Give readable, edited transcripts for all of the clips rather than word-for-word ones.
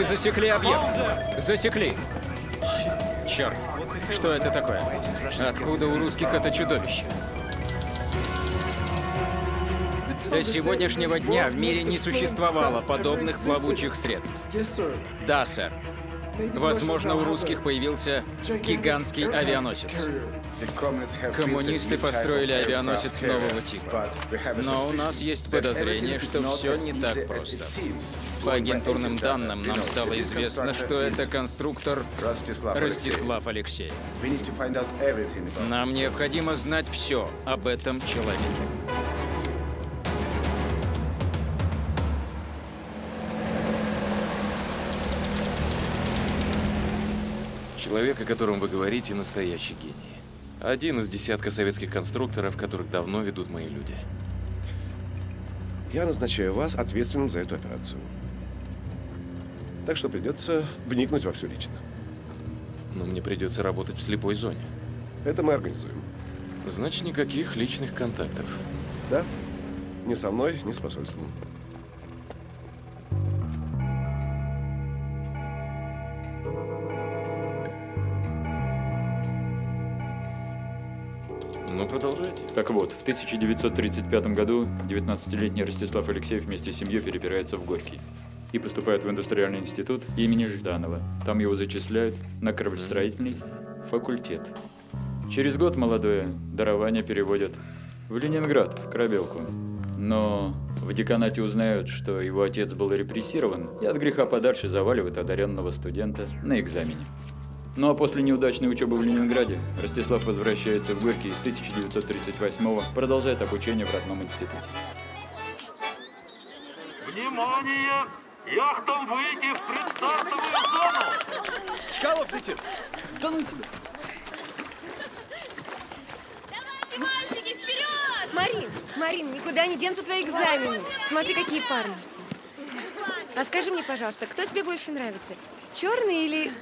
засекли объект. Засекли. Черт. Что это такое? Откуда у русских это чудовище? До сегодняшнего дня в мире не существовало подобных плавучих средств. Да, сэр. Возможно, у русских появился гигантский авианосец. Коммунисты построили авианосец нового типа. Но у нас есть подозрение, что все не так просто. По агентурным данным нам стало известно, что это конструктор Ростислав Алексеев. Нам необходимо знать все об этом человеке. Человек, о котором вы говорите, настоящий гений. Один из десятка советских конструкторов, которых давно ведут мои люди. Я назначаю вас ответственным за эту операцию. Так что придется вникнуть во все лично. Но мне придется работать в слепой зоне. Это мы организуем. Значит, никаких личных контактов. Да? Ни со мной, ни с посольством. Ну, продолжайте. Так вот, в 1935 году 19-летний Ростислав Алексеев вместе с семьей перебирается в Горький и поступает в индустриальный институт имени Жданова. Там его зачисляют на кораблестроительный факультет. Через год молодое дарование переводят в Ленинград, в Корабелку. Но в деканате узнают, что его отец был репрессирован, и от греха подальше заваливают одаренного студента на экзамене. Ну а после неудачной учебы в Ленинграде Ростислав возвращается в Горький и с 1938-го продолжает обучение в родном институте. Внимание! Яхтам выйти в предстартовую зону! Чкалов летит! Да ну тебя! Давайте, мальчики, вперед! Марин, никуда не денутся твои экзамены. Смотри, какие парни. А скажи мне, пожалуйста, кто тебе больше нравится? Черный или...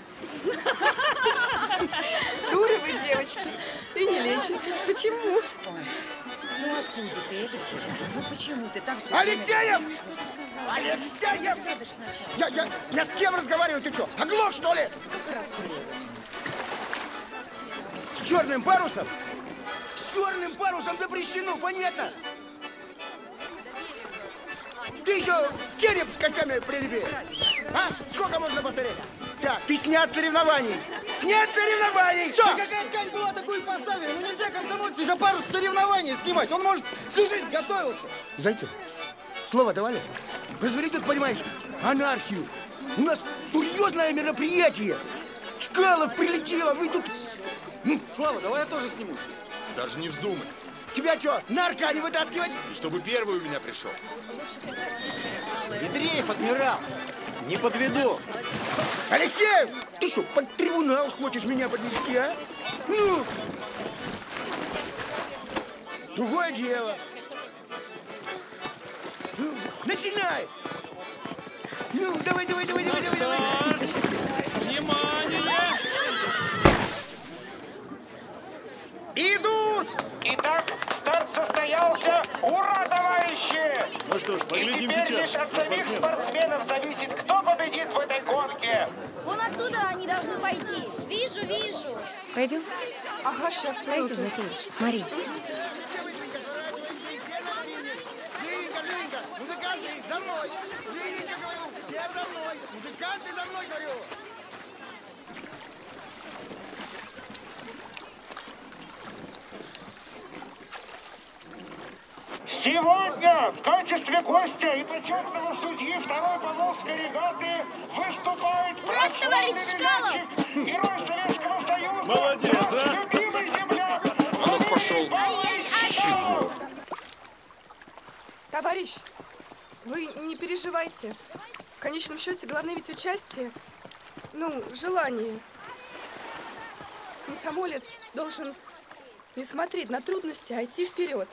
Дуры вы, девочки, и не лечитесь. Почему? Ну откуда ты это все? Ну почему ты так все... Алексеев! Алексеев! Я с кем разговариваю? Ты что, оглох, что ли? С черным парусом? С черным парусом запрещено, понятно? Ты еще череп с костями прилепи. А? Сколько можно повторять? Так, ты снят с соревнований. Снят с соревнований! Что? Да какая ткань была, такую поставили. Ну нельзя комсомольцу за пару соревнований снимать. Он, может, всю жизнь готовился. Зайцев, слово давали? Развели тут, понимаешь, анархию. У нас серьезное мероприятие. Чкалов прилетела, вы тут... Слава, давай я тоже сниму. Даже не вздумай. Тебя что, на аркане вытаскивать? И чтобы первый у меня пришел. Ведреев, адмирал. Не подведу. Алексеев, ты что, под трибунал хочешь меня подвести, а? Ну, другое дело. Ну, начинай. Ну, давай. Внимание! Идут! Итак, старт состоялся. Ура, товарищи! Ну что ж, поглядим и теперь сейчас. лишь от самих спортсменов зависит, кто победит в этой гонке. Вон оттуда они должны пойти. Вижу. Пойдем? Ага, сейчас, Пойдем, Марин. Музыканты, за мной! Живите, говорю! Все за мной! Музыканты, за мной, говорю! Сегодня в качестве гостя и почетного судьи второй Поволжской регаты выступает товарищ Чкалов! Герой Советского Союза! Молодец, а? Любимый земляк! А ну пошел! Товарищ, вы не переживайте. В конечном счете, главное ведь участие. Ну, желание. Комсомолец должен не смотреть на трудности, а идти вперед.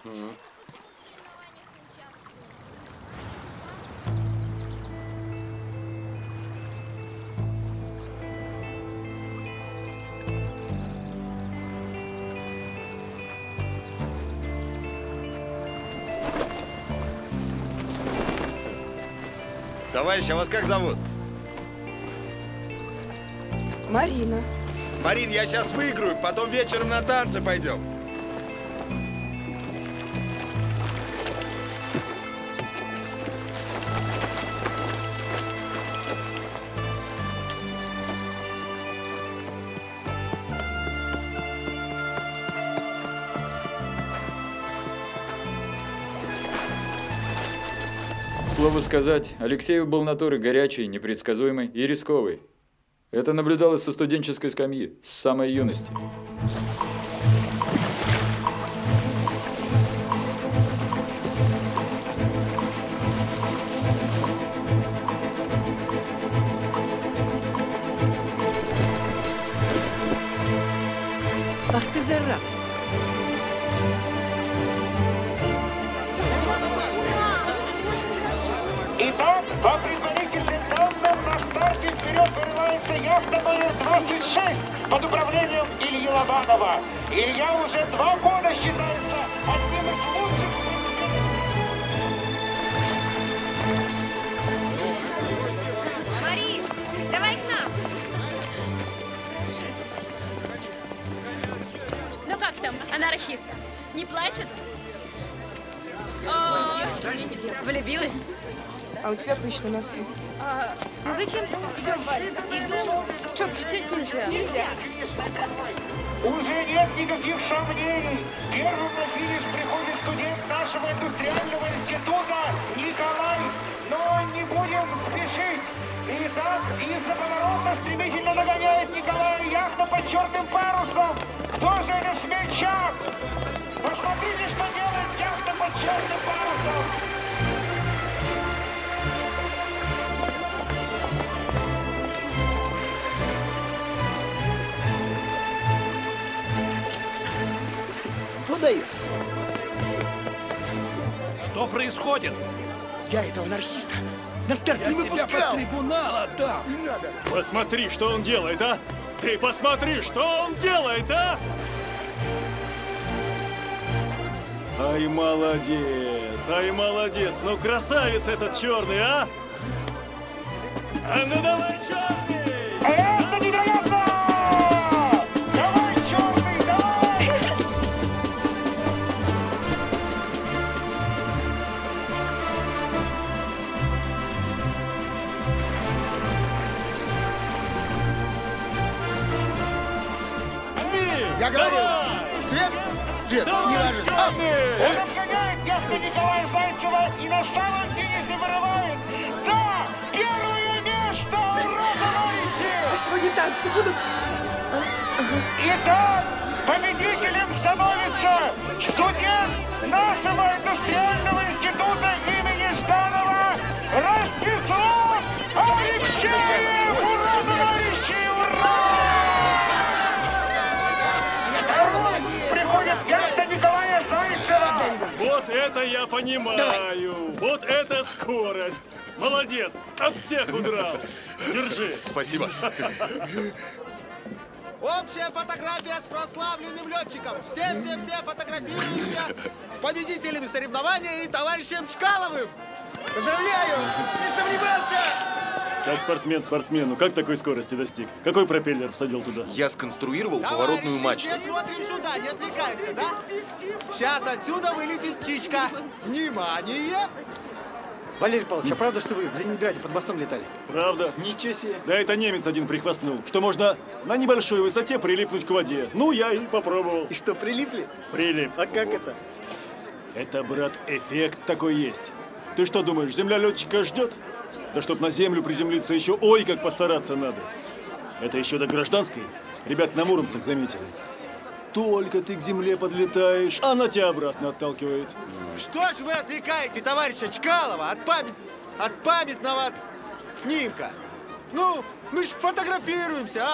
Товарищ, а вас как зовут? Марина. Марин, я сейчас выиграю, потом вечером на танцы пойдем. Слово сказать, Алексеев был натурой горячей, непредсказуемой и рисковой. Это наблюдалось со студенческой скамьи, с самой юности. Ах ты зараза! Итак, по предварительным данным, на старте вперед вырывается яхта номер 26 под управлением Ильи Лобанова. Илья уже 2 года считается одним из лучших спортсменов. Мариш, давай с нам. Ну как там, анархист? Не плачет? Влюбилась? А у тебя прыщ на носу. Ну зачем ты? Идем, Варя. Иду. Что, пустить нельзя? Нельзя. Уже нет никаких сомнений. Первым на финиш приходит студент нашего индустриального института Николай. Но не будем спешить. Итак, из-за поворота стремительно догоняет Николая яхта под черным парусом. Кто же это смельчак? Посмотрите, что делает яхта под черным парусом. Дают. Что происходит? Я этого анархиста на старт не выпускал. Я тебя под трибунал отдам. Не надо. Посмотри, что он делает, а! Ты посмотри, что он делает, а! Ай, молодец, ну красавец этот черный, а! А ну давай, черный! Это невероятно! Давай, черный, давай! Я говорил. Цвет, не важно. Он обгоняет яхту Николая Зайцева и на самом финише вырывает. Да, первое место! Ура, товарищи! А сегодня танцы будут? Итак, победителем становится студент нашего индустриального института имени Жданова Ростислав Алексеев! Ура, товарищи, ура! Второй приходит яхта Николая Зайцева! Вот это я понимаю! Вот это скорость! Молодец! От всех удрал! Держи! Спасибо. Общая фотография с прославленным летчиком. Все фотографируемся с победителями соревнования и товарищем Чкаловым. Поздравляю! Не сомневался! Как спортсмен спортсмену, как такой скорости достиг? Какой пропеллер всадил туда? Я сконструировал поворотную мачту. Все смотрим сюда, не отвлекаемся, да? Сейчас отсюда вылетит птичка. Внимание! Валерий Павлович, а правда, что вы в Ленинграде под мостом летали? Правда. Ничего себе. Да это немец один прихвастнул, что можно на небольшой высоте прилипнуть к воде. Ну, я и попробовал. И что, прилипли? Прилип. А как это? Это, брат, эффект такой есть. Ты что думаешь, земля летчика ждет? Да чтоб на землю приземлиться еще ой, как постараться надо. Это еще до гражданской. Ребят на Муромцах заметили. Только ты к земле подлетаешь, она тебя обратно отталкивает. Что ж вы отвлекаете товарища Чкалова от памятного снимка? Ну, мы ж фотографируемся,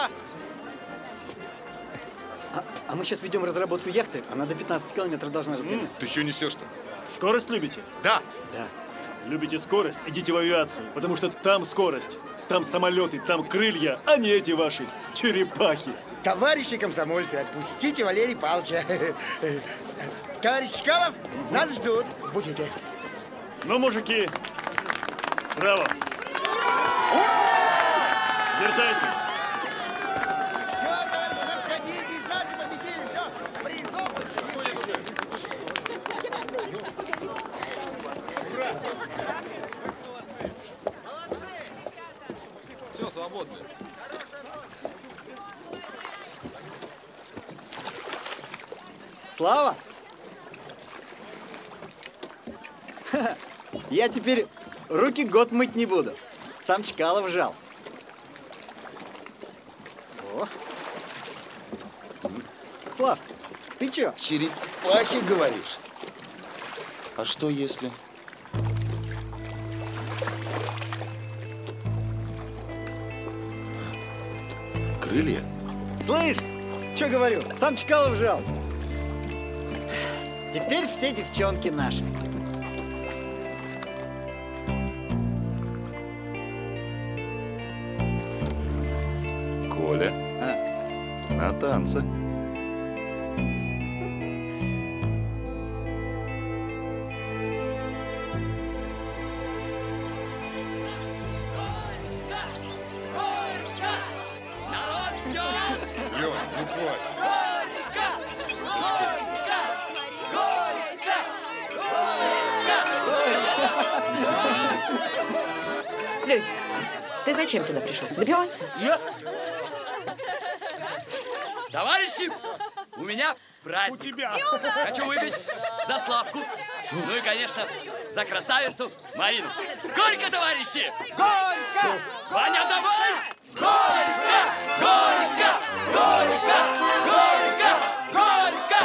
А мы сейчас ведем разработку яхты, она до 15 километров должна разгоняться. Ты что несешь-то? Скорость любите? Да. Да. Любите скорость? Идите в авиацию, потому что там скорость, там самолеты, там крылья, а не эти ваши черепахи. Товарищи комсомольцы, отпустите Валерия Павловича. Товарищ Чкалов, нас ждут в буфете. Ну, мужики, браво. Дерзайте. свободны. Слава! Я теперь руки год мыть не буду. Сам Чкалов жал. О. Слав, ты чё? Черепахи, говоришь? А что если... Крылья? Слышь, что говорю? Сам Чкалов жал. Теперь все девчонки наши. Коля, на танцы. Лёнь, ты зачем сюда пришел? Напиваться? Товарищи, у меня праздник. У тебя. Хочу выпить за Славку. Ну и, конечно, за красавицу Марину. Горько, товарищи! Горько! Ваня, давай! Горько! Горько! Горько! Горько!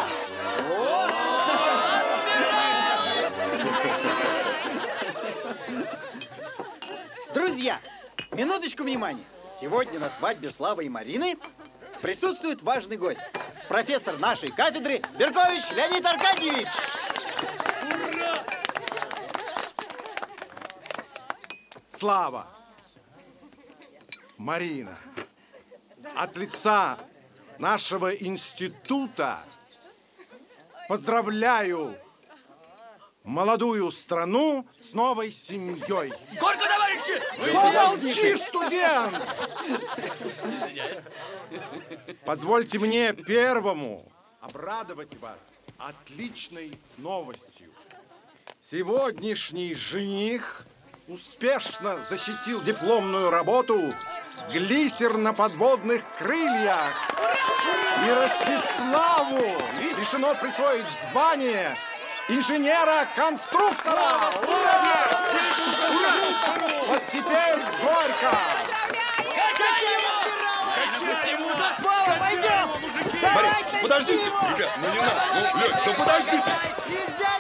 Горько! Друзья, минуточку внимания. Сегодня на свадьбе Славы и Марины присутствует важный гость. Профессор нашей кафедры Беркович Леонид Аркадьевич. Ура! Слава! Марина, от лица нашего института поздравляю молодую страну с новой семьей. Горько, товарищи! Помолчи, студент! Извиняюсь. Позвольте мне первому обрадовать вас отличной новостью. Сегодняшний жених успешно защитил дипломную работу «Глиссер на подводных крыльях». И Ростиславу решено присвоить звание инженера-конструктора. Ура! Вот теперь горько! Слава, пойдем! Марин, подождите! Ребят, ну не надо! Ну, Лёнь, ну подождите! И взяли!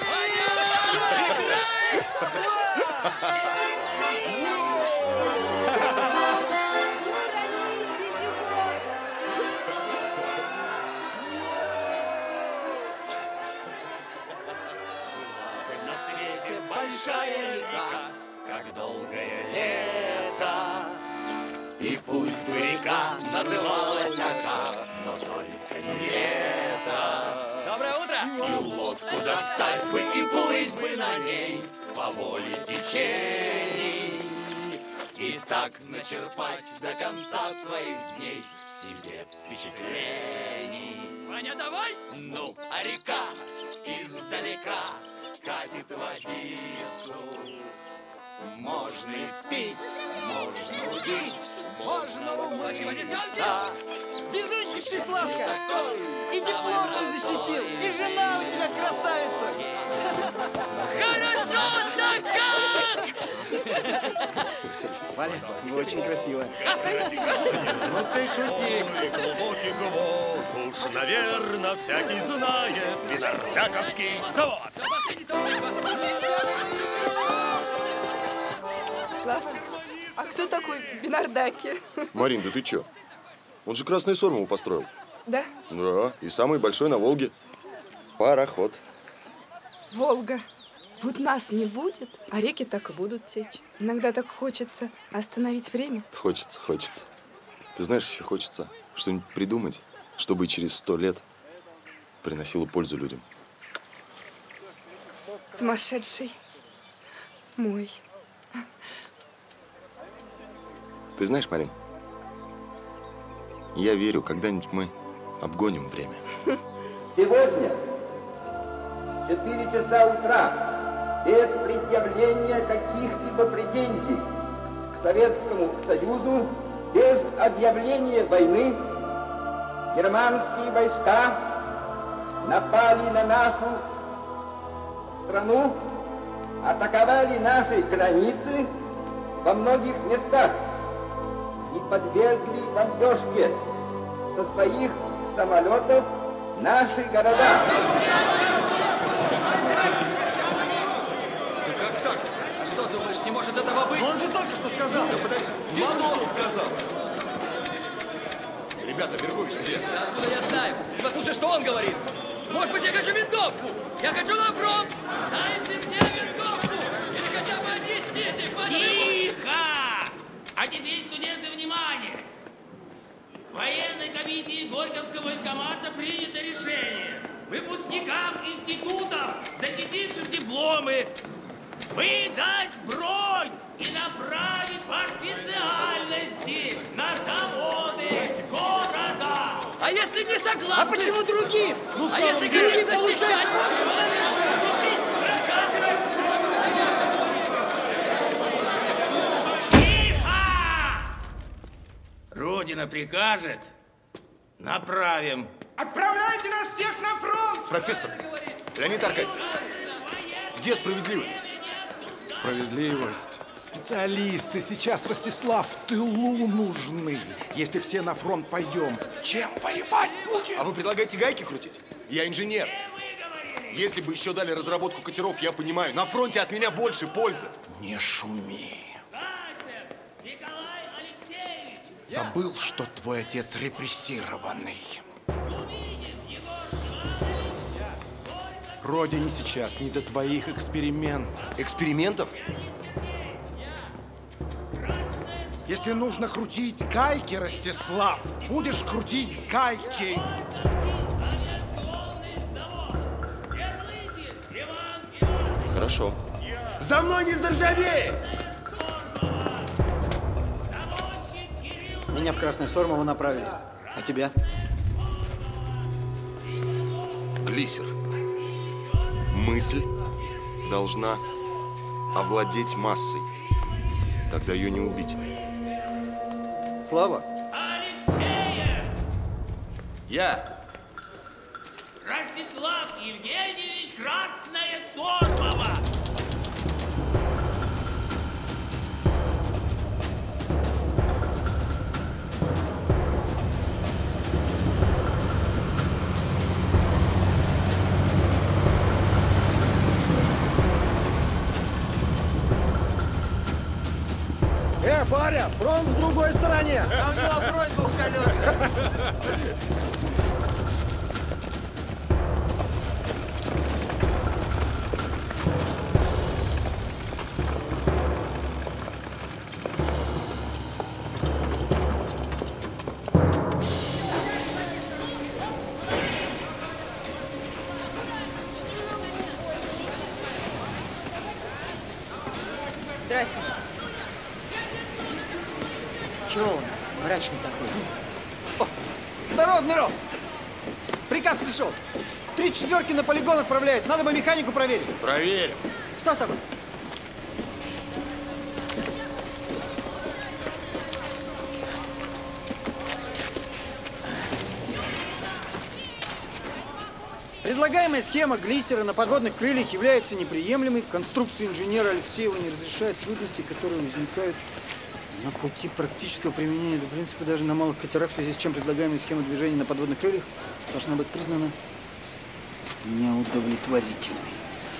На свете большая река, как долгое лето. И пусть бы река называлась Ока, но только не это. Доброе утро! И лодку достать бы и плыть бы на ней по воле течений. И так начерпать до конца своих дней себе впечатлений. Ваня, давай! Ну, а река издалека катит водицу. Можно испить, можно удить, можно умыть небеса. Везунчик ты, Славка! И дипломку защитил, и жена у тебя красавица! Хорошо-то как! Валя, вы очень красивая. Ну ты шутник. Глубокий гвот, уж, наверное, всякий знает Винардаковский завод. Слава, а кто такой Бинардаки? Марин, да ты чё? Он же Красный Сормово построил. Да? Да, и самый большой на Волге. Пароход. Волга. Вот нас не будет, а реки так и будут течь. Иногда так хочется остановить время. Хочется, хочется. Ты знаешь, еще хочется что-нибудь придумать, чтобы через 100 лет приносило пользу людям. Сумасшедший. Мой. Ты знаешь, Марин, я верю, когда-нибудь мы обгоним время. Сегодня, в 4 часа утра, без предъявления каких-либо претензий к Советскому Союзу без объявления войны германские войска напали на нашу страну, атаковали наши границы во многих местах и подвергли бомбежке со своих самолетов наши города. Что думаешь, не может этого быть? Он же только что сказал. Да подожди, И мало что? что он сказал. Ребята, Беркович, где? Да откуда я знаю? Послушай, что он говорит? Может быть, я хочу винтовку? Я хочу на фронт! Дайте мне винтовку! Или хотя бы объясните, почему... Тихо! А теперь, студенты, внимание! В военной комиссии Горьковского военкомата принято решение выпускникам институтов, защитившим дипломы, выдать бронь и направить по специальности на заводы города. А если не согласны? А почему другим? Ну, а если говорить защищать? Родина прикажет, направим. Отправляйте нас всех на фронт! Профессор, Леонид Аркадьевич, где справедливость? Справедливость. Специалисты сейчас, Ростислав, в тылу нужны. Если все на фронт пойдем, чем воевать будем? А вы предлагаете гайки крутить? Я инженер. Если бы еще дали разработку катеров, я понимаю, на фронте от меня больше пользы. Не шуми. Забыл, что твой отец репрессированный. Родине сейчас не до твоих экспериментов. Экспериментов? Если нужно крутить гайки, Ростислав, будешь крутить гайки. Хорошо. За мной не заржавеет! Меня в Красное Сормово направили. А тебя? Глиссер. Мысль должна овладеть массой. Тогда ее не убить. Слава? Я. Ростислав Евгеньевич Красное Сормово. Паря, фронт в другой стороне. А у него бронь двухколесная. Здрасте. Чего он мрачный такой? О, здорово, адмирал! Приказ пришел. 3 четверки на полигон отправляют. Надо бы механику проверить. Проверим. Что с тобой? Предлагаемая схема глиссера на подводных крыльях является неприемлемой. Конструкция инженера Алексеева не разрешает трудностей, которые возникают на пути практического применения этого принципа даже на малых катерах, в связи с чем предлагаемая схема движения на подводных крыльях должна быть признана неудовлетворительной.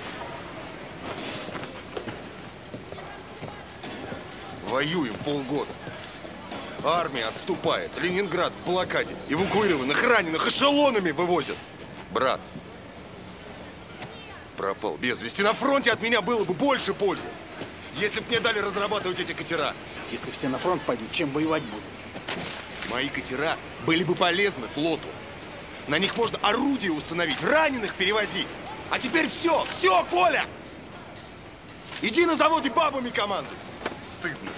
Воюем полгода. Армия отступает. Ленинград в блокаде. Эвакуированных, раненых эшелонами вывозят. Брат, пропал без вести. На фронте от меня было бы больше пользы, если бы мне дали разрабатывать эти катера. Если все на фронт пойдут, чем воевать будут? Мои катера были бы полезны флоту. На них можно орудия установить, раненых перевозить. А теперь все, Коля! Иди на завод и бабами командуй. Стыдно.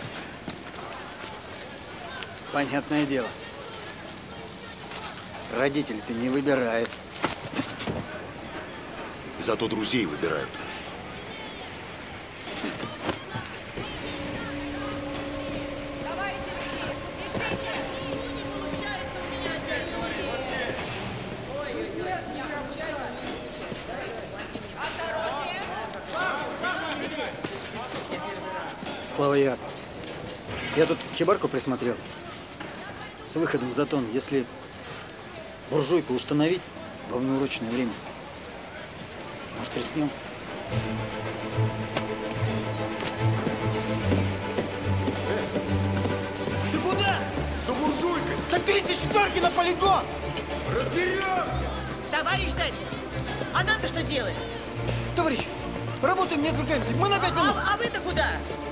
Понятное дело. Родители-то не выбирают. Зато друзей выбирают. Товарищ Алексеев, Слава, я тут хибарку присмотрел с выходом в Затон. Если буржуйку установить во внеурочное время, может, рискнем? Ты куда? За буржуйкой! Так 34-ки на полигон! Разберемся! Товарищ Зайцев, а нам-то что делать? Товарищ, работаем, не отвлекаемся. Мы на 5 минут. А вы-то куда?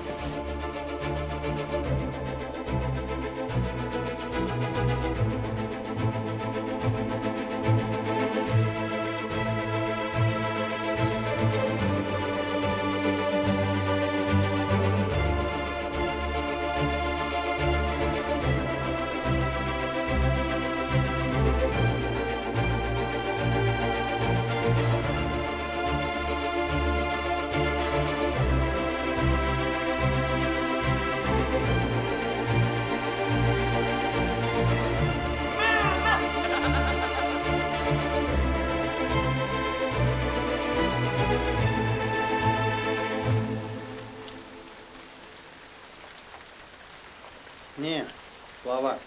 Не, Слава.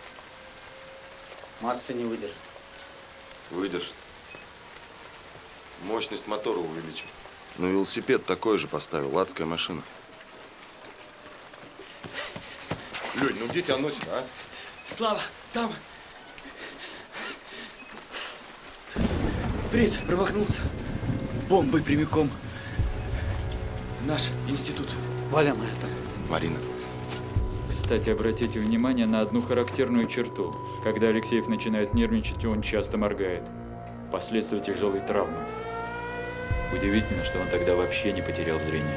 Масса не выдержит. Выдержит. Мощность мотора увеличил. Но велосипед такой же поставил, адская машина. Лёнь, ну где тебя носит, а? Слава, там. Фриц промахнулся. Бомбой прямиком в наш институт. Валя моя там. Марина. Кстати, обратите внимание на одну характерную черту. Когда Алексеев начинает нервничать, он часто моргает. Последствия тяжелой травмы. Удивительно, что он тогда вообще не потерял зрение.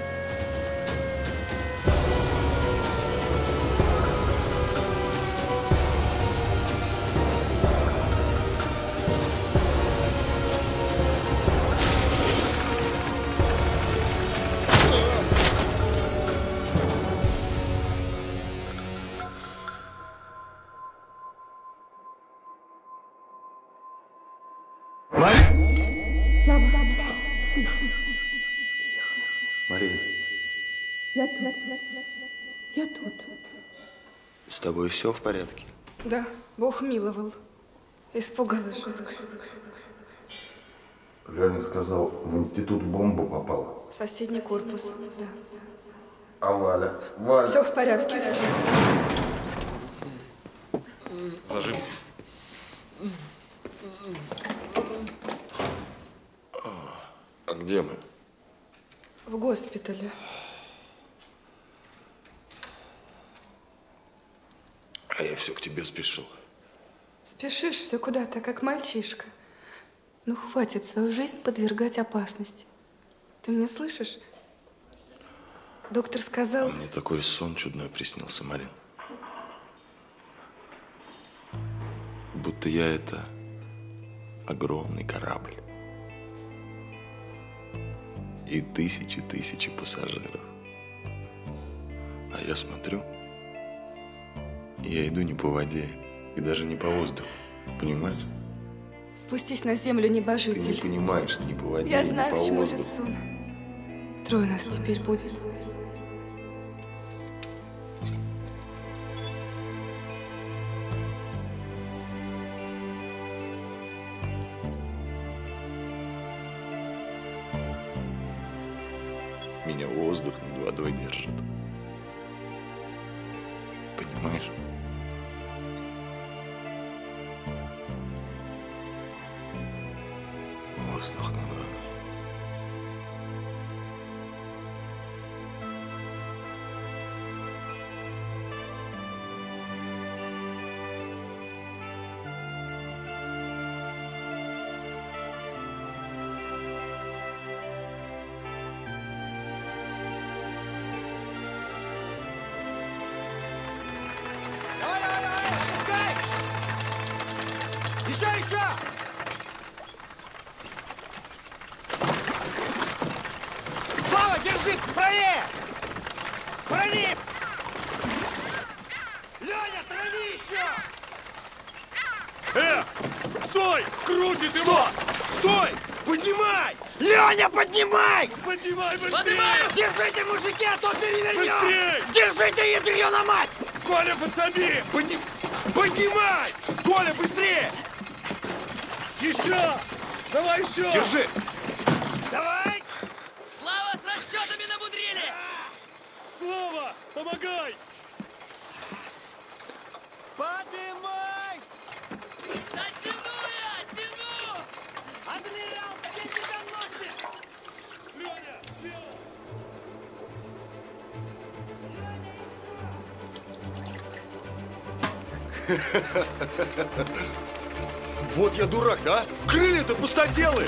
Мария. Я тут. Я тут. С тобой все в порядке? Да, Бог миловал. Испугалась жутко. Леня сказал, в институт бомба попала. В соседний корпус, да. А Валя? Валя? Все в порядке, все. Зажим. А где мы? В госпитале. А я все к тебе спешил. Спешишь все куда-то, как мальчишка. Ну, хватит свою жизнь подвергать опасности. Ты меня слышишь? Доктор сказал... А мне такой сон чудной приснился, Марин. Будто я это огромный корабль. И тысячи пассажиров. А я смотрю, и я иду не по воде, и даже не по воздуху. Понимаешь? Спустись на землю, небожитель. Ты не понимаешь, ни по воде, Я ни знаю, по к чему воздуху. этот сон. Трое нас теперь будет. Меня воздух над водой держит. Понимаешь? Воздух над водой. Еще! Слава, держи! Правее! Правее! Леня, трави еще! Стой! Крутит его! Стой! Поднимай! Леня, поднимай! Поднимай быстрее! Поднимай! Держите, мужики, а то перевернем! Быстрей! Держите, ядрёна мать! Коля, подсоби! Поднимай! Коля, быстрее! Еще! Давай еще! Держи! Давай! Слава, с расчетами намудрили! Слава, помогай! Поднимай! Да тяну я, тяну! Адмирал, где тебя носит? Леня, Вот я дурак, да? Крылья-то пустоделы!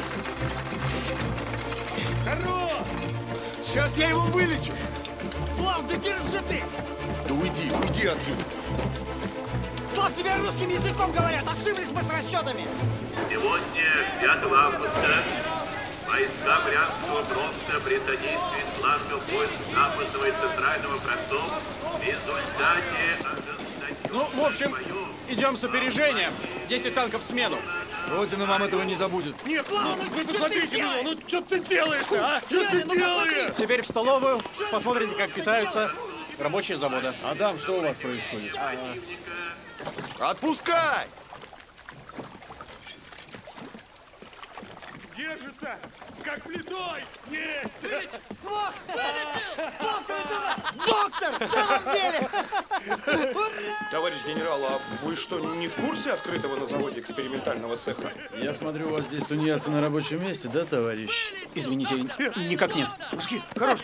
Хорош! Сейчас я его вылечу! Слав, да держи ты! Да уйди, уйди отсюда! Слав, тебе русским языком говорят! Ошиблись мы с расчетами! Сегодня, 5 августа, войска Брянского фронта при содействии флангов войск Западного и Центрального фронтов в результате Ну, в общем, идем с опережением. 10 танков в смену. Родина вам этого не забудет. Нет, вы посмотрите на него! Ну что ты делаешь-то, а? Что ты делаешь? Теперь в столовую. Посмотрите, как питаются рабочие завода. Адам, что у вас происходит? Отпускай! Держится! Как плитой! Есть! Слав! Слав, ты доктор! В самом деле! Товарищ генерал, а вы что, не в курсе открытого на заводе экспериментального цеха? Я смотрю, у вас здесь тунеядство на рабочем месте, да, товарищ? Извините, никак нет. Мужики, хорош!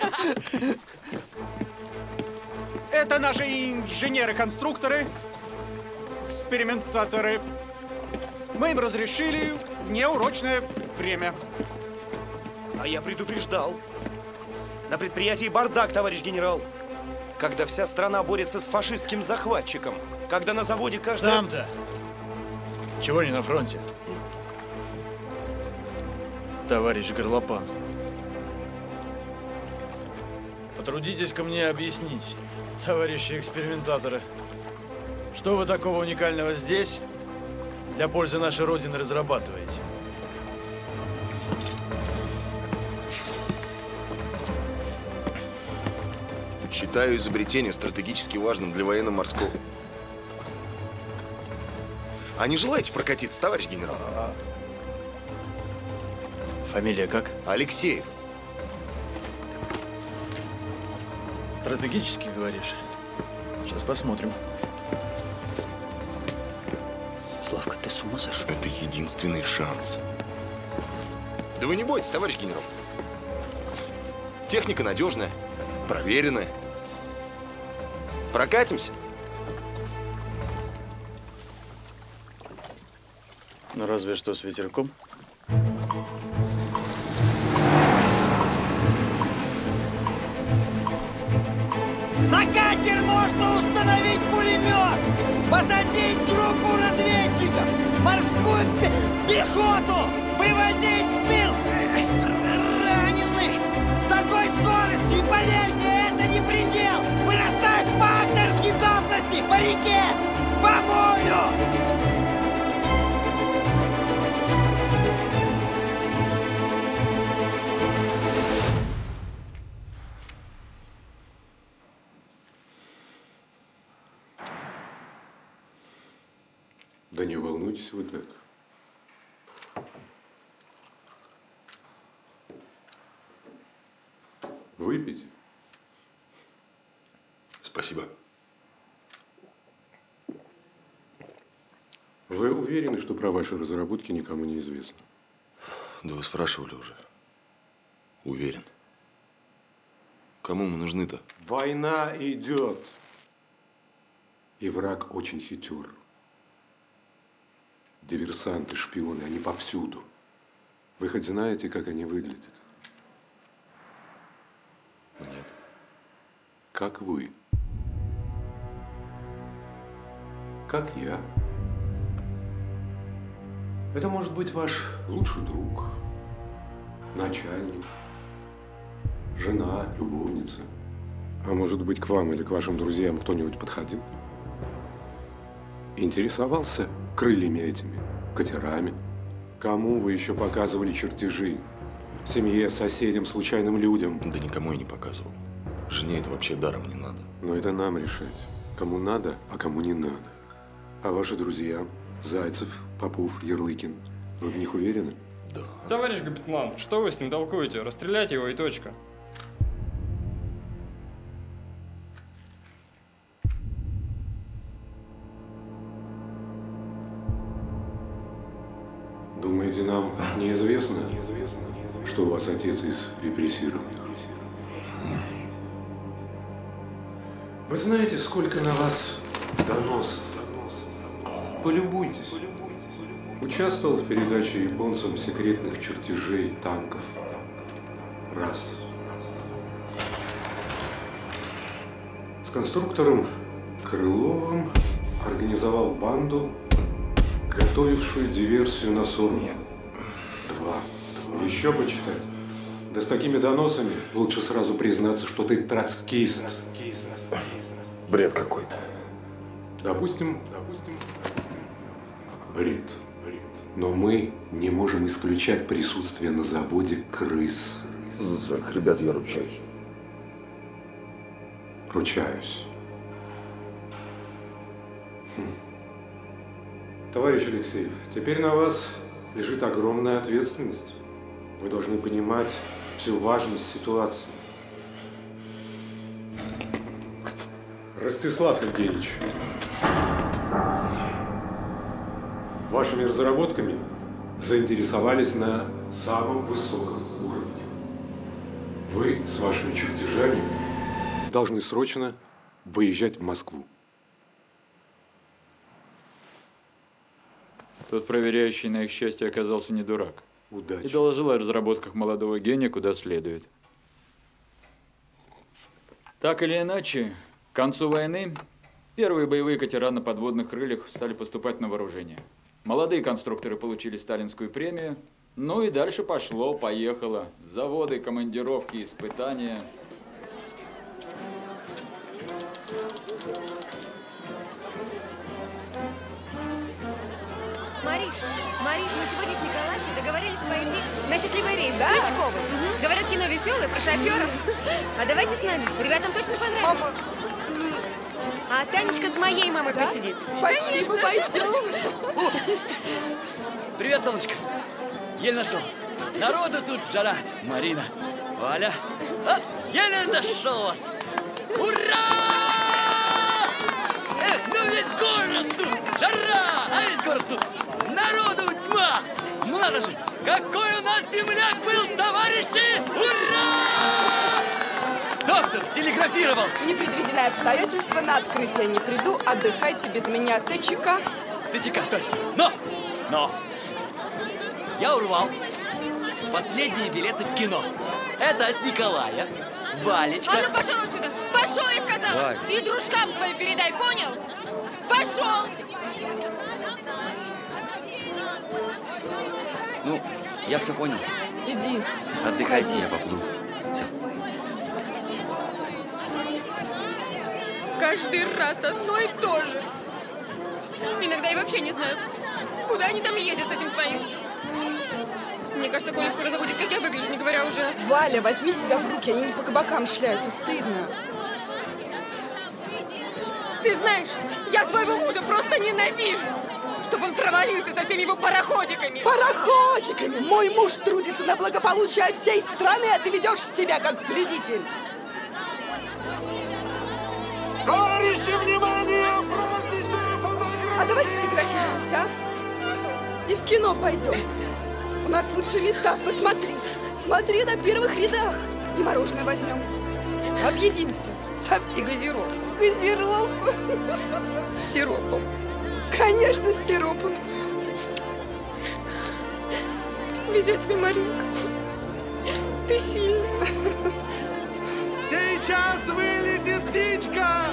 Это наши инженеры-конструкторы, экспериментаторы. Мы им разрешили внеурочное время. А я предупреждал. На предприятии бардак, товарищ генерал. Когда вся страна борется с фашистским захватчиком. Когда на заводе каждый... Сам-то. Чего не на фронте? Товарищ Горлопан. Потрудитесь ко мне объяснить, товарищи экспериментаторы, что вы такого уникального здесь для пользы нашей Родины разрабатываете? Считаю изобретение стратегически важным для военно-морского. А не желаете прокатиться, товарищ генерал? Фамилия как? Алексеев. Стратегически, говоришь? Сейчас посмотрим. Славка, ты с ума сошел? Это единственный шанс. Да вы не бойтесь, товарищ генерал. Техника надежная, проверенная. Прокатимся? Ну, разве что с ветерком. На катер можно установить пулемет, посадить группу разведчиков, морскую пехоту, вывозить в тыл раненых. С такой скоростью, поверьте, это не предел. Вырастает фактор внезапности по реке, по морю. Да не волнуйтесь вы так. Выпить? Спасибо. Вы уверены, что про ваши разработки никому не известно? Да вы спрашивали уже. Уверен. Кому мы нужны-то? Война идет. И враг очень хитер. Диверсанты, шпионы, они повсюду. Вы хоть знаете, как они выглядят? Нет. Как вы. Как я. Это может быть ваш лучший друг, начальник, жена, любовница. А может быть, к вам или к вашим друзьям кто-нибудь подходил? Интересовался крыльями этими, катерами, Кому вы еще показывали чертежи? Семье, соседям, случайным людям? Да никому я не показывал. Жене это вообще даром не надо. Но это нам решать. Кому надо, а кому не надо. А ваши друзья? Зайцев, Попов, Ярлыкин. Вы в них уверены? Да. Товарищ Габитман, что вы с ним толкуете? Расстрелять его и точка. Думаете, нам неизвестно, что у вас отец из репрессированных? Вы знаете, сколько на вас доносов? Полюбуйтесь. Участвовал в передаче японцам секретных чертежей танков. Раз. С конструктором Крыловым организовал банду, готовившую диверсию на Сору. Два. Еще почитать. Да с такими доносами лучше сразу признаться, что ты троцкист. Бред какой-то. Допустим, бред. Но мы не можем исключать присутствие на заводе крыс. За своих ребят я ручаюсь. Ручаюсь. Товарищ Алексеев, теперь на вас лежит огромная ответственность. Вы должны понимать всю важность ситуации. Ростислав Евгеньевич, вашими разработками заинтересовались на самом высоком уровне. Вы с вашими чертежами должны срочно выезжать в Москву. Тот проверяющий, на их счастье, оказался не дурак. Удачи. И доложил о разработках молодого гения куда следует. Так или иначе, к концу войны первые боевые катера на подводных крыльях стали поступать на вооружение. Молодые конструкторы получили сталинскую премию. Ну и дальше пошло-поехало. Заводы, командировки, испытания. Мариш, мы сегодня с Николашей договорились пойти на счастливый рейс с Крючковым. Говорят, кино веселое, про шоферов. А давайте с нами, ребятам точно понравится. А Танечка с моей мамой посидит. Спасибо, пойдем. Привет, солнышко. Еле нашел. Народу тут жара. Марина, Валя. А, еле нашел вас. Ура! Эх, ну весь город тут. Жара, а весь город тут. Народу тьма. Ну надо же, какой у нас земляк был, товарищи! Ура! Доктор телеграфировал. Непредвиденное обстоятельство, на открытие не приду, отдыхайте без меня. ТЧК. ТЧК, точно. Но! Я урвал последние билеты в кино. Это от Николая, Валечка. А ну пошел отсюда! Пошел, я сказала! Валь. И дружкам своим передай, понял? Пошел! Ну, я все понял. Иди. Отдыхайте, я поплыл. Все. Каждый раз одно и то же. Иногда я вообще не знаю, куда они там ездят с этим твоим. Мне кажется, Коля скоро забудет, как я выгляжу, не говоря уже. Валя, возьми себя в руки, они не по кабакам шляются, стыдно. Ты знаешь, я твоего мужа просто ненавижу. Чтобы он провалился со всеми его пароходиками. Пароходиками! Мой муж трудится на благополучие всей страны, а ты ведешь себя как вредитель. Товарищи, внимание! А давай сфотографируемся, а? И в кино пойдем. У нас лучшие места, посмотри. Смотри на первых рядах. И мороженое возьмем. Объедимся. И газировку. Газировку. С сиропом. Конечно, с сиропом. Везет тебе, Маринка. Ты сильная. Сейчас вылетит птичка!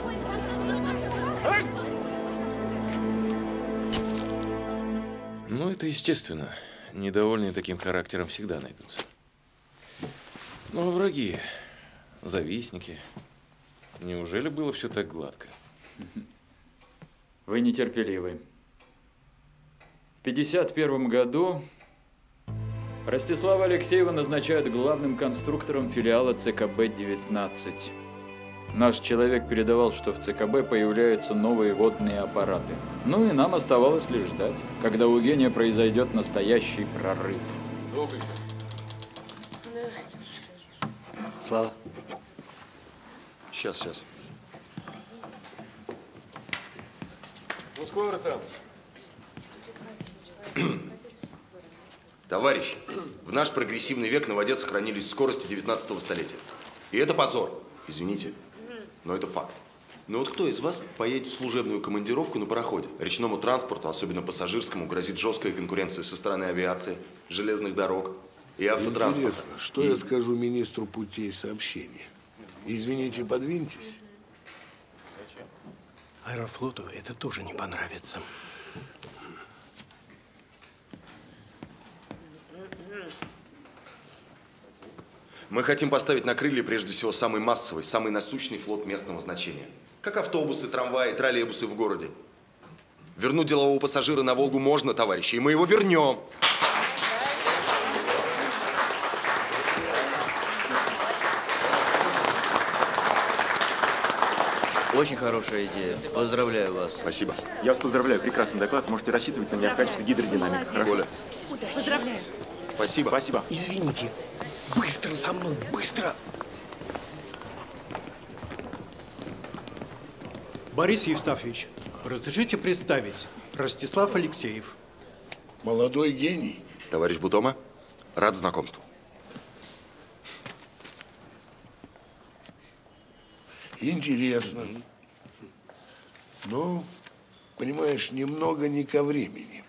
Ну, это естественно. Недовольные таким характером всегда найдутся. Ну, а враги, завистники. Неужели было все так гладко? Вы нетерпеливы. В 1951 году Ростислава Алексеева назначают главным конструктором филиала ЦКБ-19. Наш человек передавал, что в ЦКБ появляются новые водные аппараты. Ну и нам оставалось лишь ждать, когда у гения произойдет настоящий прорыв. Слава. Сейчас. Ну скоро там. Товарищи, в наш прогрессивный век на воде сохранились скорости 19-го столетия. И это позор. Извините, но это факт. Но вот кто из вас поедет в служебную командировку на пароходе? Речному транспорту, особенно пассажирскому, грозит жесткая конкуренция со стороны авиации, железных дорог и автотранспорта. Интересно, что я скажу министру путей сообщения? Извините, подвиньтесь. Аэрофлоту это тоже не понравится. Мы хотим поставить на крылья прежде всего самый массовый, самый насущный флот местного значения. Как автобусы, трамваи, троллейбусы в городе. Вернуть делового пассажира на Волгу можно, товарищи, и мы его вернем. Очень хорошая идея. Поздравляю вас. Спасибо. Я вас поздравляю. Прекрасный доклад. Можете рассчитывать на меня в качестве гидродинамика. Коля. Поздравляю. Спасибо. Спасибо. Извините. Быстро со мной, быстро! Борис Евстафьевич, разрешите представить, Ростислав Алексеев. Молодой гений. Товарищ Бутома, рад знакомству. Интересно. Ну, понимаешь, немного не ко времени.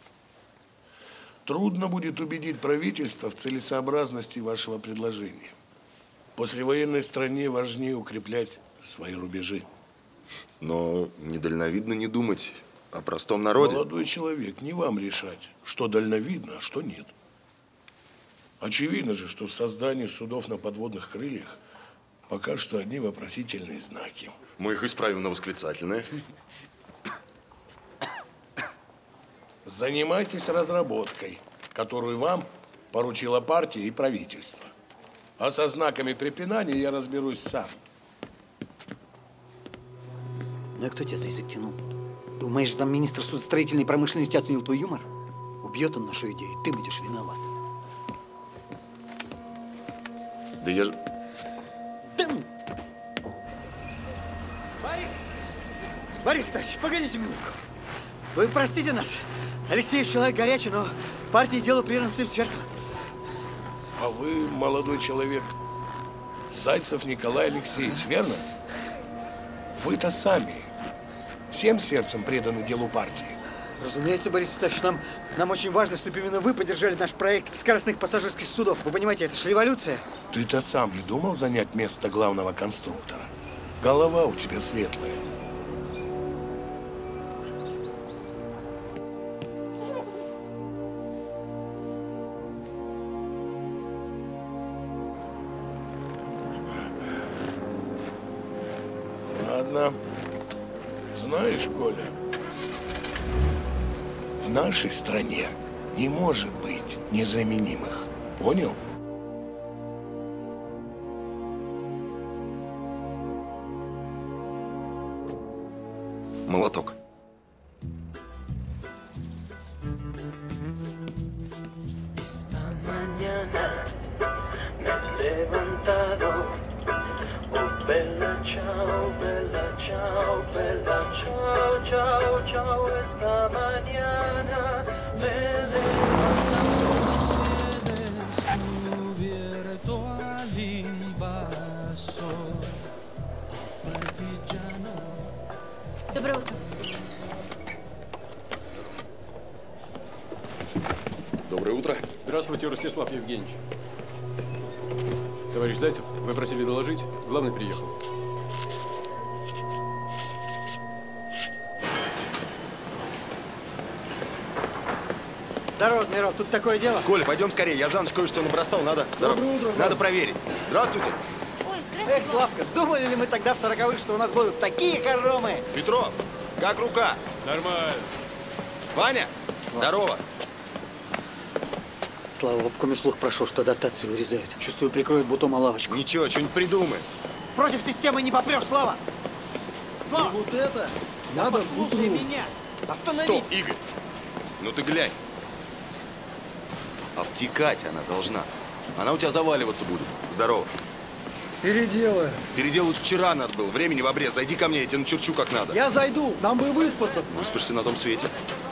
Трудно будет убедить правительство в целесообразности вашего предложения. В послевоенной стране важнее укреплять свои рубежи. Но недальновидно не думать о простом народе. Молодой человек, не вам решать, что дальновидно, а что нет. Очевидно же, что в создании судов на подводных крыльях пока что одни вопросительные знаки. Мы их исправим на восклицательные. Занимайтесь разработкой, которую вам поручила партия и правительство. А со знаками препинания я разберусь сам. Ну а кто тебя за язык тянул? Думаешь, замминистра судостроительной промышленности оценил твой юмор? Убьет он нашу идею, и ты будешь виноват. Да я же... Да ну! Борис Ставич, погодите минутку. Вы простите нас. Алексеев человек горячий, но партии дело предан всем сердцем. А вы, молодой человек, Зайцев Николай Алексеевич, верно? Вы-то сами всем сердцем преданы делу партии. Разумеется, Борис Ставич, нам очень важно, чтобы именно вы поддержали наш проект скоростных пассажирских судов. Вы понимаете, это же революция. Ты-то сам не думал занять место главного конструктора? Голова у тебя светлая. Ладно. Знаешь, Коля, в нашей стране не может быть незаменимых. Понял? Молоток. Доброе утро. Доброе утро. Здравствуйте, Ростислав Евгеньевич. Товарищ Зайцев, вы просили доложить. Главный приехал. Здорово, Миров, тут такое дело. Коля, пойдем скорее. Я за ночь кое-что набросал. Надо проверить. Здравствуйте. Эх, Славка, думали ли мы тогда в 40-х, что у нас будут такие хоромы? Петров, как рука? Нормально. Ваня, здорово. Слава, в обкоме слух прошел, что дотации вырезают. Чувствую, прикроют бутома лавочку. Ничего, что-нибудь придумаем. Против системы не попрешь, Слава! Слава! И вот это надо послушай меня! Остановись! Стоп, Игорь! Ну ты глянь. Обтекать она должна. Она у тебя заваливаться будет. Здорово. Переделаю. Переделать вчера надо было. Времени в обрез. Зайди ко мне, я тебе начерчу как надо. Я зайду. Нам бы выспаться. Выспишься на том свете.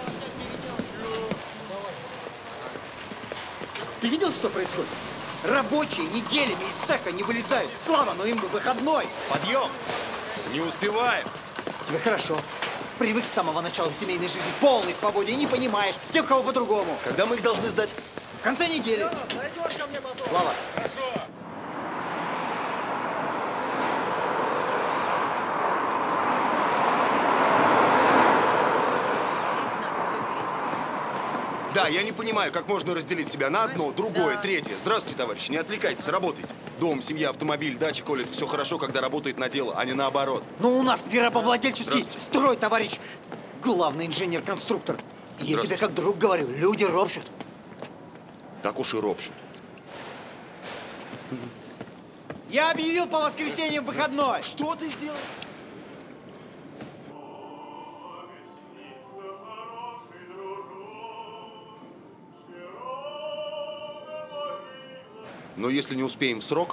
Ты видел, что происходит? Рабочие неделями из цеха не вылезают. Слава, но им бы выходной. Подъем! Не успеваем. Тебе хорошо. Привык с самого начала семейной жизни, полной свободе, и не понимаешь, тем, кого по-другому. Когда мы их должны сдать? В конце недели. Зайдешь ко мне потом. Слава. Хорошо. Да, я не понимаю, как можно разделить себя на одно, другое, третье. Здравствуйте, товарищи, не отвлекайтесь, работайте. Дом, семья, автомобиль, дача, Коля, это все хорошо, когда работает на дело, а не наоборот. Ну, у нас не рабовладельческий строй, товарищ. Главный инженер-конструктор. И я тебе как друг говорю, люди ропщут. Так уж и ропщут. Я объявил по воскресеньям выходной. Что ты сделал? Но если не успеем в срок...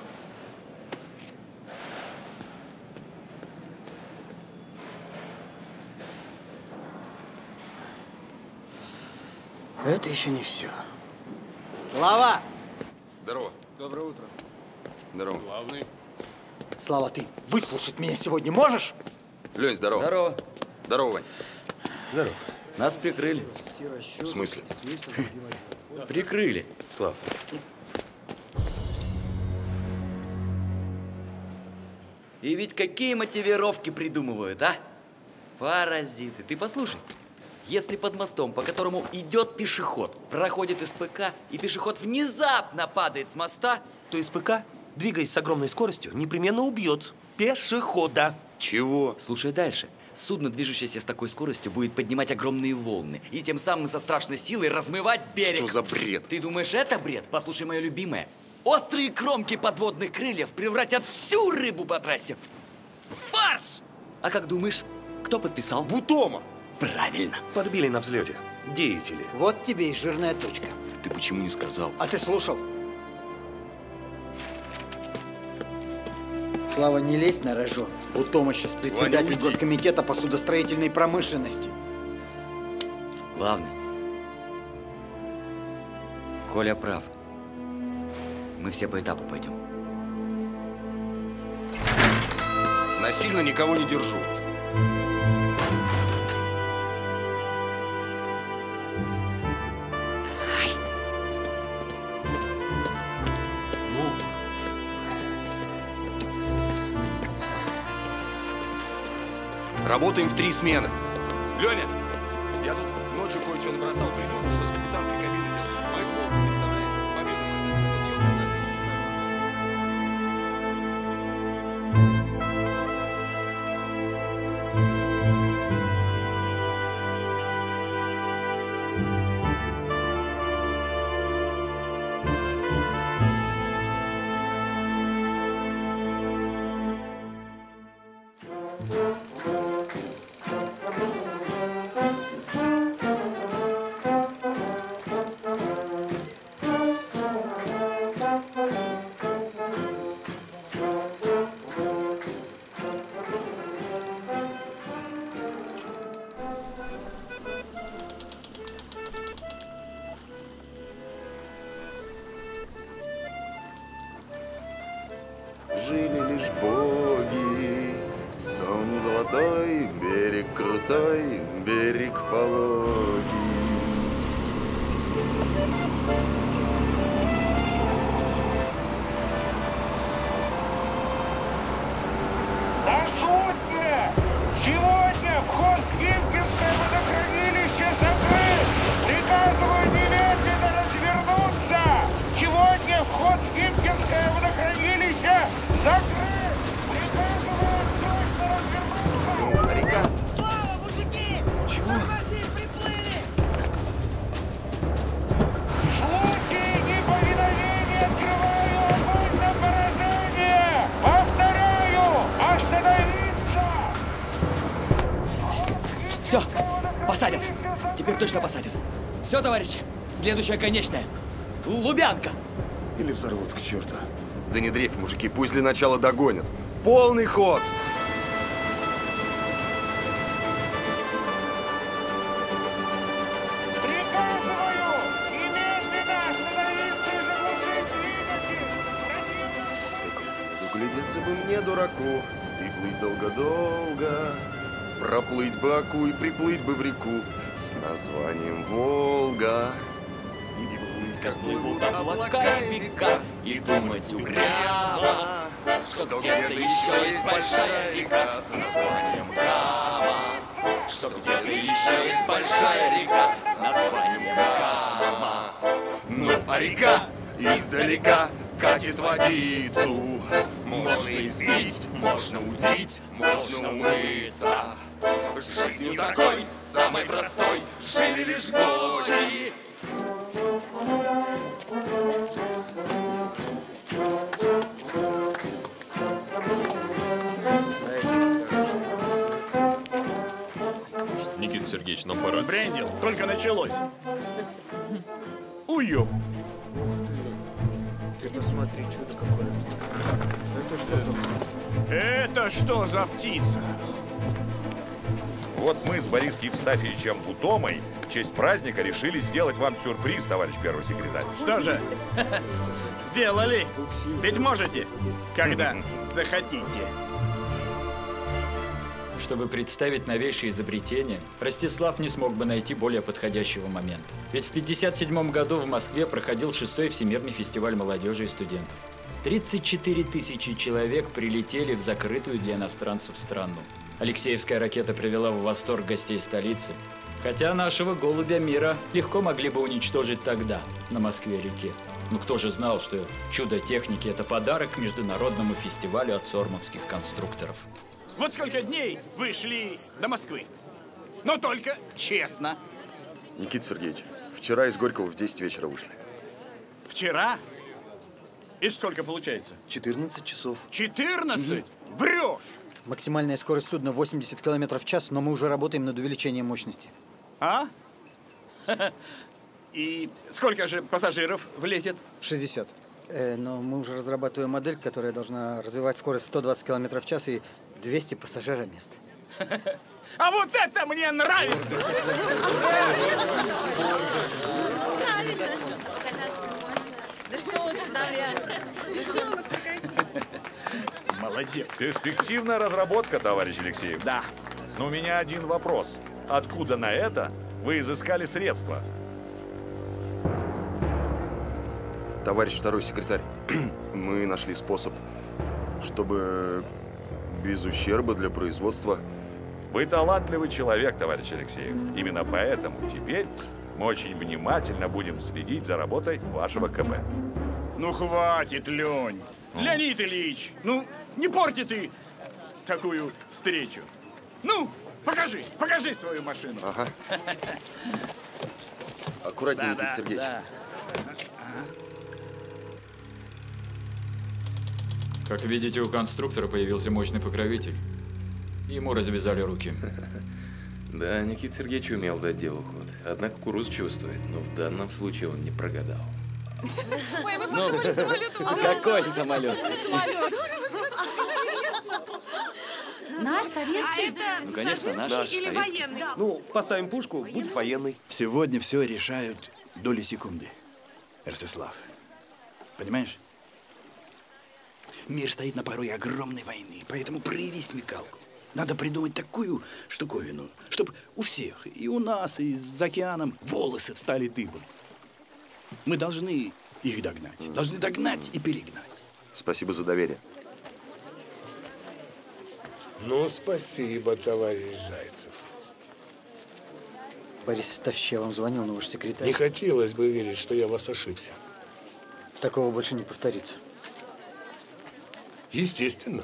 Это еще не все. Слава! Здорово. Доброе утро. Здорово. Главный. Слава, ты выслушать меня сегодня можешь? Лень, здорово. Здорово. Здорово, Вань. Здоров. Нас прикрыли. В смысле? Прикрыли. Слав. И ведь какие мотивировки придумывают, а? Паразиты. Ты послушай. Если под мостом, по которому идет пешеход, проходит СПК, и пешеход внезапно падает с моста, то СПК, двигаясь с огромной скоростью, непременно убьет пешехода. Чего? Слушай дальше. Судно, движущееся с такой скоростью, будет поднимать огромные волны и тем самым со страшной силой размывать берег. Что за бред? Ты думаешь, это бред? Послушай мое любимое. Острые кромки подводных крыльев превратят всю рыбу по трассе в фарш! А как думаешь, кто подписал? Бутома! Правильно. Подбили на взлете. Деятели. Вот тебе и жирная точка. Ты почему не сказал? А ты слушал? Слава, не лезь на рожон. Бутома сейчас председатель Ваня, Госкомитета по судостроительной промышленности. Главное. Коля прав. Мы все по этапу пойдем. Насильно никого не держу. Работаем в 3 смены. Леня, я тут ночью кое-что набросал, придумал, что с капитанской кабины делать. Майкл, представляешь? Победу. Жили лишь боги, сон золотой, берег крутой, берег пологий. На судне! Сегодня вход в Химкинское водохранилище закрыт! Приказываю немедленно развернуться! Сегодня вход в Химкинское водохранилище закрыт! Приказываю срочно развернуться! Река. Слава, мужики! Чего? Приплыли! Посадят. Теперь точно посадят. Все, товарищи, следующая конечная. Лубянка. Или взорвут к черту. Да не дрейфь, мужики, пусть для начала догонят. Полный ход! Углядеться бы мне, дураку, и плыть долго-долго. Проплыть бы Аку и приплыть бы в реку с названием Волга. И плыть, как плывут облака и века, и думать упрямо, что где-то еще есть большая река с названием Кама. Что где-то еще есть большая река с названием Кама. Ну, а река издалека катит водицу. Можно избить, можно удить, можно умыться. Жизнью такой, самой простой, жили лишь боги. Никита Сергеевич, нам пора. Сбрендил, только началось. Уё. Ты посмотри, чудо какое. Это что такое? Это что за птица? Вот мы с Борисом Евстафьевичем Гутомой в честь праздника решили сделать вам сюрприз, товарищ первый секретарь. Что же? Сделали? Ведь можете, когда захотите. Чтобы представить новейшее изобретение, Ростислав не смог бы найти более подходящего момента. Ведь в 1957 году в Москве проходил 6-й Всемирный фестиваль молодежи и студентов. 34 тысячи человек прилетели в закрытую для иностранцев страну. Алексеевская ракета привела в восторг гостей столицы. Хотя нашего голубя мира легко могли бы уничтожить тогда, на Москве-реке. Но кто же знал, что чудо техники – это подарок к международному фестивалю от сормовских конструкторов. Вот сколько дней вы шли до Москвы. Но только честно. Никита Сергеевич, вчера из Горького в 10 вечера вышли. Вчера? И сколько получается? 14 часов. 14? Врешь! Максимальная скорость судна 80 км в час, но мы уже работаем над увеличением мощности. А? И сколько же пассажиров влезет? 60. Но мы уже разрабатываем модель, которая должна развивать скорость 120 км в час и 200 пассажиромест. А вот это мне нравится! Да что он там реально? Молодец. Перспективная разработка, товарищ Алексеев. Да. Но у меня один вопрос. Откуда на это вы изыскали средства? Товарищ второй секретарь, мы нашли способ, чтобы без ущерба для производства. Вы талантливый человек, товарищ Алексеев. Именно поэтому теперь мы очень внимательно будем следить за работой вашего КП. Ну хватит, Лень. Леонид Ильич, ну не порти ты такую встречу. Ну, покажи свою машину. Ага. Аккуратнее, Никита Сергеевич. Да. Как видите, у конструктора появился мощный покровитель. Ему развязали руки. Да, Никита Сергеевич умел дать делу ход. Однако кукуруз чувствует, но в данном случае он не прогадал. Ой, вы подумали, самолет. Какой самолет? Самолет. Наш советский? Ну, конечно, наш. Или военный? Ну, поставим пушку, будет военный. Сегодня все решают доли секунды, Ростислав. Понимаешь? Мир стоит на пороге огромной войны, поэтому прояви смекалку. Надо придумать такую штуковину, чтобы у всех, и у нас, и за океаном, волосы встали дыбом. Мы должны их догнать. Должны догнать и перегнать. Спасибо за доверие. Ну, спасибо, товарищ Зайцев. Борис Евстафьевич, я вам звонил, но ваш секретарь. Не хотелось бы верить, что я вас ошибся. Такого больше не повторится. Естественно.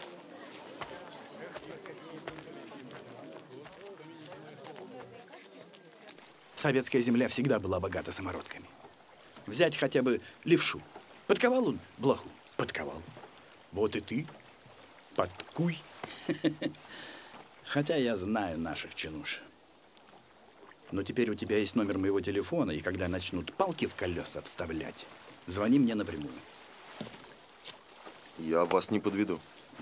Советская земля всегда была богата самородками. Взять хотя бы левшу. Подковал он блоху? Подковал. Вот и ты подкуй. Хотя я знаю наших чинуш. Но теперь у тебя есть номер моего телефона, и когда начнут палки в колеса вставлять, звони мне напрямую. Я вас не подведу.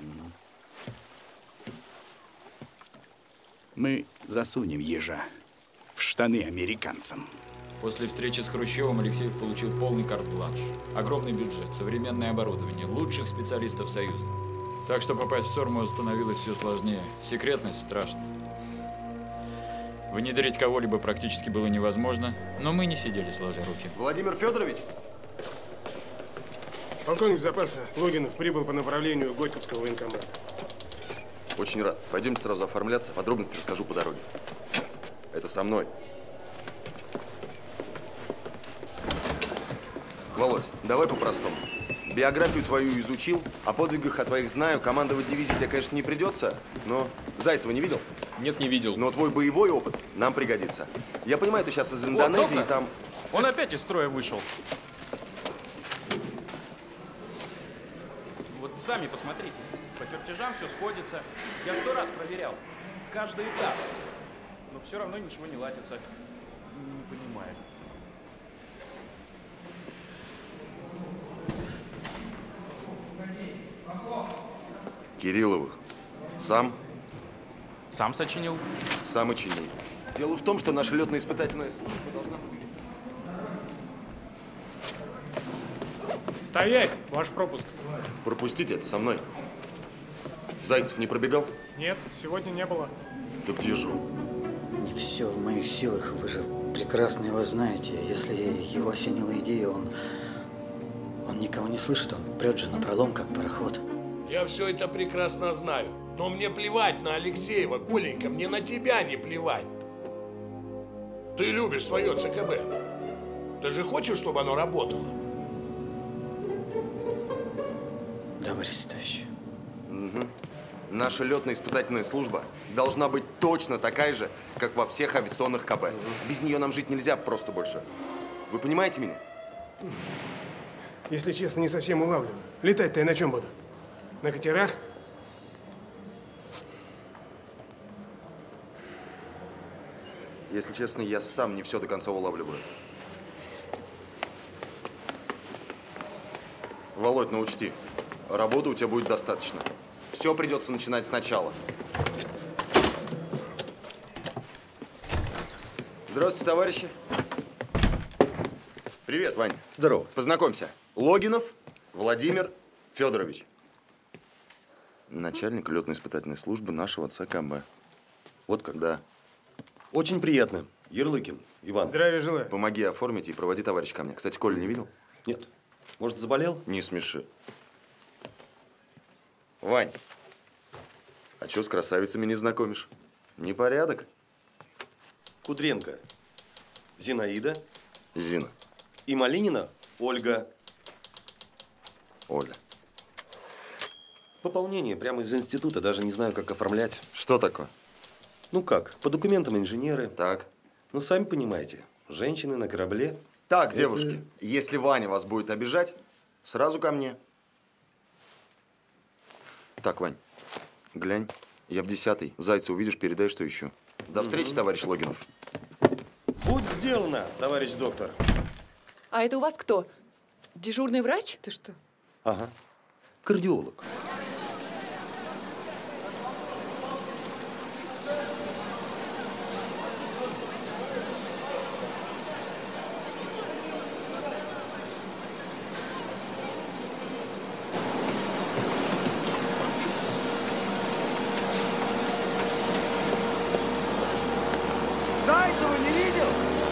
Мы засунем ежа в штаны американцам. После встречи с Хрущевым Алексеев получил полный карт-бланш. Огромный бюджет, современное оборудование, лучших специалистов Союза. Так что попасть в СОРМу становилось все сложнее. Секретность страшна. Внедрить кого-либо практически было невозможно, но мы не сидели сложа руки. Владимир Федорович? Полковник запаса Логинов прибыл по направлению Горьковского военкомата. Очень рад. Пойдемте сразу оформляться. Подробности расскажу по дороге. Это со мной. Володь, давай по-простому. Биографию твою изучил, о подвигах о твоих знаю. Командовать дивизией тебе, конечно, не придется, но Зайцева не видел? Нет, не видел. Но твой боевой опыт нам пригодится. Я понимаю, ты сейчас из Индонезии, вот, там… Он опять из строя вышел. Вот сами посмотрите. По чертежам все сходится. Я 100 раз проверял. Каждый этап. Но все равно ничего не ладится. Не понимаю. Кирилловых. Сам? Сам сочинил. Сам и чинил. Дело в том, что наша летно-испытательная служба должна… Стоять! Ваш пропуск. Пропустите это со мной. Зайцев не пробегал? Нет, сегодня не было. Да где же он? Не все в моих силах, вы же прекрасно его знаете. Если его осенила идея, он никого не слышит, он прет же напролом, как пароход. Я все это прекрасно знаю. Но мне плевать на Алексеева, Коленька, мне на тебя не плевать. Ты любишь свое ЦКБ. Ты же хочешь, чтобы оно работало? Да, Борис Итович. Угу. Наша летно-испытательная служба должна быть точно такая же, как во всех авиационных КБ. Без нее нам жить нельзя просто больше. Вы понимаете меня? Если честно, не совсем улавливаю. Летать-то я на чем буду? На катерах? Если честно, я сам не все до конца улавливаю. Володь, ну учти, работы у тебя будет достаточно. Все придется начинать сначала. Здравствуйте, товарищи. Привет, Вань. Здорово. Познакомься. Логинов Владимир Федорович. Начальник летно-испытательной службы нашего ЦКБ. Вот как? Да. Очень приятно. Ярлыкин Иван. Здравия желаю. Помоги оформить и проводи товарища ко мне. Кстати, Коля не видел? Нет. Может, заболел? Не смеши. Вань, а чё с красавицами не знакомишь? Непорядок? Кудренко Зинаида. Зина. И Малинина Ольга. Оля. Пополнение прямо из института, даже не знаю, как оформлять. Что такое? Ну как, по документам инженеры. Так. Ну, сами понимаете, женщины на корабле. Так, девушки, если Ваня вас будет обижать, сразу ко мне. Так, Вань, глянь, я в 10-й. Зайца увидишь, передай, что ищу. До встречи, товарищ Логинов. Будь сделано, товарищ доктор. А это у вас кто? Дежурный врач? Ты что? Ага. Кардиолог. Зайцева не видел?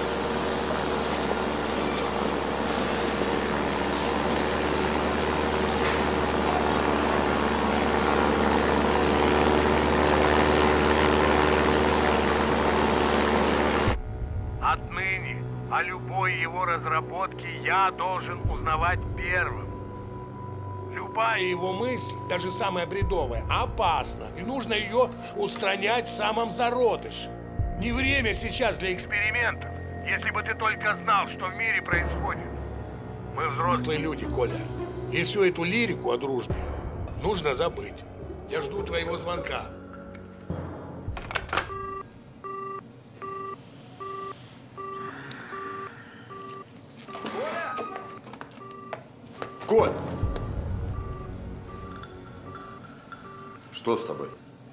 Отныне о любой его разработке я должен узнавать первым. Любая его мысль, даже самая бредовая, опасна. И нужно ее устранять в самом зародыше. Не время сейчас для экспериментов. Если бы ты только знал, что в мире происходит. Мы Взрослые люди, Коля. И всю эту лирику о дружбе нужно забыть. Я жду твоего звонка. Коль! Что с тобой?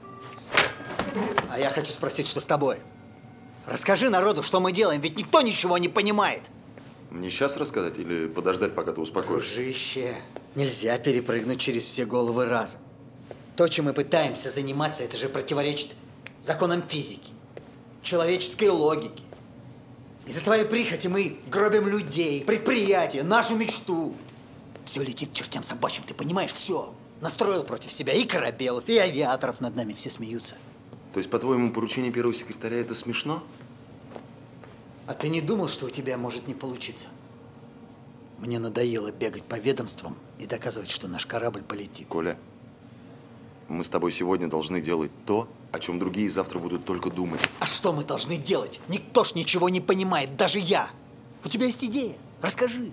А я хочу спросить, что с тобой? Расскажи народу, что мы делаем, ведь никто ничего не понимает. Мне сейчас рассказать или подождать, пока ты успокоишься? Дружище, нельзя перепрыгнуть через все головы разом. То, чем мы пытаемся заниматься, это же противоречит законам физики, человеческой логике. Из-за твоей прихоти мы гробим людей, предприятия, нашу мечту. Все летит к чертям собачьим, ты понимаешь? Все. Настроил против себя и корабелов, и авиаторов, над нами все смеются. То есть, по-твоему, поручение первого секретаря – это смешно? А ты не думал, что у тебя может не получиться? Мне надоело бегать по ведомствам и доказывать, что наш корабль полетит. Коля, мы с тобой сегодня должны делать то, о чем другие завтра будут только думать. А что мы должны делать? Никто ж ничего не понимает, даже я. У тебя есть идея? Расскажи.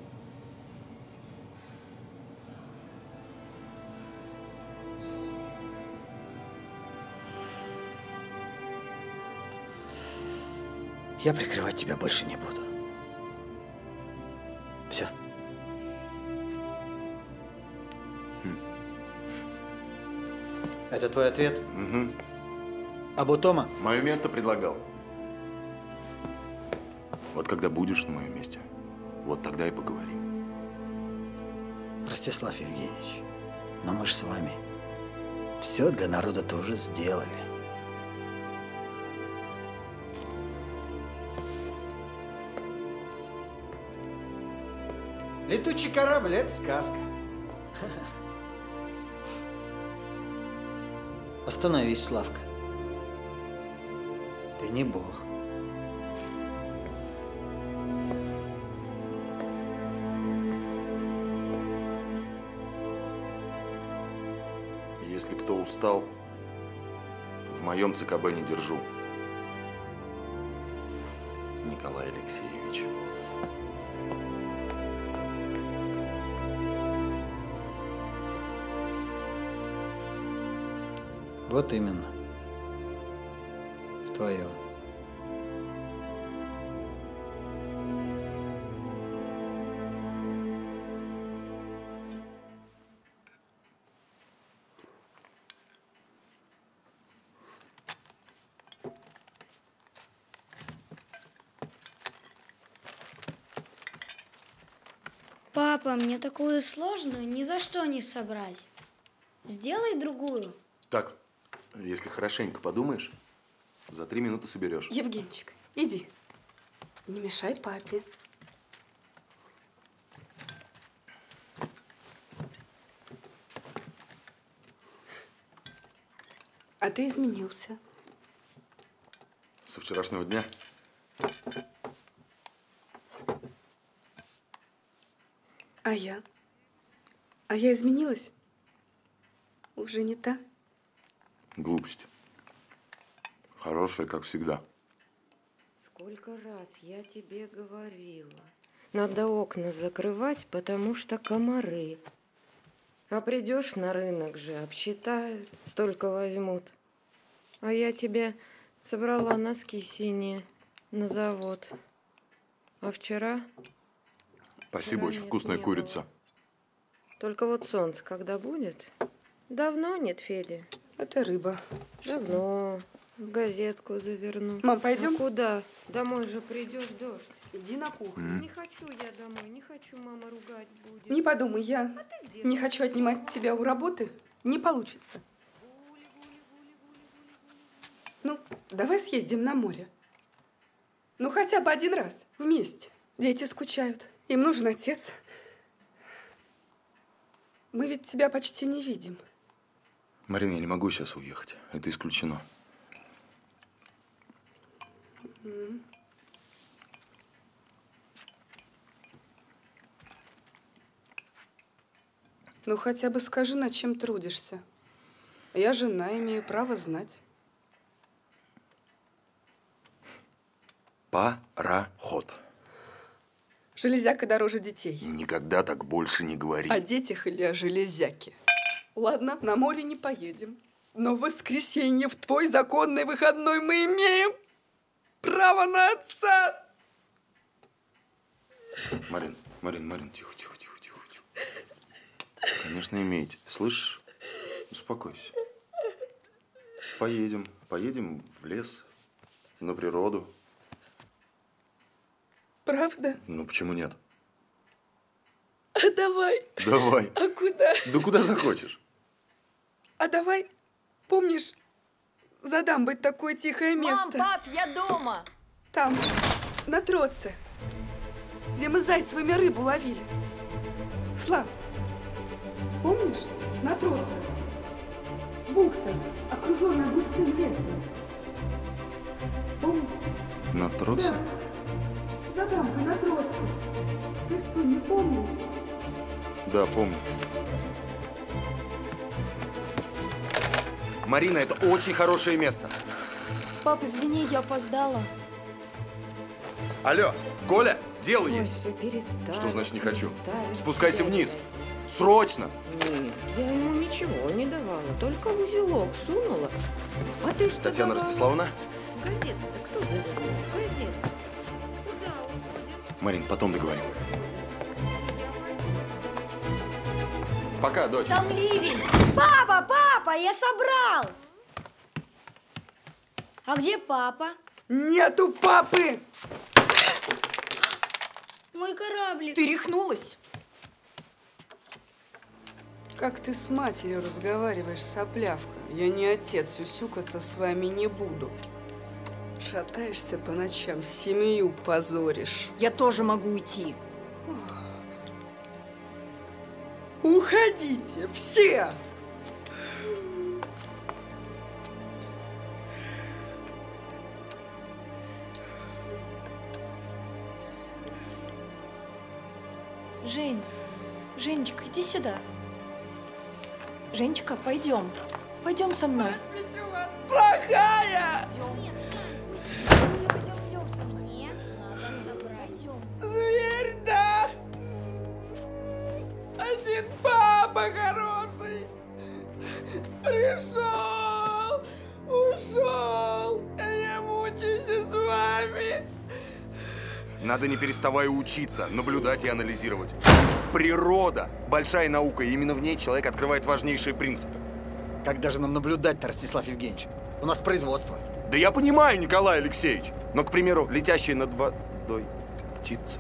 Я прикрывать тебя больше не буду. Все. Это твой ответ? Угу. Абутома? Мое место предлагал. Вот когда будешь на моем месте, вот тогда и поговорим. Ростислав Евгеньевич, но мы же с вами все для народа тоже сделали. Летучий корабль – это сказка. Остановись, Славка. Ты не бог. Если кто устал, в моем ЦКБ не держу. Николай Алексеевич. Вот именно. В твоем. Папа, мне такую сложную ни за что не собрать. Сделай другую. Так, если хорошенько подумаешь, за 3 минуты соберешь. Евгенчик, иди. Не мешай папе. А ты изменился. Со вчерашнего дня? А я? А я изменилась? Уже не та? Глупость. Хорошая, как всегда. Сколько раз я тебе говорила. Надо окна закрывать, потому что комары. А придешь на рынок же, обсчитают, столько возьмут. А я тебе собрала носки синие на завод. А вчера... Спасибо, очень вкусная курица. Только вот солнце когда будет? Давно нет, Феди. Это рыба. Давно. В газетку заверну. Мам, пойдем? А куда? Домой же придешь дождь. Иди на кухню. Не хочу я домой, не хочу, мама ругать будет. Не подумай, я не хочу отнимать тебя у работы. Не получится. Ну, давай съездим на море. Ну, хотя бы один раз, вместе. Дети скучают. Им нужен отец. Мы ведь тебя почти не видим. Марина, я не могу сейчас уехать. Это исключено. Ну, хотя бы скажи, над чем трудишься. Я жена, имею право знать. Пароход. Железяка дороже детей. Никогда так больше не говори. О детях или о железяке. Ладно, на море не поедем. Но в воскресенье, в твой законный выходной, мы имеем право на отца. Марин, тихо. Конечно, имеете. Слышишь? Успокойся. Поедем. Поедем в лес, на природу. Правда? Ну, почему нет? А давай. Давай. А куда? Да куда захочешь. А давай, помнишь, за дамбой такое тихое место? Мам, пап, я дома. Там, на Троце, где мы зайцевыми рыбу ловили. Слав, помнишь, на Троце? Бухта, окруженная густым лесом. Помнишь? На Троце? Да. За дамбой на Троце. Ты что, не помнишь? Да, помню. Марина, это очень хорошее место. Пап, извини, я опоздала. Алло, Коля, дело Ой, есть. всё, перестань, Что значит не хочу? перестань. Спускайся вниз. Срочно. Нет, я ему ничего не давала, только в узелок сунула. А ты что Татьяна давала? Ростиславовна? Газеты-то кто завернул? Газеты. Куда уходим? Марин, потом договорим. Пока, дочь. Там ливень. Папа, папа, я собрал! А где папа? Нету папы! Мой кораблик. Ты рехнулась? Как ты с матерью разговариваешь, соплявка? Я не отец, сюсюкаться с вами не буду. Шатаешься по ночам, семью позоришь. Я тоже могу уйти. Уходите, все! Жень, Женечка, иди сюда. Женечка, пойдем. Пойдем со мной. Плохая! Идем со мной. Нет, надо собрать. Зверь, да! Один папа хороший пришел, ушел, а я мучаюсь с вами. Надо не переставая учиться, наблюдать и анализировать. Природа – большая наука, и именно в ней человек открывает важнейшие принципы. Как даже нам наблюдать-то, Ростислав Евгеньевич? У нас производство. Да я понимаю, Николай Алексеевич. Но, к примеру, летящая над водой птица.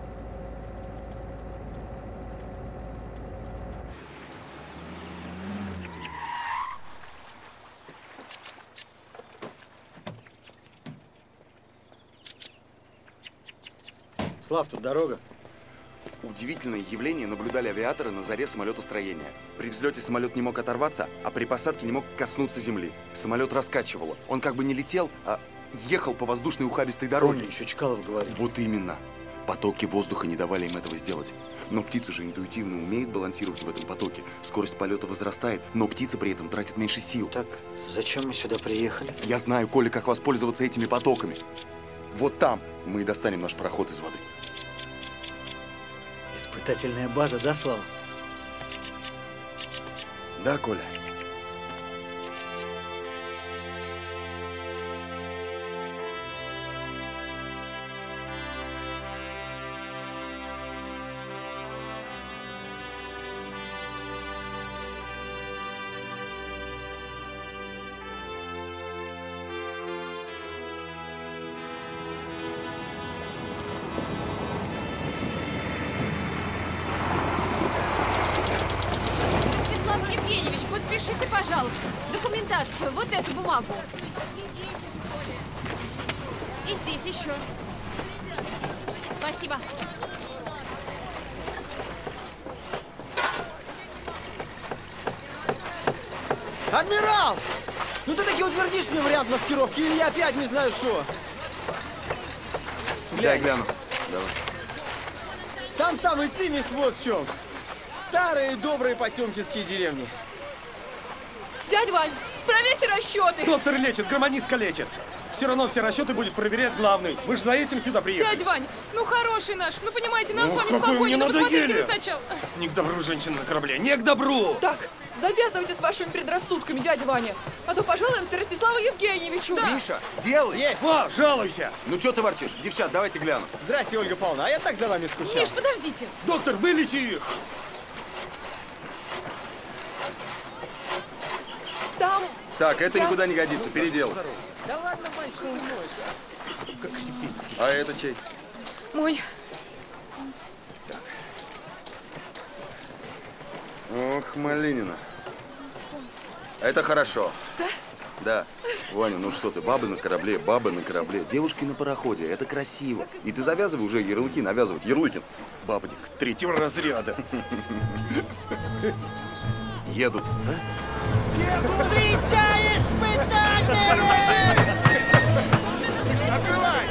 Слав, тут дорога. Удивительное явление наблюдали авиаторы на заре самолетостроения. При взлете самолет не мог оторваться, а при посадке не мог коснуться земли. Самолет раскачивало. Он как бы не летел, а ехал по воздушной ухабистой дороге. Помню, еще Чкалов говорил. Вот именно. Потоки воздуха не давали им этого сделать. Но птица же интуитивно умеет балансировать в этом потоке. Скорость полета возрастает, но птица при этом тратит меньше сил. Так, зачем мы сюда приехали? Я знаю, Коля, как воспользоваться этими потоками. Вот там мы и достанем наш пароход из воды. Испытательная база, да, Слава? Да, Коля. Подпишите, пожалуйста, документацию, вот эту бумагу. И здесь еще. Спасибо. Адмирал! Ну ты таки утвердишь мне вариант маскировки, или я опять не знаю что? Дай гляну. Давай. Там самый цимис вот в чем. Старые добрые потемкинские деревни. Дядя Вань, проверьте расчеты. Доктор лечит, гармонистка лечит. Все равно все расчеты будет проверять главный. Мы же за этим сюда приехали. Дядя Вань, ну хороший наш. Ну понимаете, нам с вами какой спокойнее. мне Ну посмотрите надоели. вы сначала. Не к добру женщина на корабле, не к добру! Так, завязывайте с вашими предрассудками, дядя Ваня. А то пожалуемся Ростиславу Евгеньевичу. Да. Миша, делай! Есть! О, жалуйся! Ну что ты ворчишь? Девчат, давайте гляну. Здрасте, Ольга Павловна, а я так за вами скучал. Миш, подождите. Доктор, вылечи их! Так, это никуда не годится, переделать. Да ладно, мальчик, не бойся. А это чей? Мой. Ох, Малинина. Это хорошо. Да? Да. Ваня, ну что ты, бабы на корабле, бабы на корабле, девушки на пароходе, это красиво. И ты завязывай уже ярлыки навязывать. Ярлыкин, бабник 3-го разряда. Едут, да? Встречай испытателей! Открывай!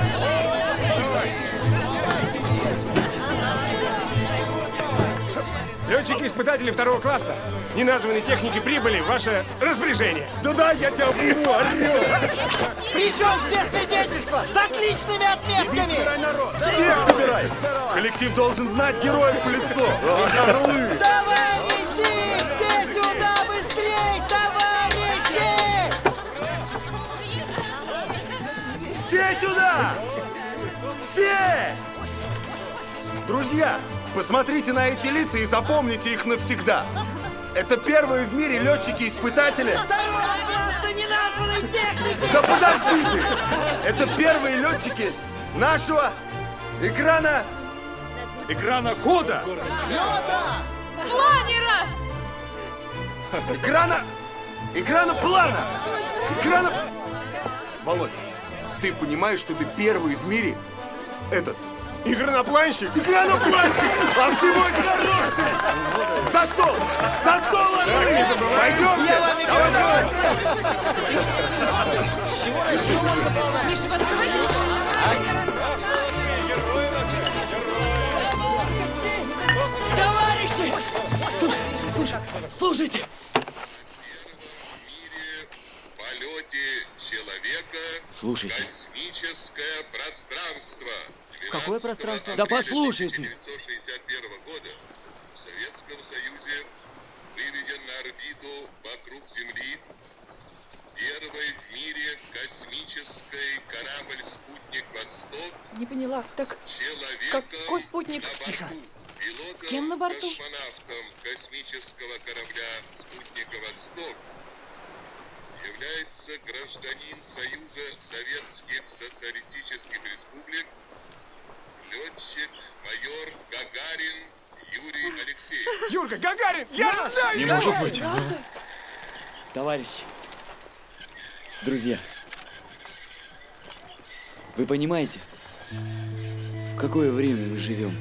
Летчики-испытатели 2-го класса, неназванной техники прибыли в ваше распоряжение. Да-да, я тебя обниму, орёл! Причем все свидетельства с отличными отметками! Всех собирай! Коллектив должен знать героев в лицо! Орлы! Товарищи! Все сюда быстрей! Товарищи! Все сюда! Все! Друзья, посмотрите на эти лица и запомните их навсегда. Это первые в мире летчики-испытатели. 2-го класса неназванной техники! Да подождите! Это первые летчики нашего экрана хода! Лёта! Планера! Экрана плана! Володь, ты понимаешь, что ты первый в мире Экранопланщик? Экранопланщик! Ах ты мой хороший! За стол! За стол, Андрей! Пойдемте! Давай! Миша, вы открывайте. Товарищи! Слушайте! Слушайте. Космическое пространство. Какое пространство? Да послушай ты. 1961 года в Советском Союзе выведен на орбиту вокруг Земли первый в мире космический корабль-спутник «Восток». Не поняла. Так какой спутник? Тихо. С кем на борту? Космонавтом космического корабля «Спутника Восток» является гражданин Союза Советских Социалистических Республик, летчик-майор Гагарин Юрий Алексеевич. Юрка, Гагарин! Я не знаю! Не может быть! Товарищи, друзья, вы понимаете, в какое время мы живем?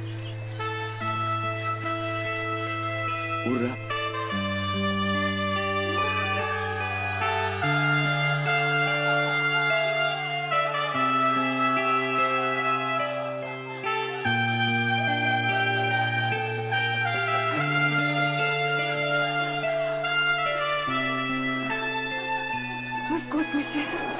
Ура! Мы в космосе.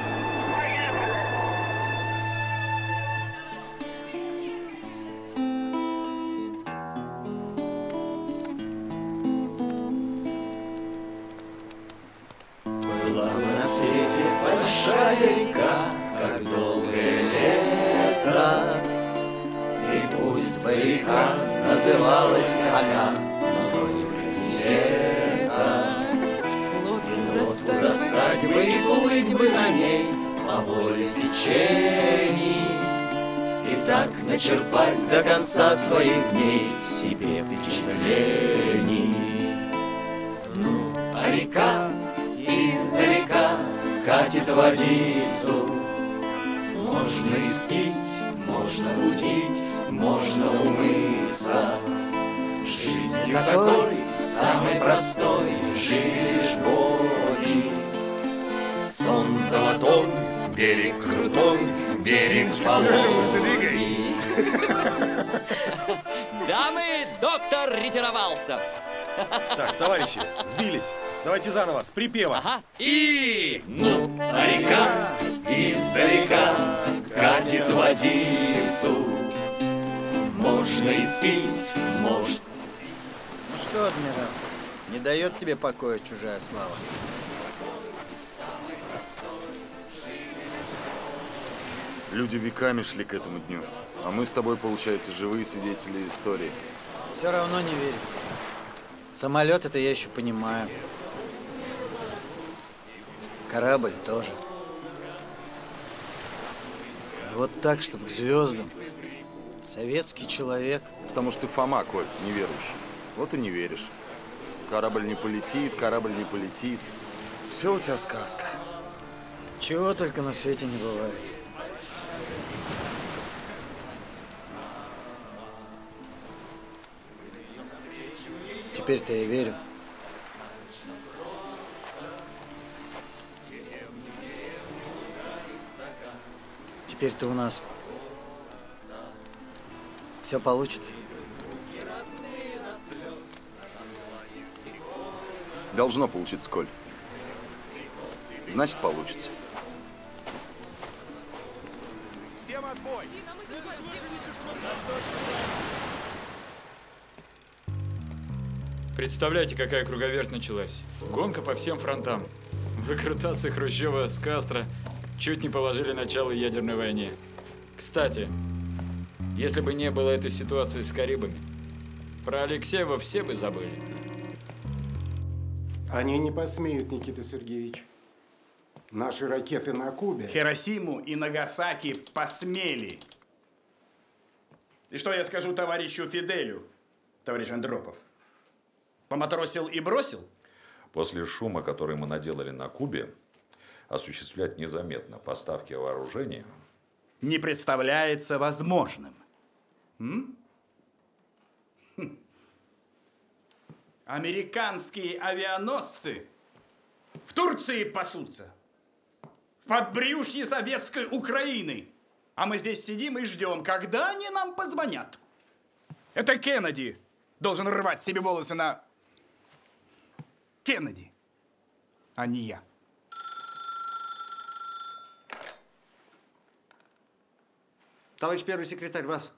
Была на свете большая река, как долгое лето. И пусть бы река называлась она, но только не это. Лодку достать бы и плыть бы на ней по воле течений. И так начерпать до конца своих дней себе впечатлений. Ну, а река издалека катит водицу. Можно испить, можно будить, можно умыться. Жизнью такой, самой простой, жили лишь боги. Сон золотой, берег крутой, берег пологий. Дамы, доктор ретировался. Так, товарищи, сбились. Давайте заново, с припева. Ага. И, ну, а река издалека катит водицу. Можно испить, можно. Ну что, адмирал, не дает тебе покоя чужая слава? Люди веками шли к этому дню, а мы с тобой, получается, живые свидетели истории. Все равно не верится. Самолет это я еще понимаю. Корабль тоже. И вот так, чтобы к звездам. Советский человек. Потому что ты Фома, Коль, неверующий. Вот и не веришь. Корабль не полетит, корабль не полетит. Все у тебя сказка. Чего только на свете не бывает. Теперь-то я верю. Теперь-то у нас все получится. Должно получиться, Коль. Значит, получится. Всем отбой! Представляете, какая круговерть началась. Гонка по всем фронтам. Выкрутасы Хрущева с Кастро чуть не положили начало ядерной войне. Кстати, если бы не было этой ситуации с Карибами, про Алексеева все бы забыли. Они не посмеют, Никита Сергеевич. Наши ракеты на Кубе. Хиросиму и Нагасаки посмели. И что я скажу товарищу Фиделю, товарищ Андропов? Поматросил и бросил? После шума, который мы наделали на Кубе, осуществлять незаметно поставки вооружения не представляется возможным. Американские авианосцы в Турции пасутся, в подбрюшье советской Украины. А мы здесь сидим и ждем, когда они нам позвонят. Это Кеннеди должен рвать себе волосы на... Кеннеди, а не я. Товарищ первый секретарь, вас.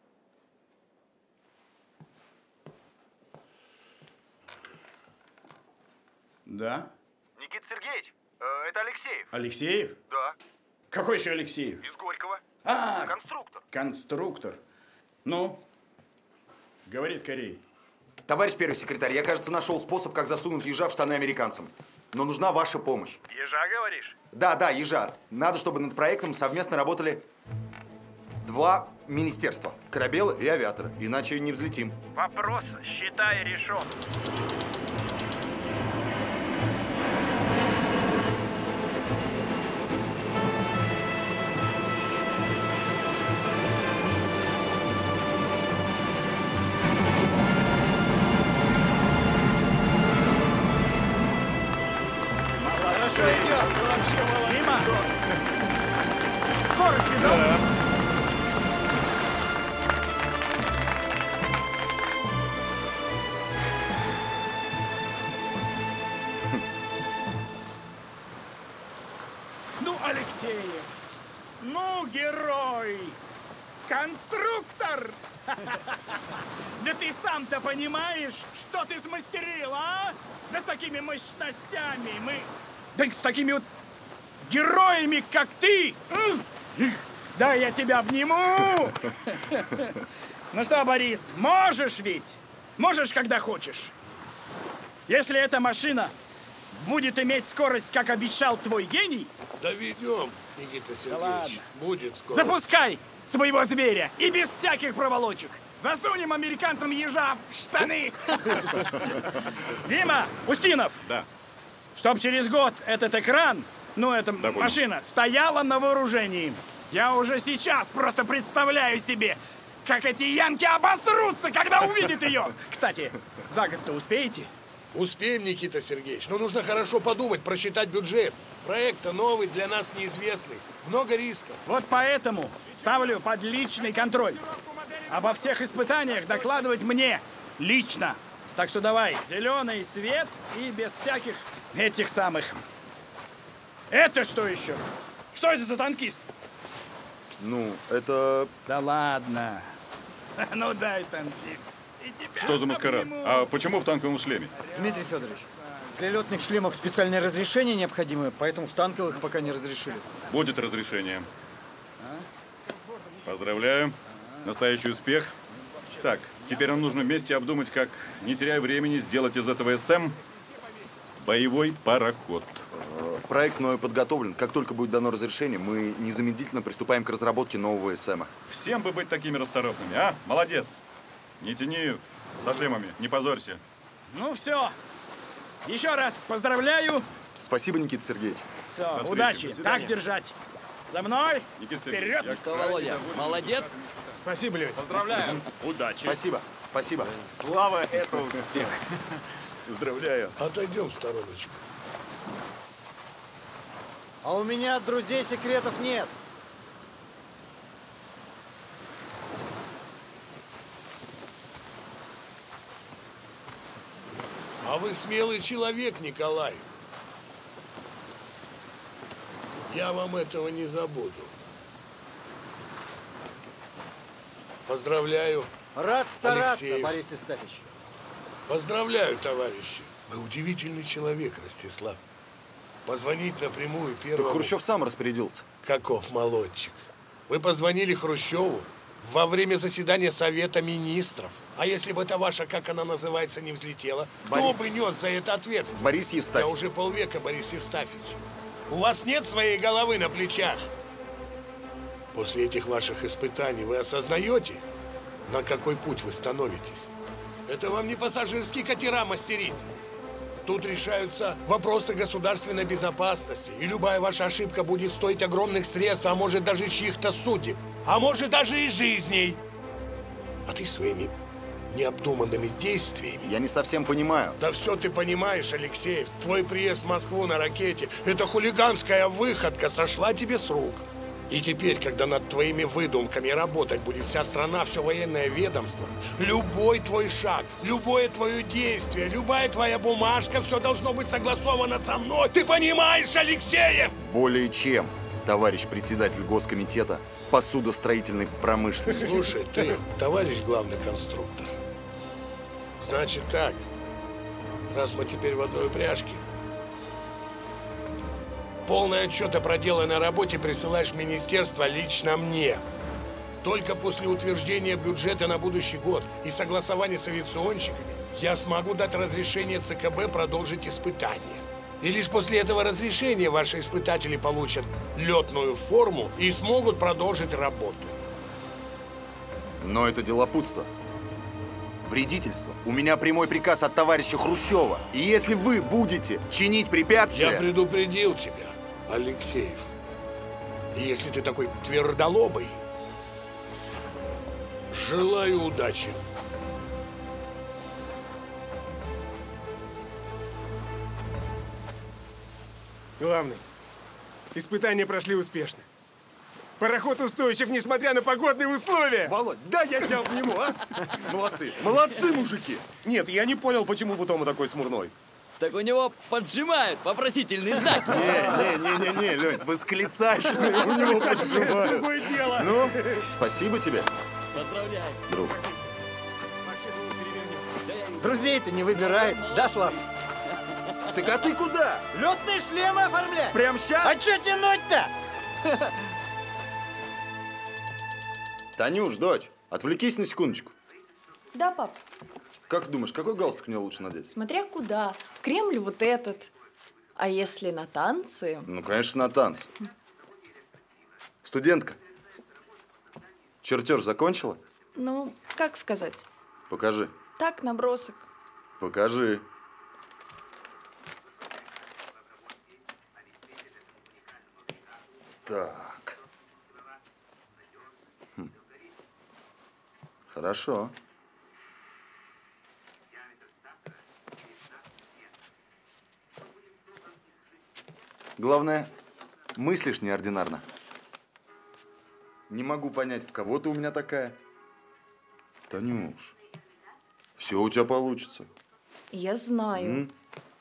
Да? Никита Сергеевич, это Алексеев. Алексеев? Да. Какой еще Алексеев? Из Горького. А, конструктор. Конструктор. Ну, говори скорее. Товарищ первый секретарь, я, кажется, нашел способ, как засунуть ежа в штаны американцам. Но нужна ваша помощь. Ежа, говоришь? Да, ежа. Надо, чтобы над проектом совместно работали 2 министерства. Корабелы и авиаторы. Иначе не взлетим. Вопрос, считай, решен. Дима! Скорость видал? Да. Ну, Алексеев! Ну, герой! Конструктор! Да ты сам-то понимаешь, что ты смастерил, а? Да с такими мощностями мы... Да с такими вот героями, как ты! Да, я тебя обниму! Ну что, Борис, можешь ведь? Можешь, когда хочешь. Если эта машина будет иметь скорость, как обещал твой гений... Доведем, Никита Сергеевич. Да ладно. Будет скорость. Запускай своего зверя и без всяких проволочек. Засунем американцам ежа в штаны. Дима, Устинов. Да. Чтоб через год этот экран, ну, эта машина, стояла на вооружении. Я уже сейчас просто представляю себе, как эти янки обосрутся, когда увидят ее. Кстати, за год-то успеете? Успеем, Никита Сергеевич. Но нужно хорошо подумать, просчитать бюджет. Проект-то новый, для нас неизвестный. Много рисков. Вот поэтому ставлю под личный контроль. Обо всех испытаниях докладывать мне лично. Так что давай, зеленый свет и без всяких этих самых. Это что еще? Что это за танкист? Ну, это... Да ладно. Ну дай, танкист. Что за маскарад? А почему в танковом шлеме? Дмитрий Федорович, для летных шлемов специальное разрешение необходимо, поэтому в танковых пока не разрешили. Будет разрешение. Поздравляю. Настоящий успех. Так, теперь нам нужно вместе обдумать, как, не теряя времени, сделать из этого СМ боевой пароход. Проект мною подготовлен. Как только будет дано разрешение, мы незамедлительно приступаем к разработке нового СМа. Всем бы быть такими расторопными, а? Молодец. Не тяни за шлемами, не позорься. Ну все. Еще раз поздравляю. Спасибо, Никита Сергеевич. Все, удачи. Так держать. За мной. Вперед. Что, Володя, молодец? Спасибо, Лёнь. Поздравляем. Удачи. Спасибо. Спасибо. Слава, это успех. Поздравляю. Отойдем в стороночку. А у меня от друзей секретов нет. А вы смелый человек, Николай. Я вам этого не забуду. Поздравляю. Рад стараться, Алексеев. Борис Истафьевич. Поздравляю, товарищи. Вы удивительный человек, Ростислав. Позвонить напрямую первому. Так Хрущев сам распорядился. Каков молодчик. Вы позвонили Хрущеву во время заседания Совета Министров. А если бы эта ваша, как она называется, не взлетела, Борис. кто бы нес за это ответственность? Борис Евстафьевич. Я уже полвека, Борис Евстафьевич. У вас нет своей головы на плечах. После этих ваших испытаний вы осознаете, на какой путь вы становитесь? Это вам не пассажирские катера мастерить. Тут решаются вопросы государственной безопасности. И любая ваша ошибка будет стоить огромных средств, а может даже чьих-то судеб. А может даже и жизней. А ты своими необдуманными действиями... Я не совсем понимаю. Да все ты понимаешь, Алексеев. Твой приезд в Москву на ракете – это хулиганская выходка сошла тебе с рук. И теперь, когда над твоими выдумками работать будет вся страна, все военное ведомство, любой твой шаг, любое твое действие, любая твоя бумажка, все должно быть согласовано со мной. Ты понимаешь, Алексеев? Более чем, товарищ председатель Госкомитета по судостроительной промышленности. Слушай, ты, товарищ главный конструктор. Значит так, раз мы теперь в одной упряжке, полный отчет о проделанной работе присылаешь в министерство лично мне. Только после утверждения бюджета на будущий год и согласования с авиационщиками я смогу дать разрешение ЦКБ продолжить испытания. И лишь после этого разрешения ваши испытатели получат летную форму и смогут продолжить работу. Но это делопутство. Вредительство. У меня прямой приказ от товарища Хрущева. И если вы будете чинить препятствия... Я предупредил тебя, Алексеев. И если ты такой твердолобый, желаю удачи. Главный, испытания прошли успешно. Пароход устойчив, несмотря на погодные условия. Володь, да я тебя обниму, а? Молодцы, молодцы, мужики. Нет, я не понял, почему Бутома такой смурной. Так у него поджимают вопросительный знак. Не, Лёнь, восклицательный. У него поджимают. Другое дело. Ну, спасибо тебе, Поздравляю. друг. Друзей-то не выбирает, да, Слав? Так а ты куда? Летные шлемы оформлять. Прям сейчас? А что тянуть-то? Танюш, дочь, отвлекись на секундочку. Да, пап. Как думаешь, какой галстук мне лучше надеть? Смотря куда. В Кремль вот этот. А если на танцы? Ну, конечно, на танцы. Студентка, чертеж закончила? Ну, как сказать? Покажи. Так, набросок. Покажи. Так. Хорошо. Главное, мыслишь неординарно. Не могу понять, в кого ты у меня такая. Танюш, все у тебя получится. Я знаю.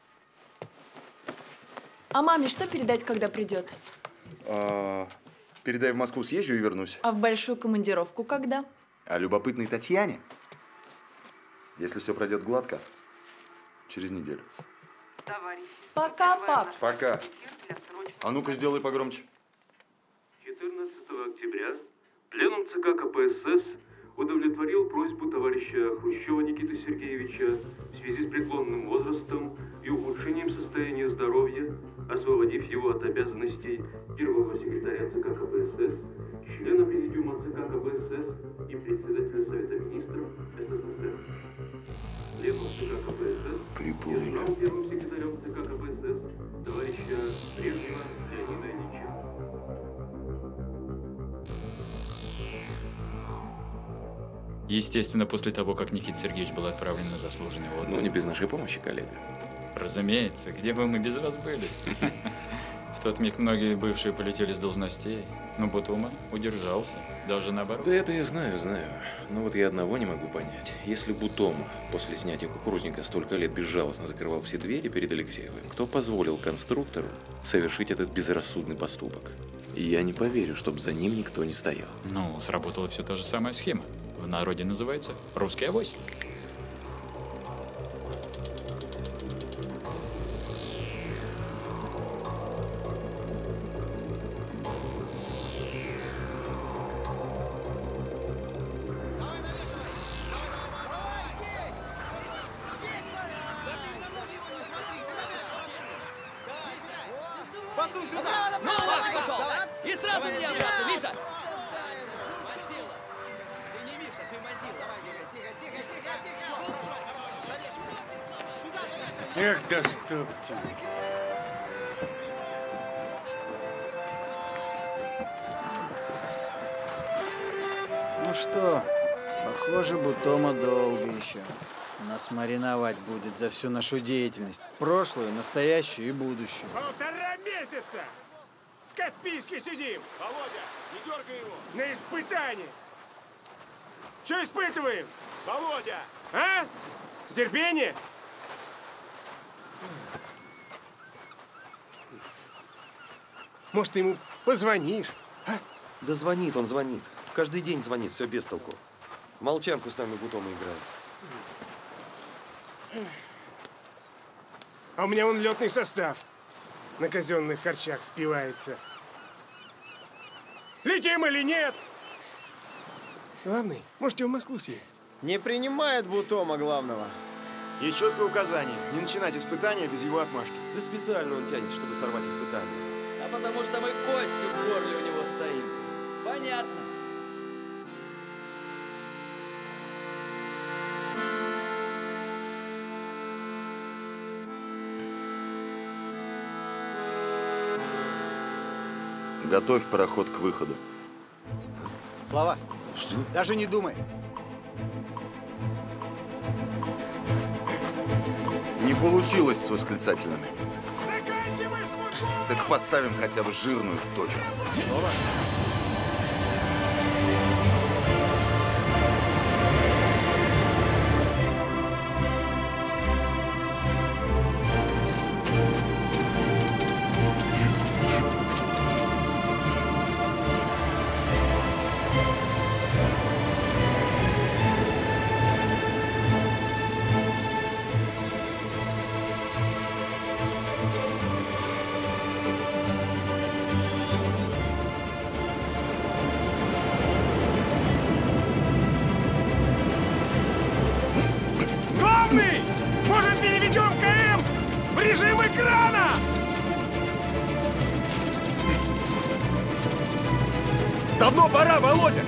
А маме что передать, когда придет? Передай, в Москву съезжу и вернусь. А в большую командировку когда? А любопытной Татьяне, если все пройдет гладко, через неделю. Пока, пап. Пока. А ну-ка, сделай погромче. 14 октября Пленум ЦК КПСС удовлетворил просьбу товарища Хрущева Никиты Сергеевича в связи с преклонным возрастом и ухудшением состояния здоровья, освободив его от обязанностей первого секретаря ЦК КПСС, члена Президиума ЦК КПСС и председателя Совета Министров СССР. Пленум ЦК КПСС избрал первым секретарем ЦК КПСС товарища Брежнева Леонида Ильича. Естественно, после того, как Никита Сергеевич был отправлен на заслуженный отдых. Ну, не без нашей помощи, коллега. Разумеется, где бы мы без вас были? В тот миг многие бывшие полетели с должностей, но Бутума удержался, даже наоборот. Да это я знаю. Но вот я одного не могу понять. Если Бутума после снятия кукурузника столько лет безжалостно закрывал все двери перед Алексеевым, кто позволил конструктору совершить этот безрассудный поступок? И я не поверю, чтобы за ним никто не стоял. Ну, сработала все та же самая схема. В народе называется «русский авось». Пасуй сюда! Ну, вот и пошел! И сразу меня обратно, Миша! Эх, да чтоб тебя. Ну что, похоже, Бутума долго еще нас мариновать будет за всю нашу деятельность. Прошлую, настоящую и будущую. 1,5 месяца! В Каспийске сидим! Володя, не дергай его! На испытание! Че испытываем? Володя! А? Терпение? Может, ты ему позвонишь? А? Да звонит, он звонит. Каждый день звонит, все без толку. Молчанку с нами Бутума играет. А у меня вон летный состав на казенных харчах спивается. Летим или нет? Главный, можете в Москву съездить. Не принимает Бутума главного. Есть четкое указание не начинать испытания без его отмашки. Да специально он тянет, чтобы сорвать испытание. А потому что мы костью в горле у него стоим. Понятно. Готовь пароход к выходу. Слава. Что? Даже не думай. Не получилось с восклицательными. Так поставим хотя бы жирную точку. Слава. Главный! Может, переведем КМ в режим экрана? Давно пора, Володя!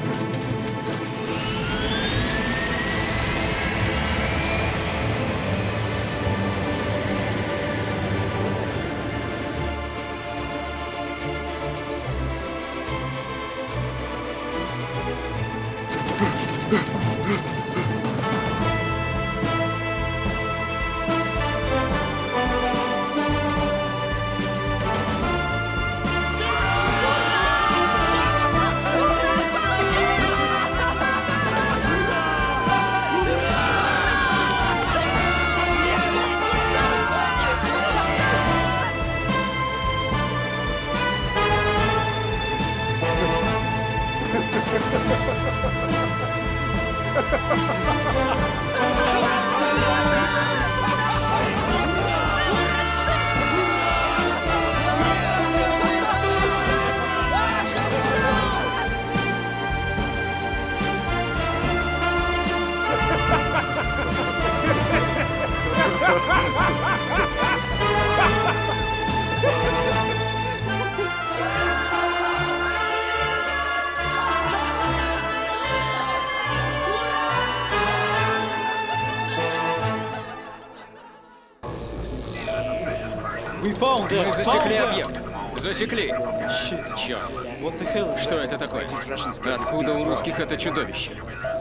Мы засекли объект. Засекли. Черт. Что это такое? Откуда у русских это чудовище?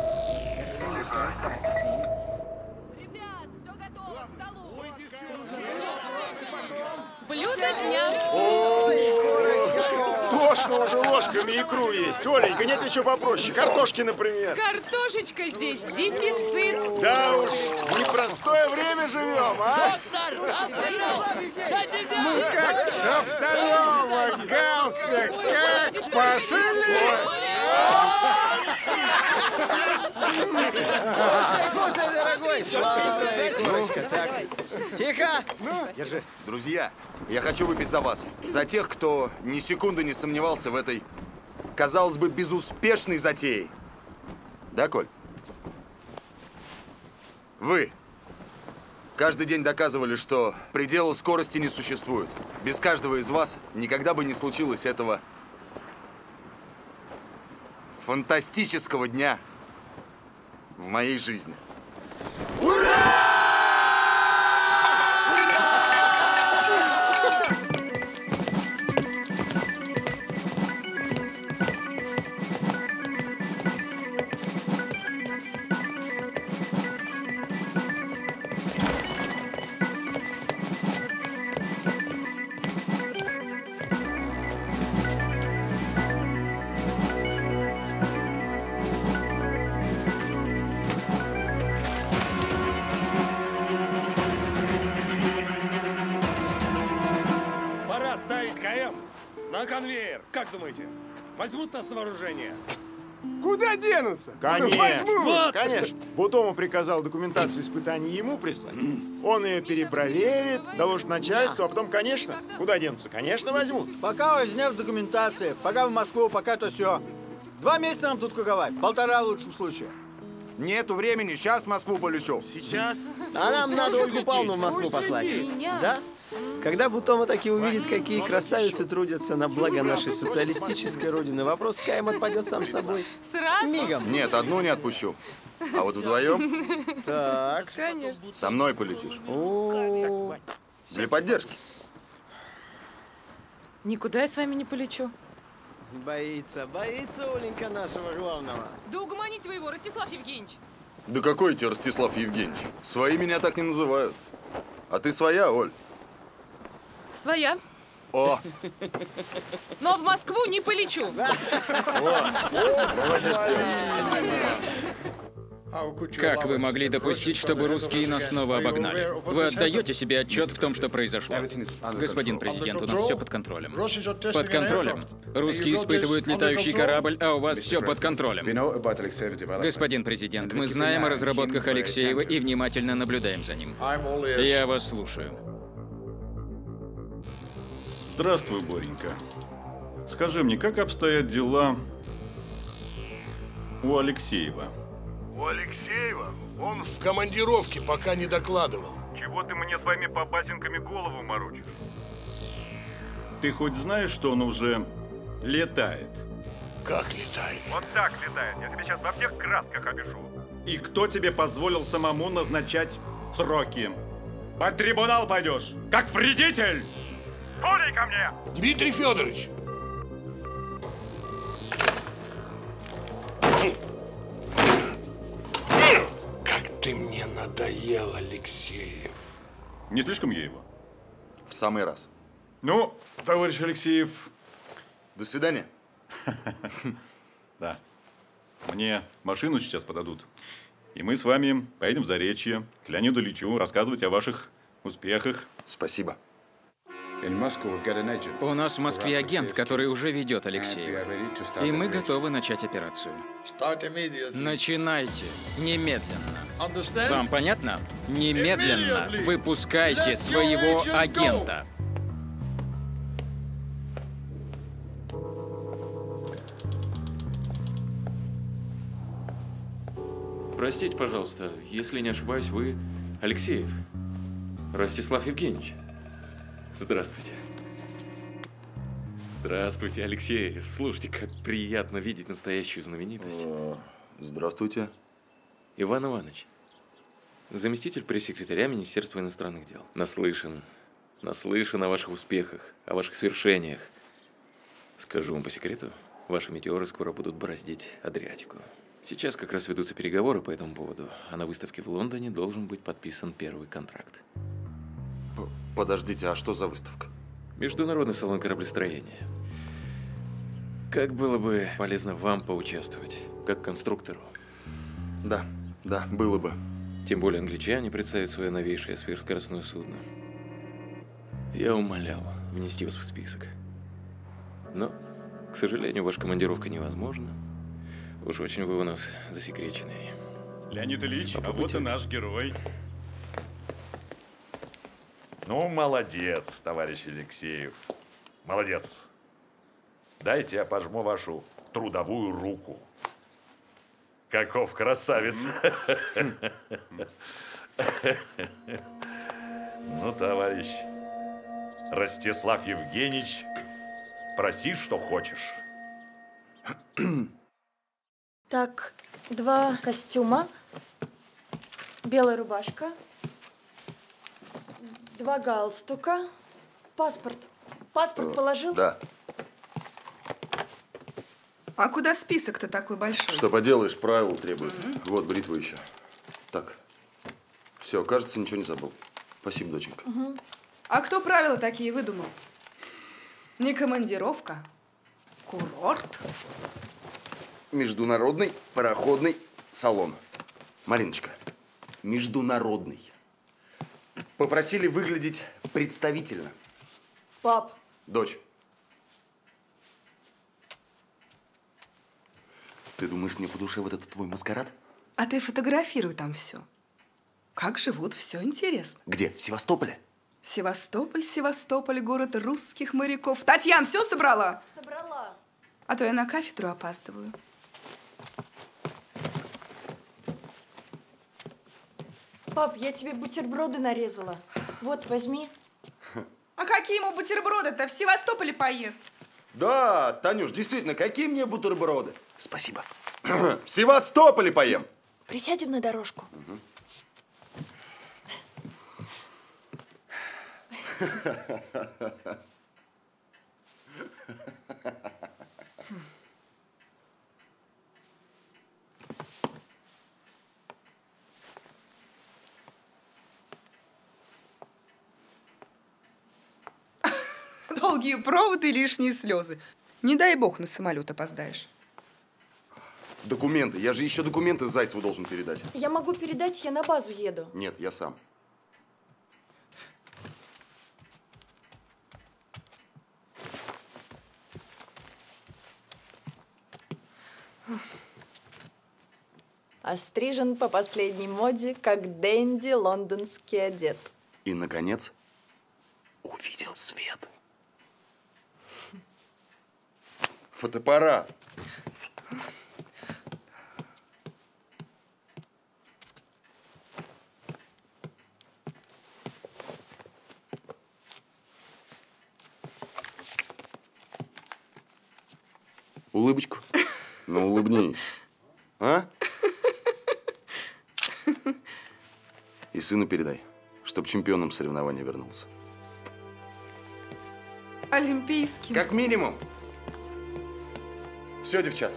Блюдо дня. Тошно уже ложками икру есть. Оленька, нет еще попроще. Картошки, например. Картошечка здесь дефицит. Да уж, непростое время живем, а? Мы как со второго галса, как пошли. Кушай, дорогой. Славная икрочка. Так, тихо. Держи. Друзья, я хочу выпить за вас. За тех, кто ни секунды не сомневался в этой, казалось бы, безуспешной затее. Да, Коль? Вы каждый день доказывали, что предела скорости не существует. Без каждого из вас никогда бы не случилось этого фантастического дня в моей жизни. На конвейер. Как думаете, возьмут нас на вооружение? Куда денутся? Конечно. Возьмут. Вот. Конечно. Бутома приказал документацию испытаний ему прислать. Он ее перепроверит, доложит начальству, а потом, конечно, куда денутся? Конечно, возьмут. Пока возьмем документации, пока в Москву, пока то все. 2 месяца нам тут куковать, 1,5 в лучшем случае. Нету времени, сейчас в Москву полечу. Сейчас? А нам надо Ольгу Павловну в Москву послать. Да? Когда Бутома таки увидит, какие красавицы трудятся на благо нашей социалистической родины, вопрос с Каем отпадет сам собой. Сразу? Мигом. Нет, одну не отпущу. А вот вдвоем Так. Конечно. со мной полетишь. Для поддержки. Никуда я с вами не полечу. Боится Оленька нашего главного. Да угомоните вы его, Ростислав Евгеньевич. Да какой тебе Ростислав Евгеньевич? Свои меня так не называют. А ты своя, Оль? Своя. О! Но в Москву не полечу. Как вы могли допустить, чтобы русские нас снова обогнали? Вы отдаете себе отчет в том, что произошло? Господин президент, у нас все под контролем. Под контролем. Русские испытывают летающий корабль, а у вас все под контролем. Господин президент, мы знаем о разработках Алексеева и внимательно наблюдаем за ним. Я вас слушаю. Здравствуй, Боренька. Скажи мне, как обстоят дела у Алексеева? У Алексеева? Он в командировке, пока не докладывал. Чего ты мне своими побасенками голову морочишь? Ты хоть знаешь, что он уже летает? Как летает? Вот так летает. Я тебе сейчас во всех красках опишу. И кто тебе позволил самому назначать сроки? Под трибунал пойдешь, как вредитель! Пулей ко мне! Дмитрий Федорович! Как ты мне надоел, Алексеев. Не слишком я его? В самый раз. Ну, товарищ Алексеев... До свидания. Да. Мне машину сейчас подадут. И мы с вами поедем в Заречье, к Леониду Ильичу, рассказывать о ваших успехах. Спасибо. У нас в Москве агент, который уже ведет Алексеева. И мы готовы начать операцию. Начинайте. Немедленно. Вам понятно? Немедленно выпускайте своего агента. Простите, пожалуйста, если не ошибаюсь, вы Алексеев. Ростислав Евгеньевич. Здравствуйте. Здравствуйте, Алексеев. Слушайте, как приятно видеть настоящую знаменитость. Здравствуйте. Иван Иванович, заместитель пресс-секретаря Министерства иностранных дел. Наслышан Наслышан о ваших успехах, о ваших свершениях. Скажу вам по секрету, ваши метеоры скоро будут бороздить Адриатику. Сейчас как раз ведутся переговоры по этому поводу, а на выставке в Лондоне должен быть подписан первый контракт. Подождите, а что за выставка? Международный салон кораблестроения. Как было бы полезно вам поучаствовать, как конструктору? Да, было бы. Тем более англичане представят свое новейшее сверхскоростное судно. Я умолял внести вас в список. Но, к сожалению, ваша командировка невозможна. Уж очень вы у нас засекреченный. Леонид Ильич, а вот и наш герой. Ну, молодец, товарищ Алексеев. Молодец. Дайте я пожму вашу трудовую руку. Каков красавец. Ну, товарищ Ростислав Евгеньевич, проси, что хочешь. Так, 2 костюма, белая рубашка, 2 галстука, паспорт. Паспорт положил? Да. А куда список-то такой большой? Что поделаешь, правила требуют. Вот, бритва еще. Так. Все, кажется, ничего не забыл. Спасибо, доченька. А кто правила такие выдумал? Не командировка, курорт. Международный пароходный салон. Мариночка, международный. Попросили выглядеть представительно. Пап. Дочь. Ты думаешь, мне по душе вот этот твой маскарад? А ты фотографируй там все. Как живут, все интересно. Где? В Севастополе? Севастополь, Севастополь, город русских моряков. Татьяна, все собрала? Собрала. А то я на кафедру опаздываю. Пап, я тебе бутерброды нарезала. Вот, возьми. А какие ему бутерброды-то? В Севастополе поест. Да, Танюш, действительно, какие мне бутерброды? Спасибо. В Севастополе поем. Присядем на дорожку. Долгие проводы и лишние слезы. Не дай бог на самолет опоздаешь. Документы. Я же еще документы Зайцеву должен передать. Я могу передать, я на базу еду. Нет, я сам. Острижен по последней моде, как дэнди лондонский одет. И, наконец, увидел свет. Фотоаппарат. Улыбочку. Ну, улыбнись. А? И сыну передай, чтоб чемпионом соревнования вернулся. Олимпийский. Как минимум. Все, девчат.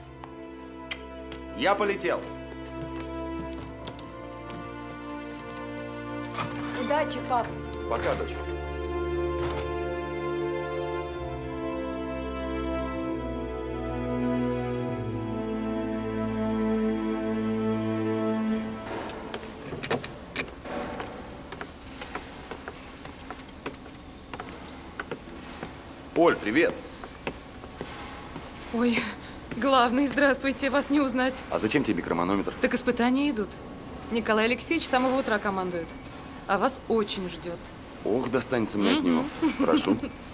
Я полетел. Удачи, пап. Пока, дочь. Оль, привет. Ой, главный, здравствуйте, вас не узнать. А зачем тебе микроманометр? Так испытания идут. Николай Алексеевич с самого утра командует. А вас очень ждет. Ох, достанется мне от него. Прошу.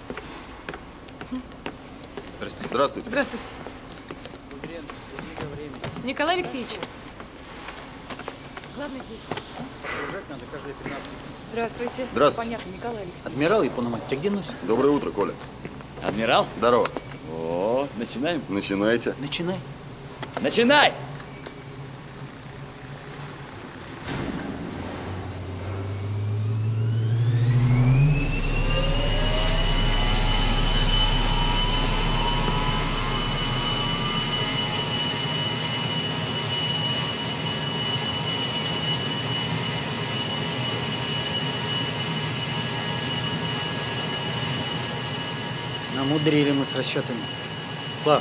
Здравствуйте. Здравствуйте. Здравствуйте. Николай Алексеевич. Главный здесь. Кружать надо каждые 15 секунд. Здравствуйте. Здравствуйте. Понятно, Николай Алексеевич. Адмирал Япономать, тебя где носит? Доброе утро, Коля. Адмирал? Здорово. О, начинаем? Начинайте. Начинай. Начинай! Намудрили мы с расчетами. Слав,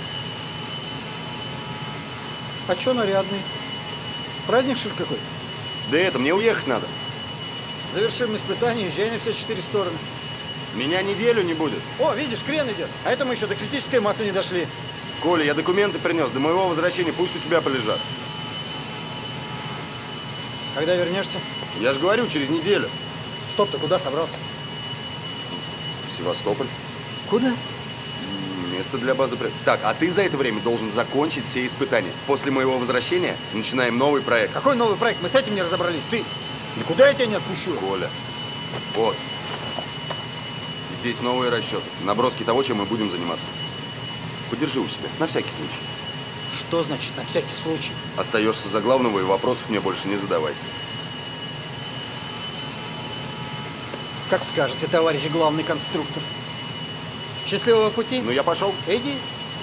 а чё нарядный? Праздник, что ли, какой? Да это, мне уехать надо. Завершим испытание, езжай на все 4 стороны. Меня неделю не будет. О, видишь, крен идет. А это мы еще до критической массы не дошли. Коля, я документы принес. До моего возвращения пусть у тебя полежат. Когда вернешься? Я же говорю, через неделю. Стоп, ты куда собрался? В Севастополь. Куда? Место для базы. Так, а ты за это время должен закончить все испытания. После моего возвращения начинаем новый проект. Какой новый проект? Мы с этим не разобрались. Ты, никуда я тебя не отпущу. Коля, вот. Здесь новые расчеты. Наброски того, чем мы будем заниматься. Подержи у себя, на всякий случай. Что значит на всякий случай? Остаешься за главного и вопросов мне больше не задавай. Как скажете, товарищ главный конструктор. Счастливого пути. Ну, я пошел. Иди.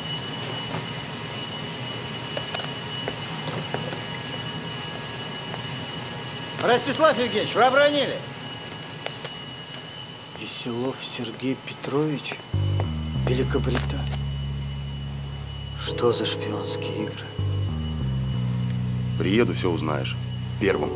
Ростислав Евгеньевич, вы обронили. Веселов Сергей Петрович, Великобритания. Что за шпионские игры? Приеду, все узнаешь. Первым.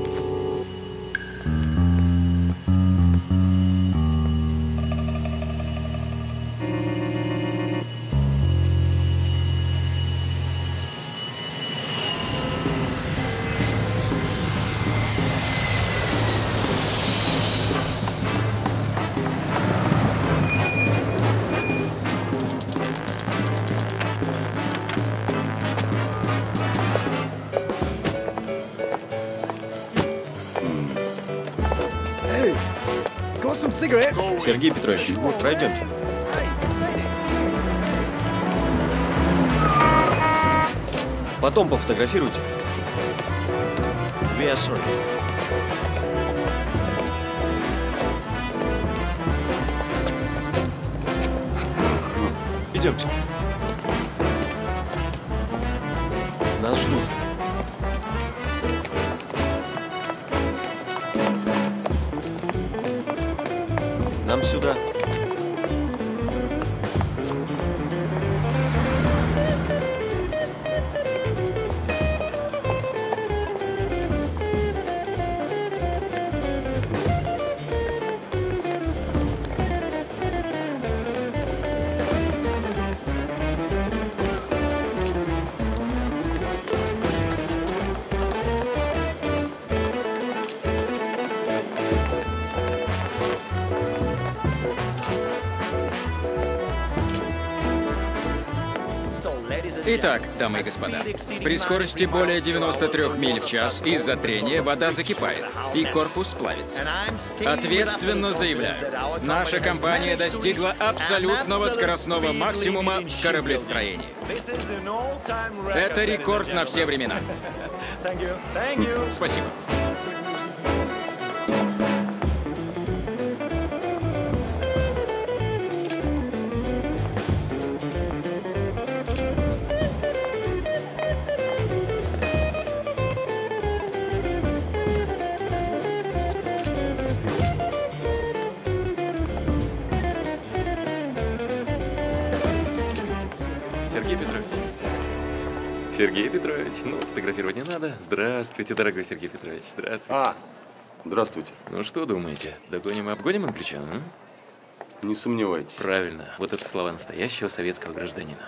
Сергей Петрович, пройдемте. Потом пофотографируйте. We are sorry. Идемте. Нас ждут. Нам сюда. Итак, дамы и господа, при скорости более 93 миль в час из-за трения вода закипает, и корпус плавится. Ответственно заявляю, наша компания достигла абсолютного скоростного максимума в кораблестроении. Это рекорд на все времена. Спасибо. Сергей Петрович, ну, фотографировать не надо. Здравствуйте, дорогой Сергей Петрович, здравствуйте. Здравствуйте. Ну, что думаете, догоним и обгоним англичан, а? Не сомневайтесь. Правильно, вот это слова настоящего советского гражданина.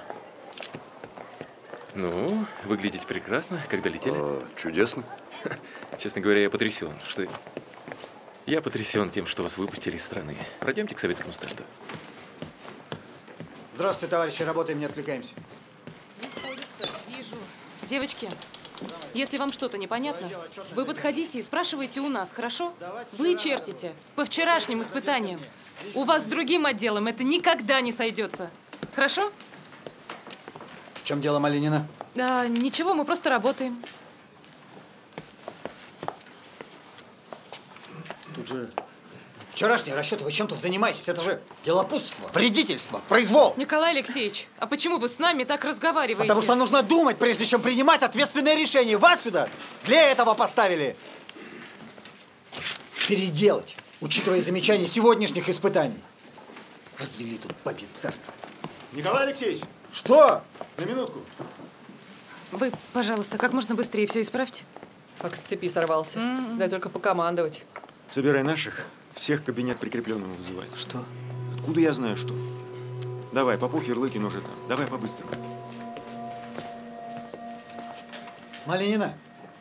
Ну, выглядите прекрасно, когда летели. Чудесно. Честно говоря, я потрясен, что... Я потрясен тем, что вас выпустили из страны. Пройдемте к советскому стенду. Здравствуйте, товарищи, работаем, не отвлекаемся. Вижу. Девочки, если вам что-то непонятно, вы подходите и спрашивайте у нас, хорошо? Вы чертите. По вчерашним испытаниям. У вас с другим отделом это никогда не сойдется. Хорошо? В чем дело, Малинина? Да, ничего, мы просто работаем. Тут же вчерашние расчеты. Вы чем тут занимаетесь? Это же делопутство, вредительство, произвол. Николай Алексеевич, а почему вы с нами так разговариваете? Потому что нужно думать, прежде чем принимать ответственное решение. Вас сюда для этого поставили. Переделать, учитывая замечания сегодняшних испытаний. Развели тут бабье царство. Николай Алексеевич! Что? На минутку. Вы, пожалуйста, как можно быстрее все исправьте. Как с цепи сорвался. Дай только покомандовать. Собирай наших, всех в кабинет прикрепленного вызывай. Что? Откуда я знаю, что? Давай, Попов, Ярлыкин уже там. Давай по-быстрому. Малинина.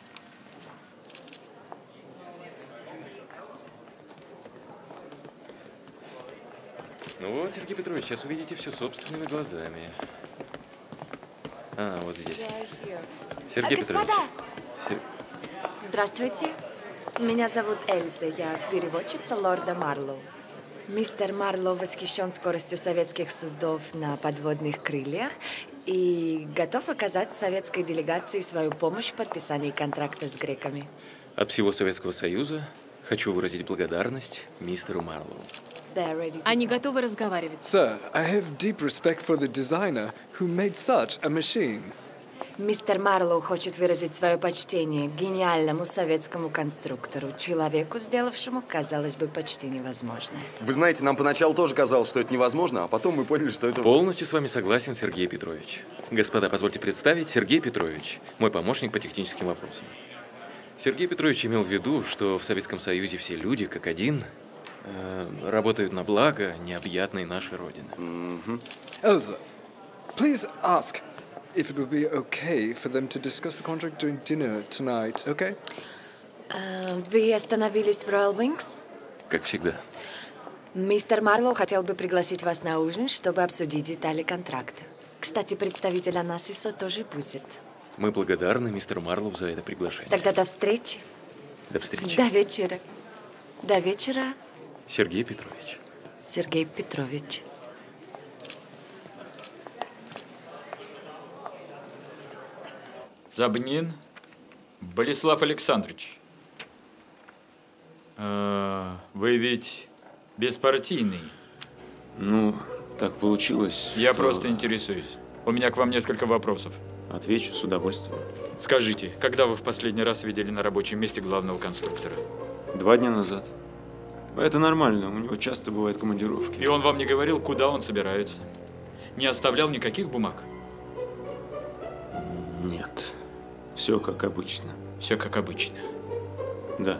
Ну вот, Сергей Петрович, сейчас увидите все собственными глазами. А, вот здесь. Сергей Петрович. Здравствуйте. Меня зовут Эльза. Я переводчица лорда Марлоу. Мистер Марлоу восхищен скоростью советских судов на подводных крыльях и готов оказать советской делегации свою помощь в подписании контракта с греками. От всего Советского Союза хочу выразить благодарность мистеру Марлоу. Они готовы разговаривать. Sir, I have deep respect for the designer who made such a machine. Мистер Марлоу хочет выразить свое почтение гениальному советскому конструктору, человеку, сделавшему, казалось бы, почти невозможное. Вы знаете, нам поначалу тоже казалось, что это невозможно, а потом мы поняли, что это... Полностью с вами согласен, Сергей Петрович. Господа, позвольте представить, Сергей Петрович, мой помощник по техническим вопросам. Сергей Петрович имел в виду, что в Советском Союзе все люди, как один, работают на благо необъятной нашей Родины. Elsa, please ask if it would be okay for them to discuss the contract during dinner tonight, okay? Вы остановились в Royal Wings? Как всегда. Мистер Марлоу хотел бы пригласить вас на ужин, чтобы обсудить детали контракта. Кстати, представитель Анасисо тоже будет. Мы благодарны мистеру Марлоу за это приглашение. Тогда до встречи. До встречи. До вечера. До вечера, Сергей Петрович. Сергей Петрович. Забнин Болеслав Александрович. Вы ведь беспартийный? Ну, так получилось. Я что... просто интересуюсь. У меня к вам несколько вопросов. Отвечу с удовольствием. Скажите, когда вы в последний раз видели на рабочем месте главного конструктора? 2 дня назад. Это нормально, у него часто бывают командировки. И он вам не говорил, куда он собирается? Не оставлял никаких бумаг? Нет. Все как обычно. Все как обычно. Да.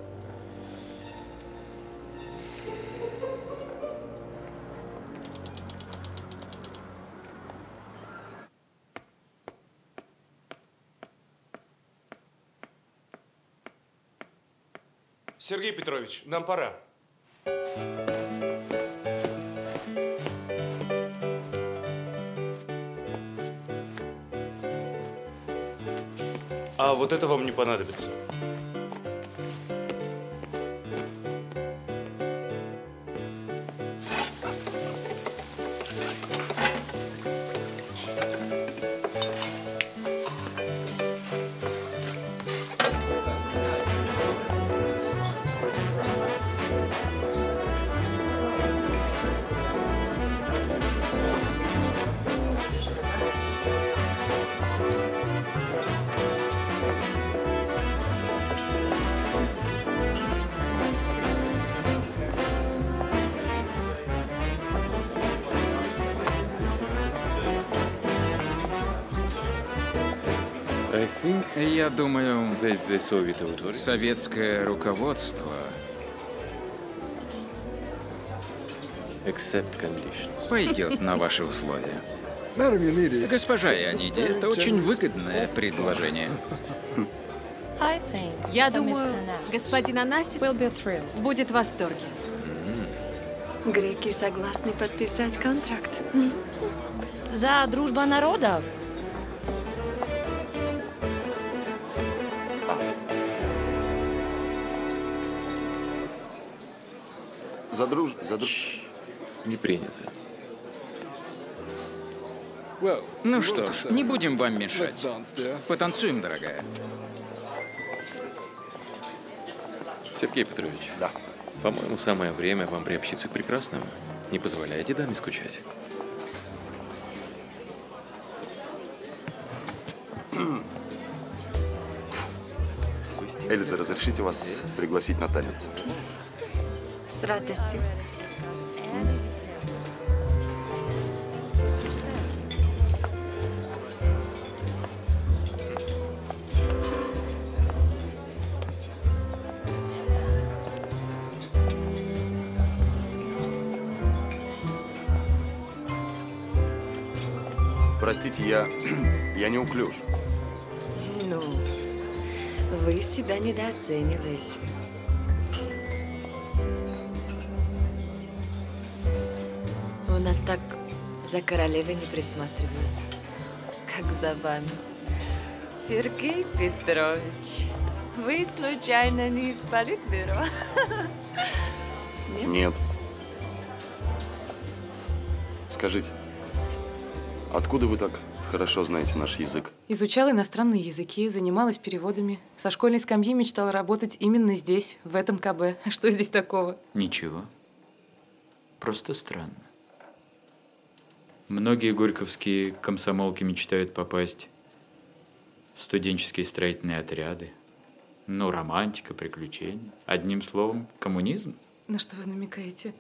Сергей Петрович, нам пора. А вот это вам не понадобится. Я думаю, советское руководство пойдет на ваши условия. Госпожа Иониди, это очень выгодное предложение. Я думаю, господин Анасис будет в восторге. Греки согласны подписать контракт. За дружбу народов. Не принято. Ну что ж, не будем вам мешать. Потанцуем, дорогая. Сергей Петрович. Да. По-моему, самое время вам приобщиться к прекрасному. Не позволяйте даме скучать. Эльза, разрешите вас пригласить на танец? С радостью. Простите, я неуклюж. Ну, вы себя недооцениваете. У нас так за королевой не присматривают, как за вами. Сергей Петрович, вы случайно не из политбюро? Нет. Скажите, откуда вы так хорошо знаете наш язык? Изучала иностранные языки, занималась переводами. Со школьной скамьи мечтала работать именно здесь, в этом КБ. А что здесь такого? Ничего. Просто странно. Многие горьковские комсомолки мечтают попасть в студенческие строительные отряды. Ну, романтика, приключения. Одним словом, коммунизм. На что вы намекаете?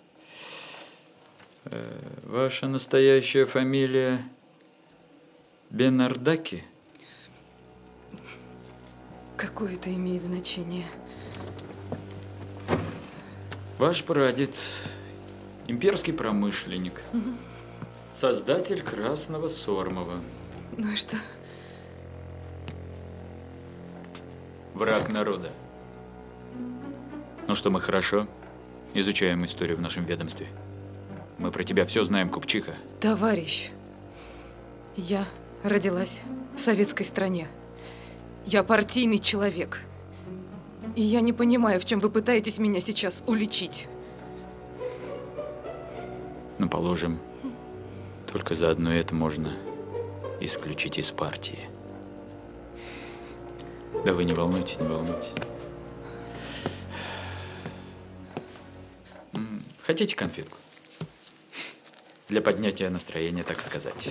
Ваша настоящая фамилия Бенардаки? Какое это имеет значение? Ваш прадед – имперский промышленник, создатель красного Сормова. Ну и что? Враг народа. Ну что, мы хорошо изучаем историю в нашем ведомстве. Мы про тебя все знаем, купчиха. Товарищ, я родилась в советской стране. Я партийный человек. И я не понимаю, в чем вы пытаетесь меня сейчас уличить. Ну, положим, только за одно это можно исключить из партии. Да вы не волнуйтесь, не волнуйтесь. Хотите конфетку? Для поднятия настроения, так сказать.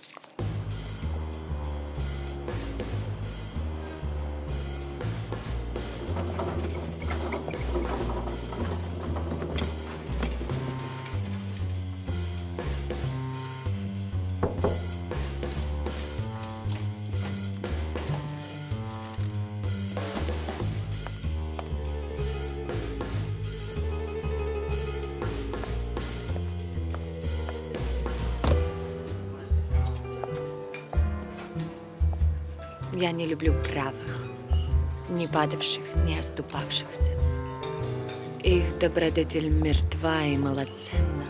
Я не люблю правых, не падавших, не оступавшихся. Их добродетель мертва и малоценна.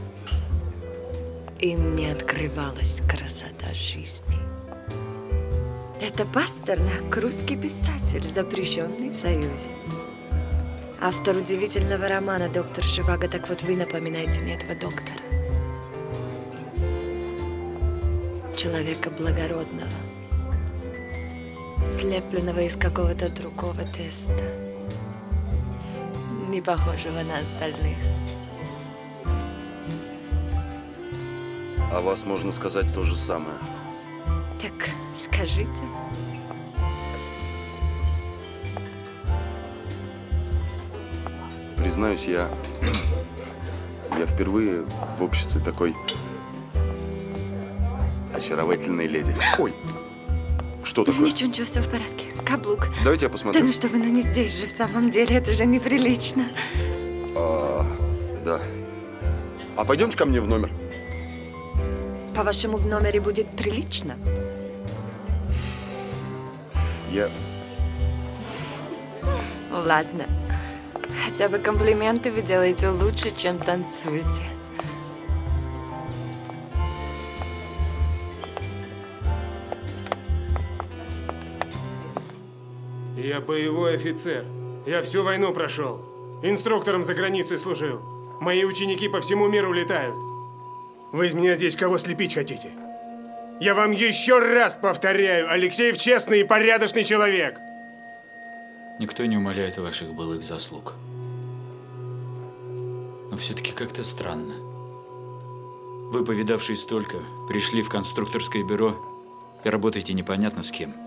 Им не открывалась красота жизни. Это Пастернак, русский писатель, запрещенный в Союзе. Автор удивительного романа «Доктор Живаго». Так вот, вы напоминаете мне этого доктора. Человека благородного, слепленного из какого-то другого теста, не похожего на остальных. О вас можно сказать то же самое. Так скажите. Признаюсь, я впервые в обществе такой очаровательной леди. Ой, что такое? Ничего, все в порядке. Каблук. Давайте я посмотрю. Да ну что вы, ну не здесь же, в самом деле, это же неприлично. Да. А пойдемте ко мне в номер. По-вашему, в номере будет прилично? Ладно. Хотя бы комплименты вы делаете лучше, чем танцуете. Я боевой офицер. Я всю войну прошел. Инструктором за границей служил. Мои ученики по всему миру летают. Вы из меня здесь кого слепить хотите? Я вам еще раз повторяю, Алексеев честный и порядочный человек. Никто не умаляет ваших былых заслуг. Но все-таки как-то странно. Вы, повидавшие столько, пришли в конструкторское бюро и работаете непонятно с кем.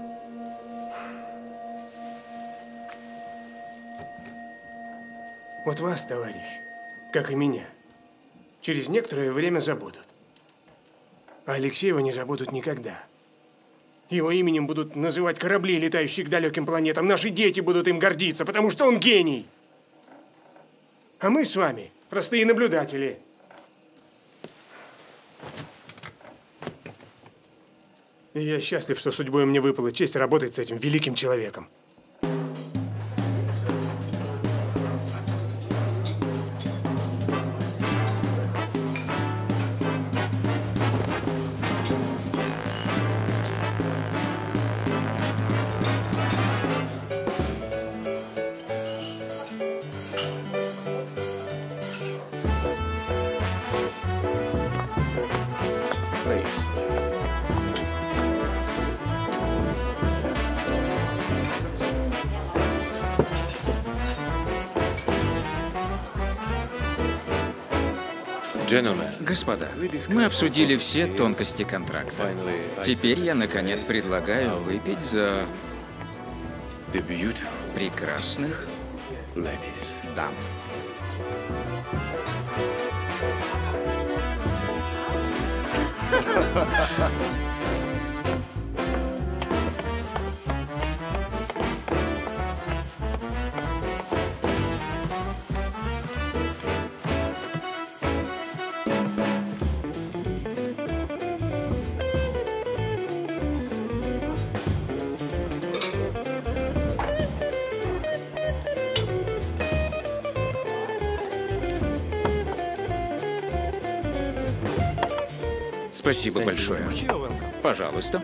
Вот вас, товарищ, как и меня, через некоторое время забудут. А Алексеева не забудут никогда. Его именем будут называть корабли, летающие к далеким планетам. Наши дети будут им гордиться, потому что он гений. А мы с вами простые наблюдатели. И я счастлив, что судьбой мне выпала честь работать с этим великим человеком. Господа, мы обсудили все тонкости контракта. Теперь я, наконец, предлагаю выпить за прекрасных дам. Спасибо большое. Пожалуйста.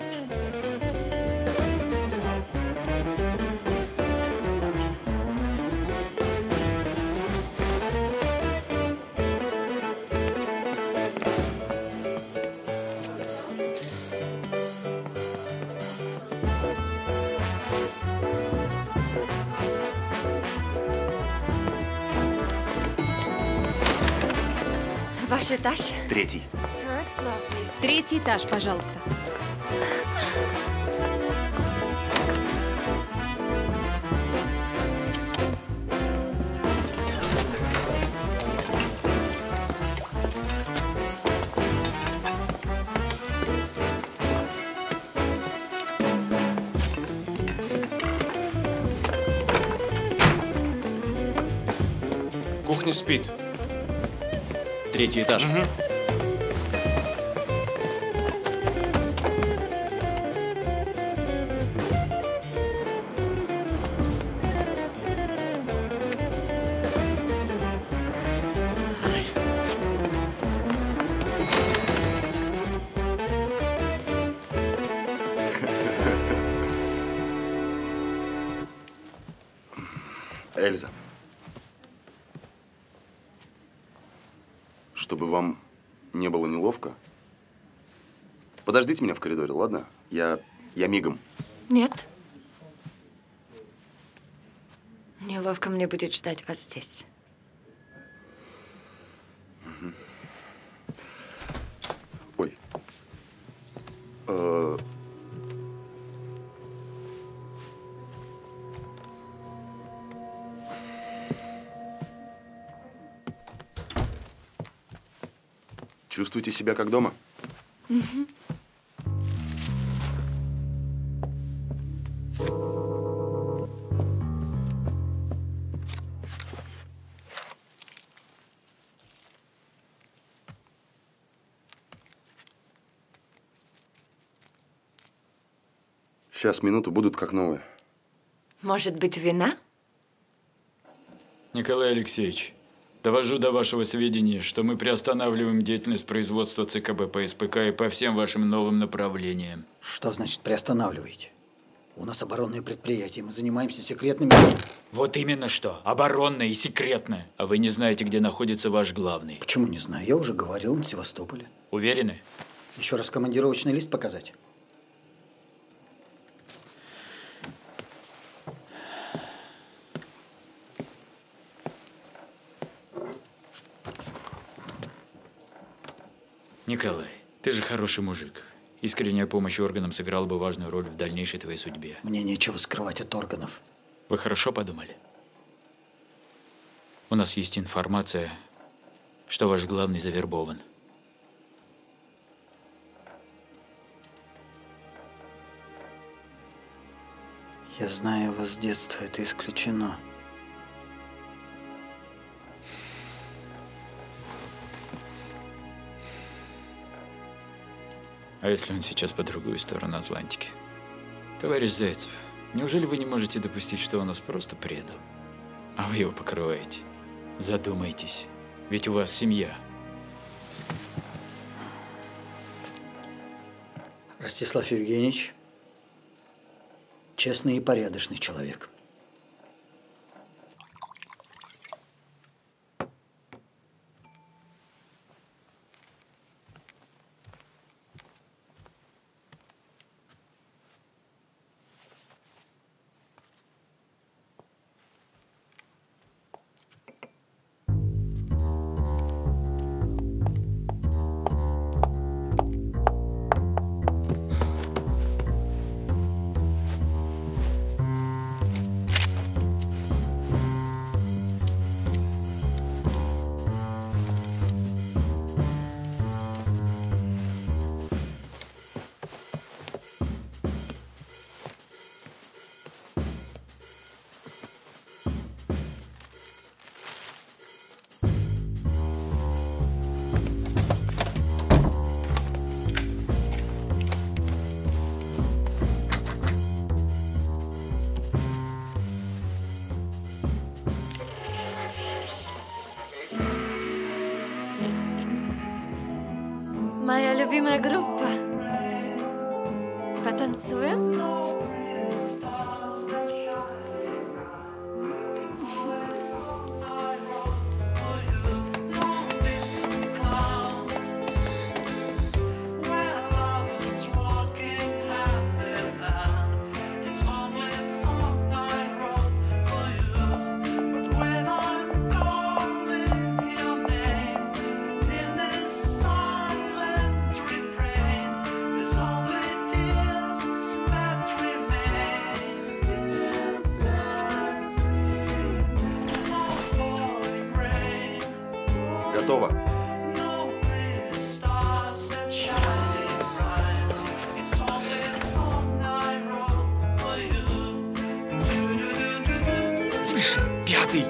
Ваш этаж? Третий. Третий этаж, пожалуйста. Кухня спит. Третий этаж. Эльза. Чтобы вам не было неловко, подождите меня в коридоре, ладно? Я мигом. Нет. Неловко мне будет ждать вас здесь. Ой. Чувствуете себя как дома? Угу. Сейчас, минуту, будут как новые. Может быть, вина? Николай Алексеевич, довожу до вашего сведения, что мы приостанавливаем деятельность производства ЦКБ по СПК и по всем вашим новым направлениям. Что значит приостанавливаете? У нас оборонное предприятие, мы занимаемся секретными... Вот именно что. Оборонное и секретное. А вы не знаете, где находится ваш главный. Почему не знаю? Я уже говорил, на Севастополе. Уверены? Еще раз командировочный лист показать? Николай, ты же хороший мужик. Искренняя помощь органам сыграла бы важную роль в дальнейшей твоей судьбе. Мне нечего скрывать от органов. Вы хорошо подумали? У нас есть информация, что ваш главный завербован. Я знаю его с детства, это исключено. А если он сейчас по другую сторону Атлантики? Товарищ Зайцев, неужели вы не можете допустить, что он нас просто предал? А вы его покрываете? Задумайтесь, ведь у вас семья. Ростислав Евгеньевич честный и порядочный человек. Моя любимая группа. Потанцуем? Готово. Выше, пятый.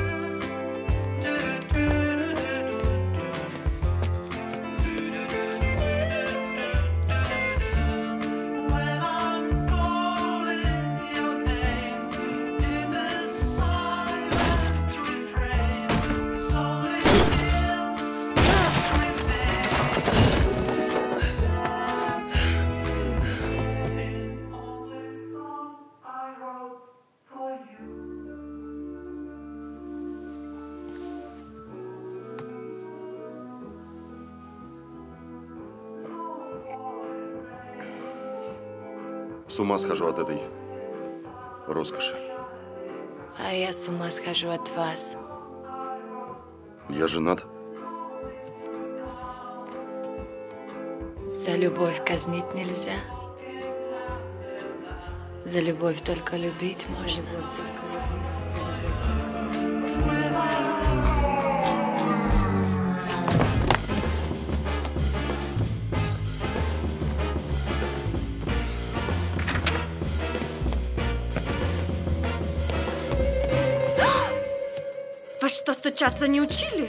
С ума схожу от этой роскоши. А я с ума схожу от вас. Я женат. За любовь казнить нельзя. За любовь только любить можно. Вас что, стучаться не учили?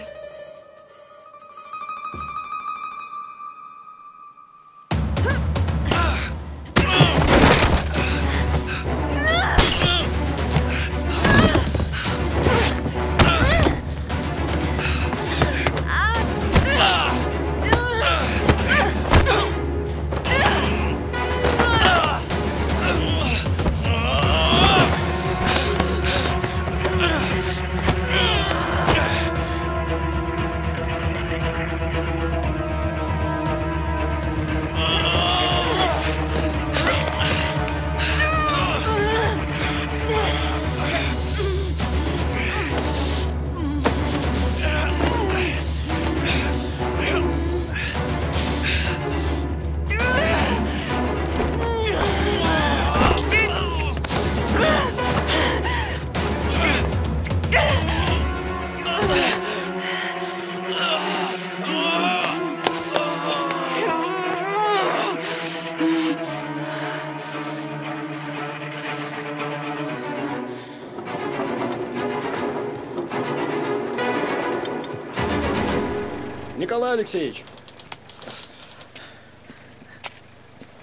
Николай Алексеевич.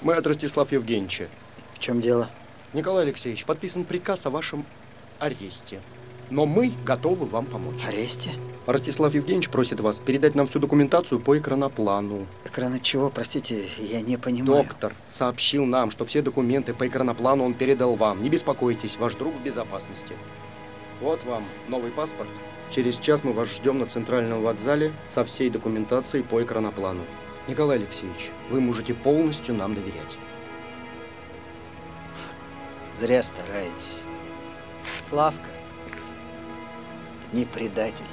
Мы от Ростислава Евгеньевича. В чем дело? Николай Алексеевич, подписан приказ о вашем аресте. Но мы готовы вам помочь. Аресте? Ростислав Евгеньевич просит вас передать нам всю документацию по экраноплану. Экрана чего? Простите, я не понимаю. Доктор сообщил нам, что все документы по экраноплану он передал вам. Не беспокойтесь, ваш друг в безопасности. Вот вам новый паспорт. Через час мы вас ждем на центральном вокзале со всей документацией по экраноплану. Николай Алексеевич, вы можете полностью нам доверять. Зря стараетесь. Славка, не предатель.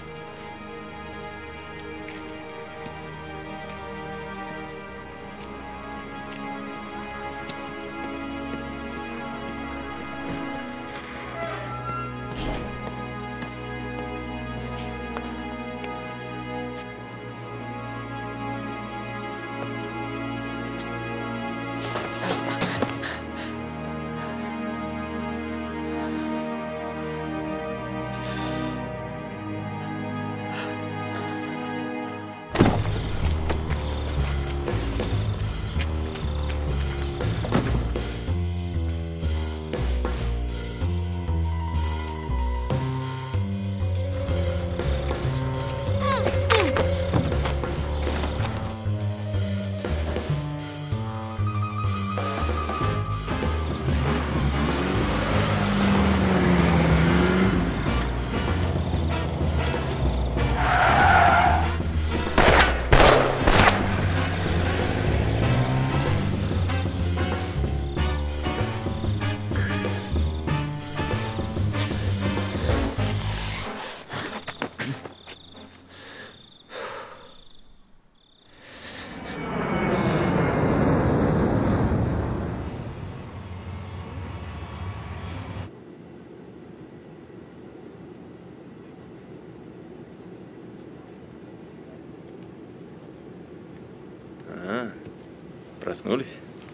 Проснулись?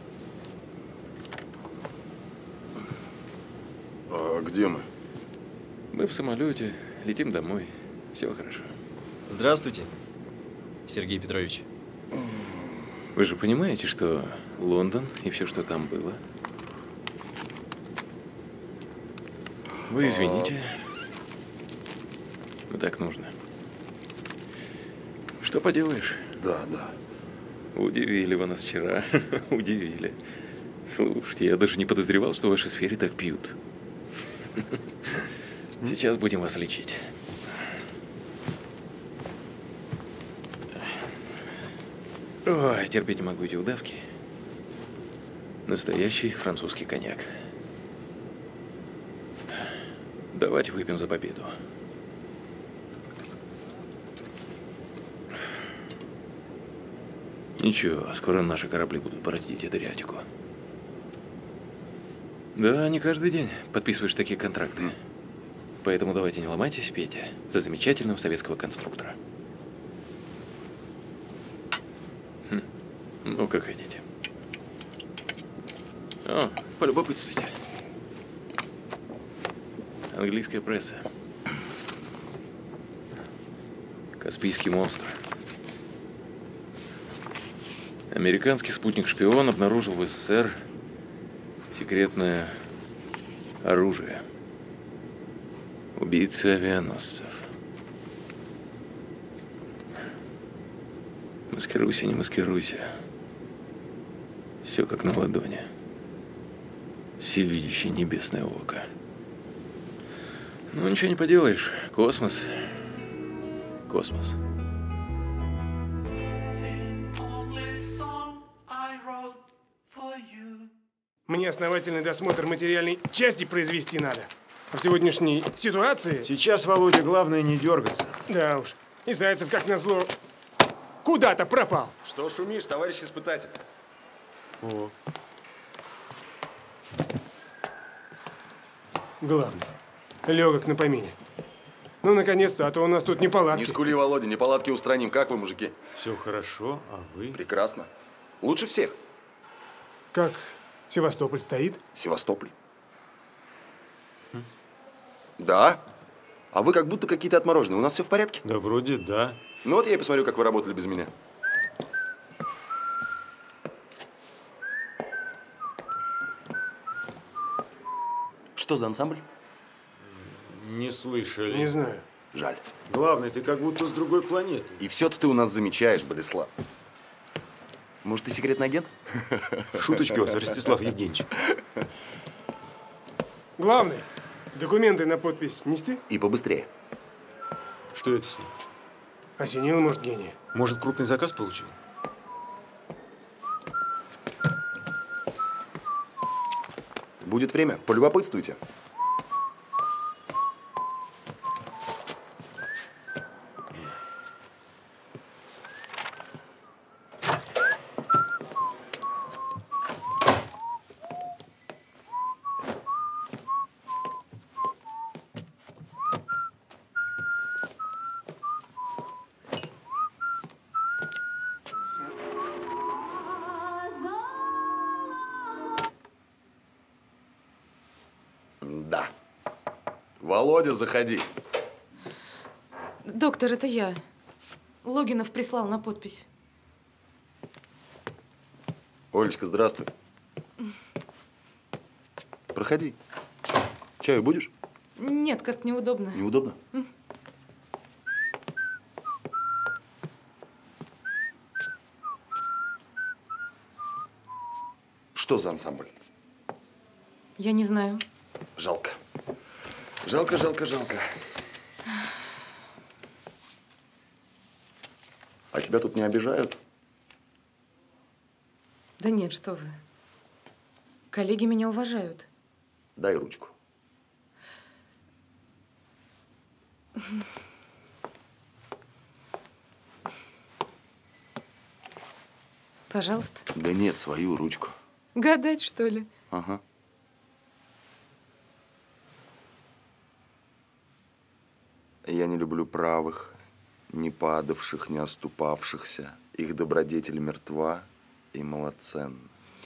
А где мы? Мы в самолете, летим домой. Все хорошо. Здравствуйте, Сергей Петрович. Вы же понимаете, что Лондон и все, что там было? Вы извините. Но так нужно. Что поделаешь? Да, да. Удивили вы нас вчера. Удивили. Слушайте, я даже не подозревал, что в вашей сфере так пьют. Сейчас будем вас лечить. Ой, терпеть не могу эти удавки. Настоящий французский коньяк. Давайте выпьем за победу. Ничего, скоро наши корабли будут бороздить Адриатику. Да, не каждый день подписываешь такие контракты. Поэтому давайте не ломайтесь, Петя, за замечательного советского конструктора. Ну, как хотите. О, полюбопытствуйте. Английская пресса. Каспийский монстр. Американский спутник-шпион обнаружил в СССР секретное оружие. Убийцы авианосцев. Маскируйся, не маскируйся. Все как на ладони. Всевидящее небесное око. Ну, ничего не поделаешь. Космос. Космос. Мне основательный досмотр материальной части произвести надо. А в сегодняшней ситуации... Сейчас, Володя, главное не дергаться. Да уж. И Зайцев, как назло, куда-то пропал. Что шумишь, товарищ испытатель? О. Главное, легок на помине. Ну, наконец-то, а то у нас тут неполадки. Не скули, Володя, неполадки устраним. Как вы, мужики? Все хорошо, а вы? Прекрасно. Лучше всех. Как Севастополь стоит? Севастополь? Да. А вы как будто какие-то отмороженные. У нас все в порядке? Да вроде да. Ну вот я и посмотрю, как вы работали без меня. Что за ансамбль? Не слышали. Не знаю. Жаль. Главное, ты как будто с другой планеты. И все-то ты у нас замечаешь, Болеслав. Может, ты секретный агент? Шуточки у вас, Ростислав Евгеньевич. Главное, документы на подпись нести? И побыстрее. Что это с ним? Осенило, может, гения? Может, крупный заказ получил? Будет время, полюбопытствуйте. Да. Володя, заходи. Доктор, это я. Логинов прислал на подпись. Олечка, здравствуй. Проходи. Чаю будешь? Нет, как неудобно. Неудобно? Что за ансамбль? Я не знаю. Жалко. Жалко, жалко, жалко. А тебя тут не обижают? Да нет, что вы. Коллеги меня уважают. Дай ручку. Пожалуйста. Да нет, свою ручку. Гадать, что ли? Ага. Я не люблю правых, не падавших, не оступавшихся. Их добродетель мертва и малоценна.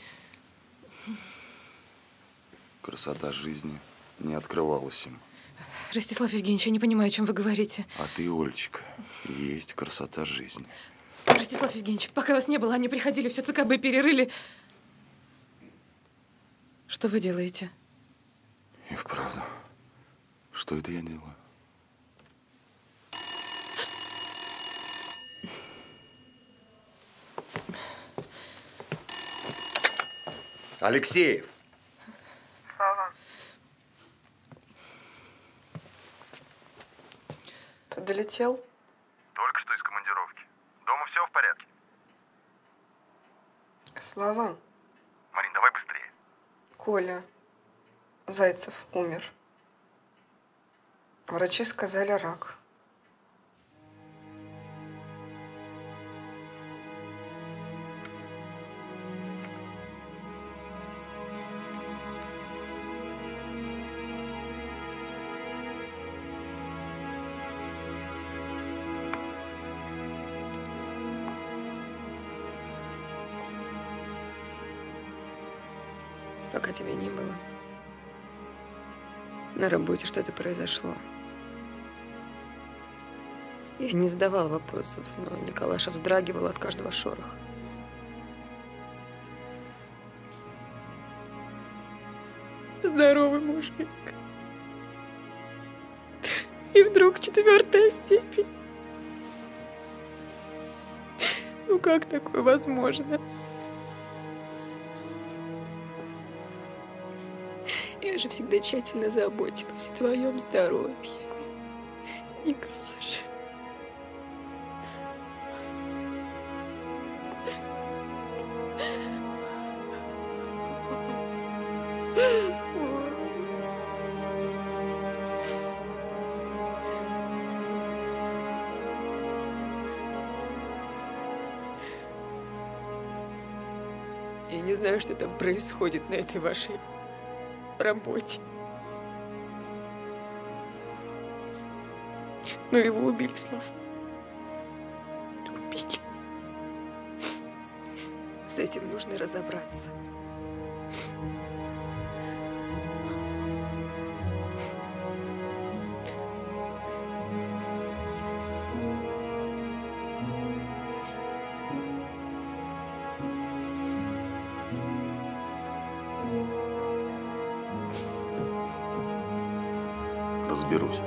Красота жизни не открывалась им. Ростислав Евгеньевич, я не понимаю, о чем вы говорите. А ты, Олечка, есть красота жизни. Ростислав Евгеньевич, пока вас не было, они приходили, все ЦКБ перерыли. Что вы делаете? И вправду. Что это я делаю? Алексеев! Ага. Ты долетел? Только что из командировки. Дома все в порядке? Слава. Марин, давай быстрее. Коля. Зайцев умер. Врачи сказали рак. Пока тебя не было. На работе что-то произошло. Я не задавала вопросов, но Николаша вздрагивал от каждого шороха. Здоровый мужик. И вдруг 4-я степень. Ну как такое возможно? Я же всегда тщательно заботилась о твоем здоровье, Николаша. Я не знаю, что там происходит на этой вашей работе. Но его убили, Слав. Убили. С этим нужно разобраться. разберусь.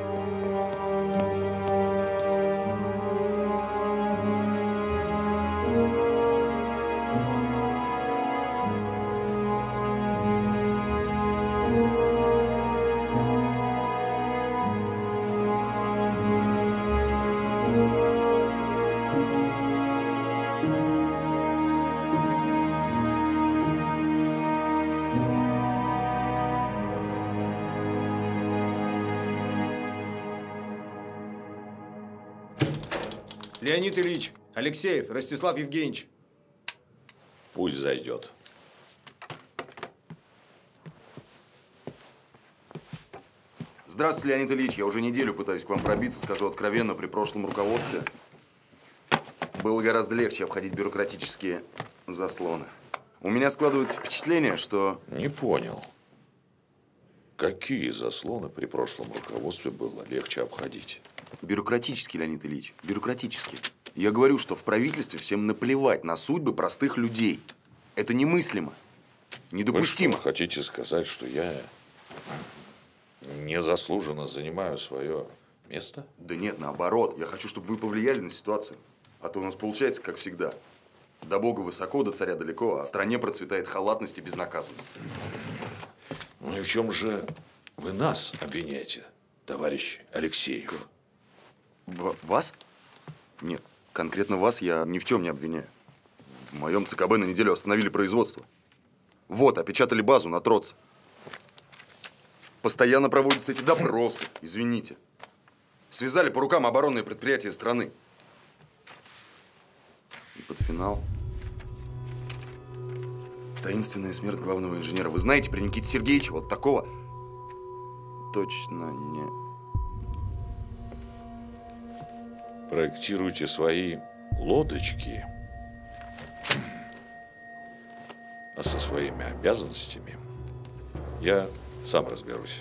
Леонид Ильич, Алексеев, Ростислав Евгеньевич. Пусть зайдет. Здравствуйте, Леонид Ильич. Я уже неделю пытаюсь к вам пробиться, скажу откровенно, при прошлом руководстве было гораздо легче обходить бюрократические заслоны. У меня складывается впечатление, что… Не понял. Какие заслоны при прошлом руководстве было легче обходить? Бюрократический, Леонид Ильич, бюрократический. Я говорю, что в правительстве всем наплевать на судьбы простых людей. Это немыслимо, недопустимо. Вы что, хотите сказать, что я незаслуженно занимаю свое место? Да нет, наоборот. Я хочу, чтобы вы повлияли на ситуацию. А то у нас получается, как всегда. До Бога высоко, до царя далеко, а в стране процветает халатность и безнаказанность. Ну и в чем же вы нас обвиняете, товарищ Алексеев? Вас? Нет, конкретно вас я ни в чем не обвиняю. В моем ЦКБ на неделю остановили производство. Вот, опечатали базу на Троце. Постоянно проводятся эти допросы, извините. Связали по рукам оборонные предприятия страны. И под финал таинственная смерть главного инженера. Вы знаете, при Никите Сергеевиче вот такого точно не… Проектируйте свои лодочки, а со своими обязанностями я сам разберусь.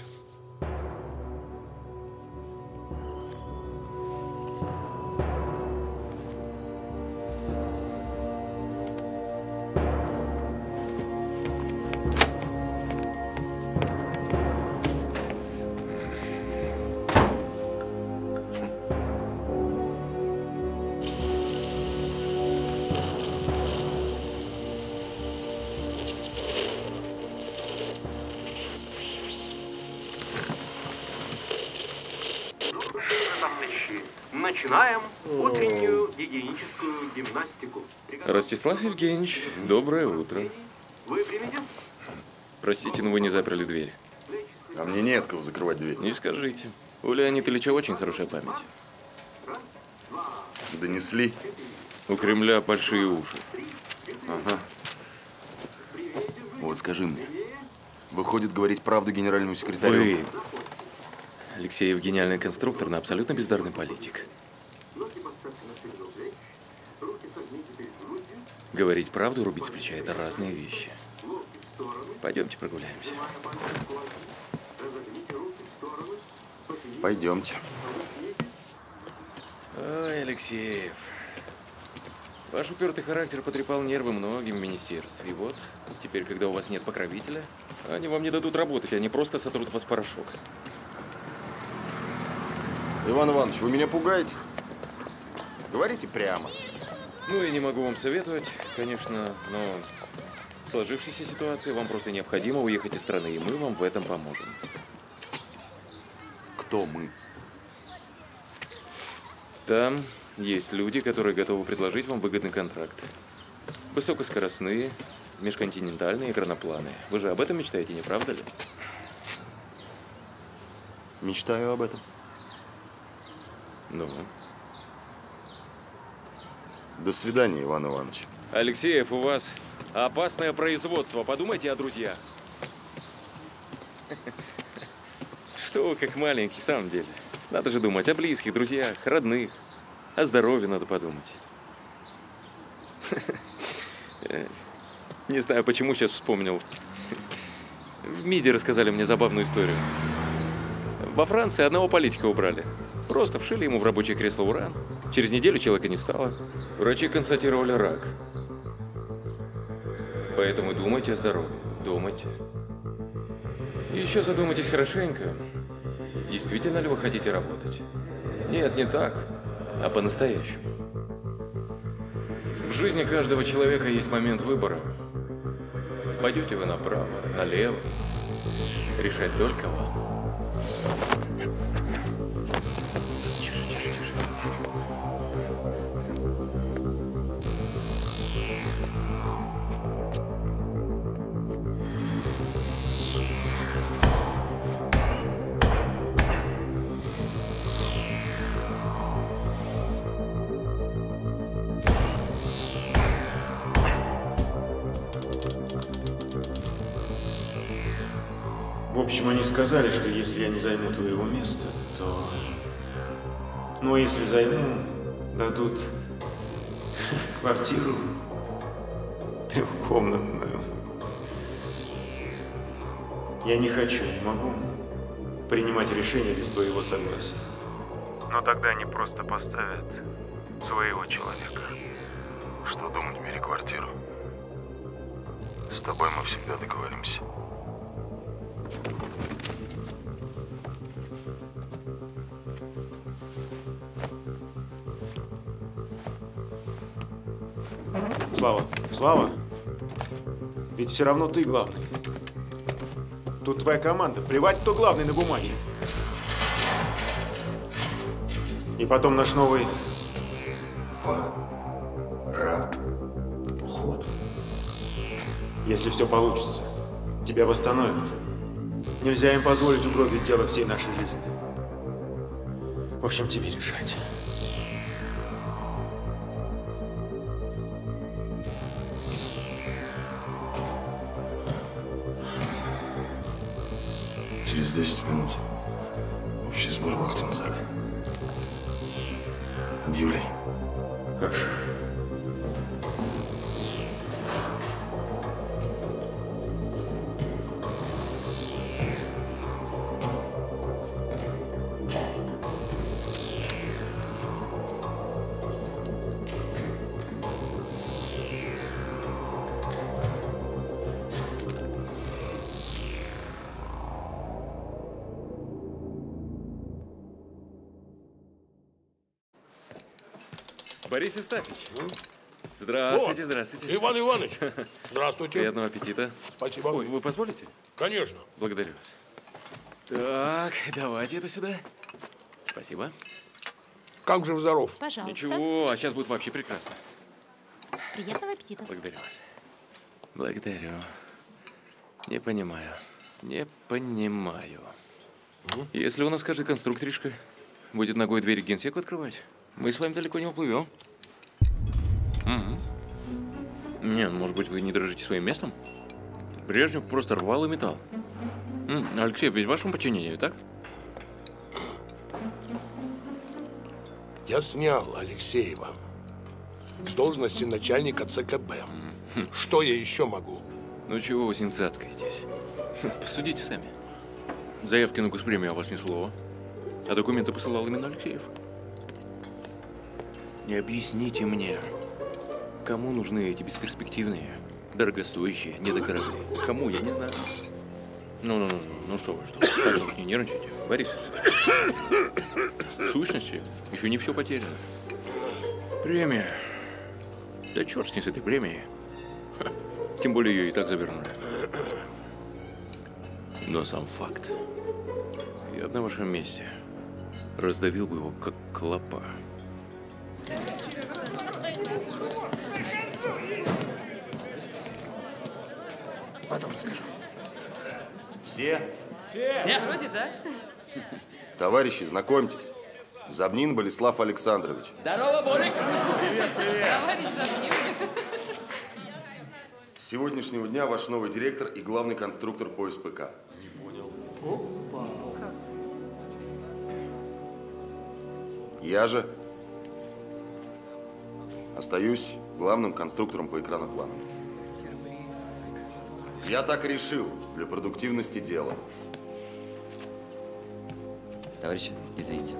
Начинаем утреннюю гигиеническую гимнастику. Ростислав Евгеньевич, доброе утро. Вы примете? Простите, но вы не заперли дверь. А мне не от кого закрывать дверь. Не скажите. У Леонида Ильича очень хорошая память. Донесли. У Кремля большие уши. Ага. Вот скажи мне, выходит говорить правду генеральному секретарю? Вы, Алексеев, гениальный конструктор, но абсолютно бездарный политик. Говорить правду и рубить с плеча – это разные вещи. Пойдемте прогуляемся. Пойдемте. Ой, Алексеев. Ваш упертый характер потрепал нервы многим в министерстве. И вот, теперь, когда у вас нет покровителя, они вам не дадут работать, они просто сотрут вас в порошок. Иван Иванович, вы меня пугаете? Говорите прямо. Ну, я не могу вам советовать, конечно, но в сложившейся ситуации вам просто необходимо уехать из страны, и мы вам в этом поможем. Кто мы? Там есть люди, которые готовы предложить вам выгодный контракт. Высокоскоростные, межконтинентальные экранопланы. Вы же об этом мечтаете, не правда ли? Мечтаю об этом. Ну? До свидания, Иван Иванович. Алексеев, у вас опасное производство. Подумайте о друзьях. Что вы как маленький, в самом деле. Надо же думать о близких, друзьях, родных. О здоровье надо подумать. Не знаю, почему сейчас вспомнил. В МИДе рассказали мне забавную историю. Во Франции одного политика убрали. Просто вшили ему в рабочее кресло уран. Через неделю человека не стало. Врачи констатировали рак. Поэтому думайте о здоровье. Думайте. И еще задумайтесь хорошенько. Действительно ли вы хотите работать? Нет, не так, а по-настоящему. В жизни каждого человека есть момент выбора. Пойдете вы направо, налево. Решать только вам. Тише, тише, тише. В общем, они сказали, что если я не займу твоего места, то... Ну, а если займу, дадут квартиру трехкомнатную. Я не хочу, не могу принимать решения без твоего согласия. Но тогда они просто поставят своего человека. Что думать, бери квартиру. С тобой мы всегда договоримся. Слава, Слава, ведь все равно ты главный. Тут твоя команда. Плевать, кто главный на бумаге. И потом наш новый... Уход. Если все получится, тебя восстановят. Нельзя им позволить угробить дело всей нашей жизни. В общем, тебе решать. Через 10 минут общий сбор в актовом зале. Объявляй. Хорошо. Борис Евстафьевич. Здравствуйте, здравствуйте. Иван Иванович. Здравствуйте. Приятного аппетита. Спасибо. Ой, вы позволите? Конечно. Благодарю вас. Так, давайте это сюда. Спасибо. Как же здоров? Пожалуйста. Ничего, а сейчас будет вообще прекрасно. Приятного аппетита. Благодарю вас. Благодарю. Не понимаю. Не понимаю. Если у нас каждый конструкторишка будет ногой двери генсеку открывать, мы с вами далеко не уплывем. Не, может быть, вы не дорожите своим местом? Брежнев просто рвал и металл. Алексеев ведь в вашем подчинении, так? Я снял Алексеева с должности начальника ЦКБ. Что я еще могу? Ну чего вы с ним цацкаетесь? Посудите сами. Заявки на госпремию о вас ни слова. А документы посылал именно Алексеев. Не объясните мне, кому нужны эти бесперспективные, дорогостоящие недокорабли? Кому, я не знаю. Ну что вы, так уж не нервничайте, Борис. В сущности, еще не все потеряно. Премия. Да черт с ней с этой премией. Тем более ее и так завернули. Но сам факт. Я бы на вашем месте раздавил бы его, как клопа. Потом расскажу. Все? Все? Вроде да. Товарищи, знакомьтесь. Забнин Болеслав Александрович. Здорово, Борик! Привет, привет! Товарищ Забнин. С сегодняшнего дня ваш новый директор и главный конструктор по СПК. Не понял. Как? Я же остаюсь главным конструктором по экраноплану. Я так решил для продуктивности дела. Товарищи, извините.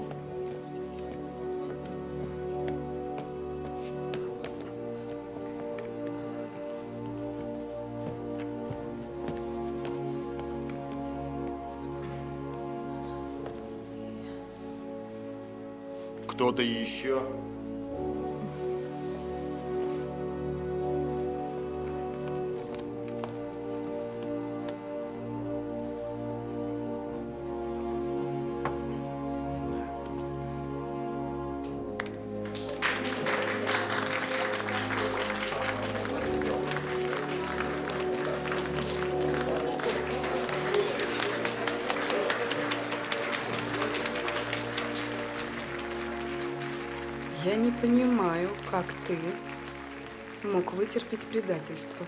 Кто-то еще? Я не понимаю, как ты мог вытерпеть предательство.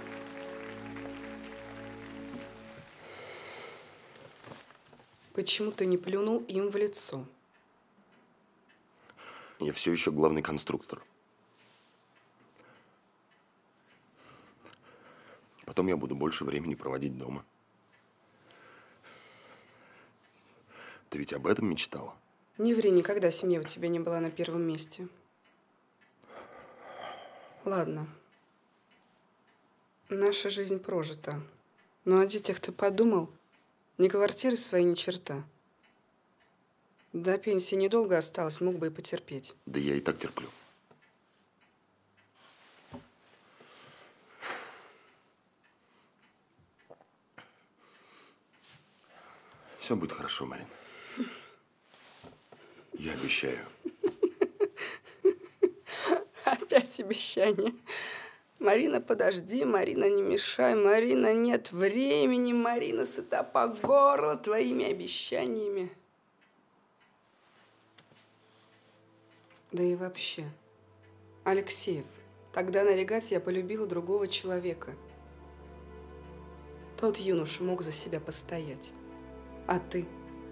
Почему ты не плюнул им в лицо? Я все еще главный конструктор. Потом я буду больше времени проводить дома. Ты ведь об этом мечтала? Не ври, никогда семья у тебя не была на первом месте. Ладно. Наша жизнь прожита. Но о детях ты подумал? Ни квартиры своей, ни черта. До пенсии недолго осталось, мог бы и потерпеть. Да я и так терплю. Все будет хорошо, Марин. Я обещаю. Опять обещание. Марина, подожди, Марина, не мешай, Марина, нет времени, Марина, сыта по горло твоими обещаниями. Да и вообще, Алексеев, тогда на регате я полюбила другого человека. Тот юноша мог за себя постоять. А ты?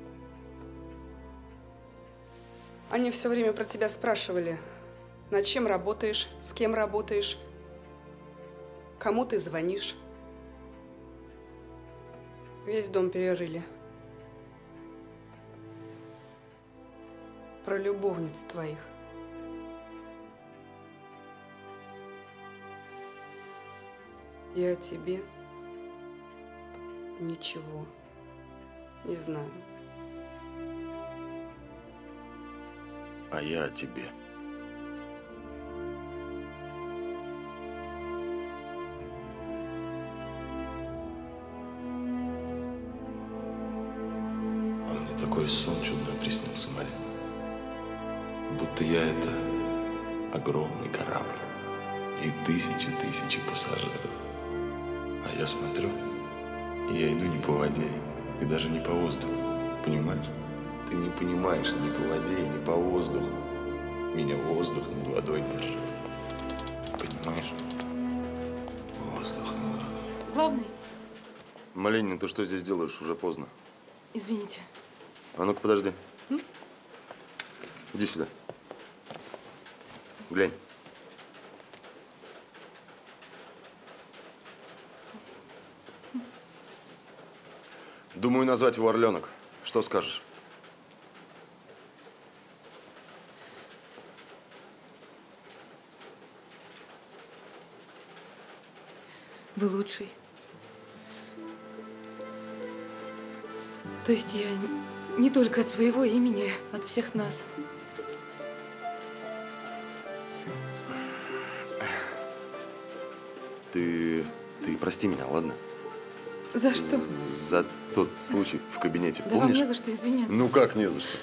Они все время про тебя спрашивали, над чем работаешь, с кем работаешь, кому ты звонишь. Весь дом перерыли. Про любовниц твоих. И о тебе ничего не знаю. А я о тебе. А мне такой сон чудной приснился, Марин. Будто я это огромный корабль и тысячи пассажиров. А я смотрю, и я иду не по воде, и даже не по воздуху. Понимаешь? Ты не понимаешь, ни по воде, ни по воздуху. Меня воздух над водой держит. Понимаешь? Воздух над водой. Главный. Маленина, ты что здесь делаешь? Уже поздно. Извините. А ну-ка, подожди. Иди сюда. Глянь. Думаю назвать его Орленок. Что скажешь? Вы лучший. То есть я не только от своего имени, от всех нас. Ты прости меня, ладно? За что? За тот случай в кабинете, Да помнишь? вам не за что извиняться. Ну как не за что?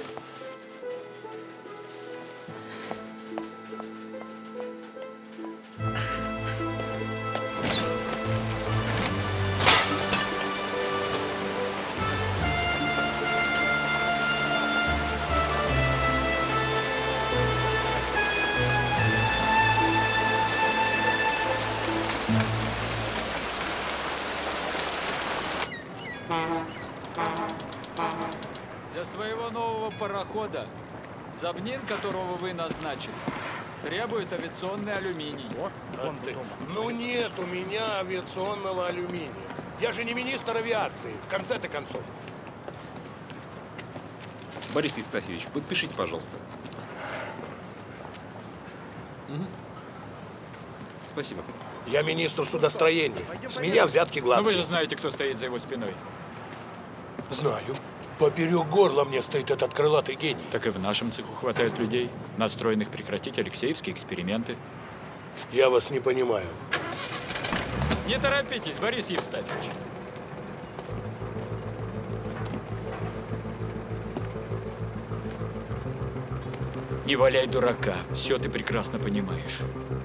Для своего нового парохода, Забнин, которого вы назначили, требует авиационный алюминий. Ну нет у меня авиационного алюминия. Я же не министр авиации, в конце-то концов. Борис Евстафьевич, подпишите, пожалуйста. Спасибо. Я министр судостроения. С меня взятки гладкие. Но вы же знаете, кто стоит за его спиной. Знаю. Поперек горла мне стоит этот крылатый гений. Так и в нашем цеху хватает людей, настроенных прекратить алексеевские эксперименты. Я вас не понимаю. Не торопитесь, Борис Евстафьевич. Не валяй дурака, все ты прекрасно понимаешь.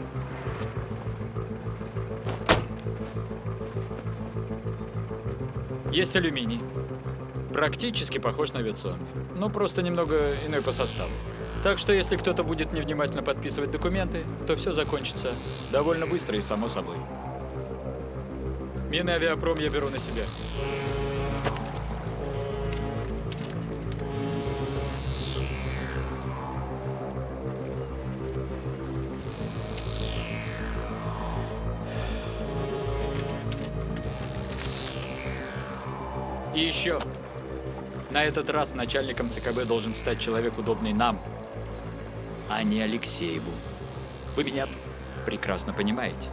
Есть алюминий. Практически похож на авиационный, но просто немного иной по составу. Так что если кто-то будет невнимательно подписывать документы, то все закончится довольно быстро и само собой. Мины авиапром я беру на себя. И еще. На этот раз начальником ЦКБ должен стать человек, удобный нам, а не Алексееву. Вы меня прекрасно понимаете.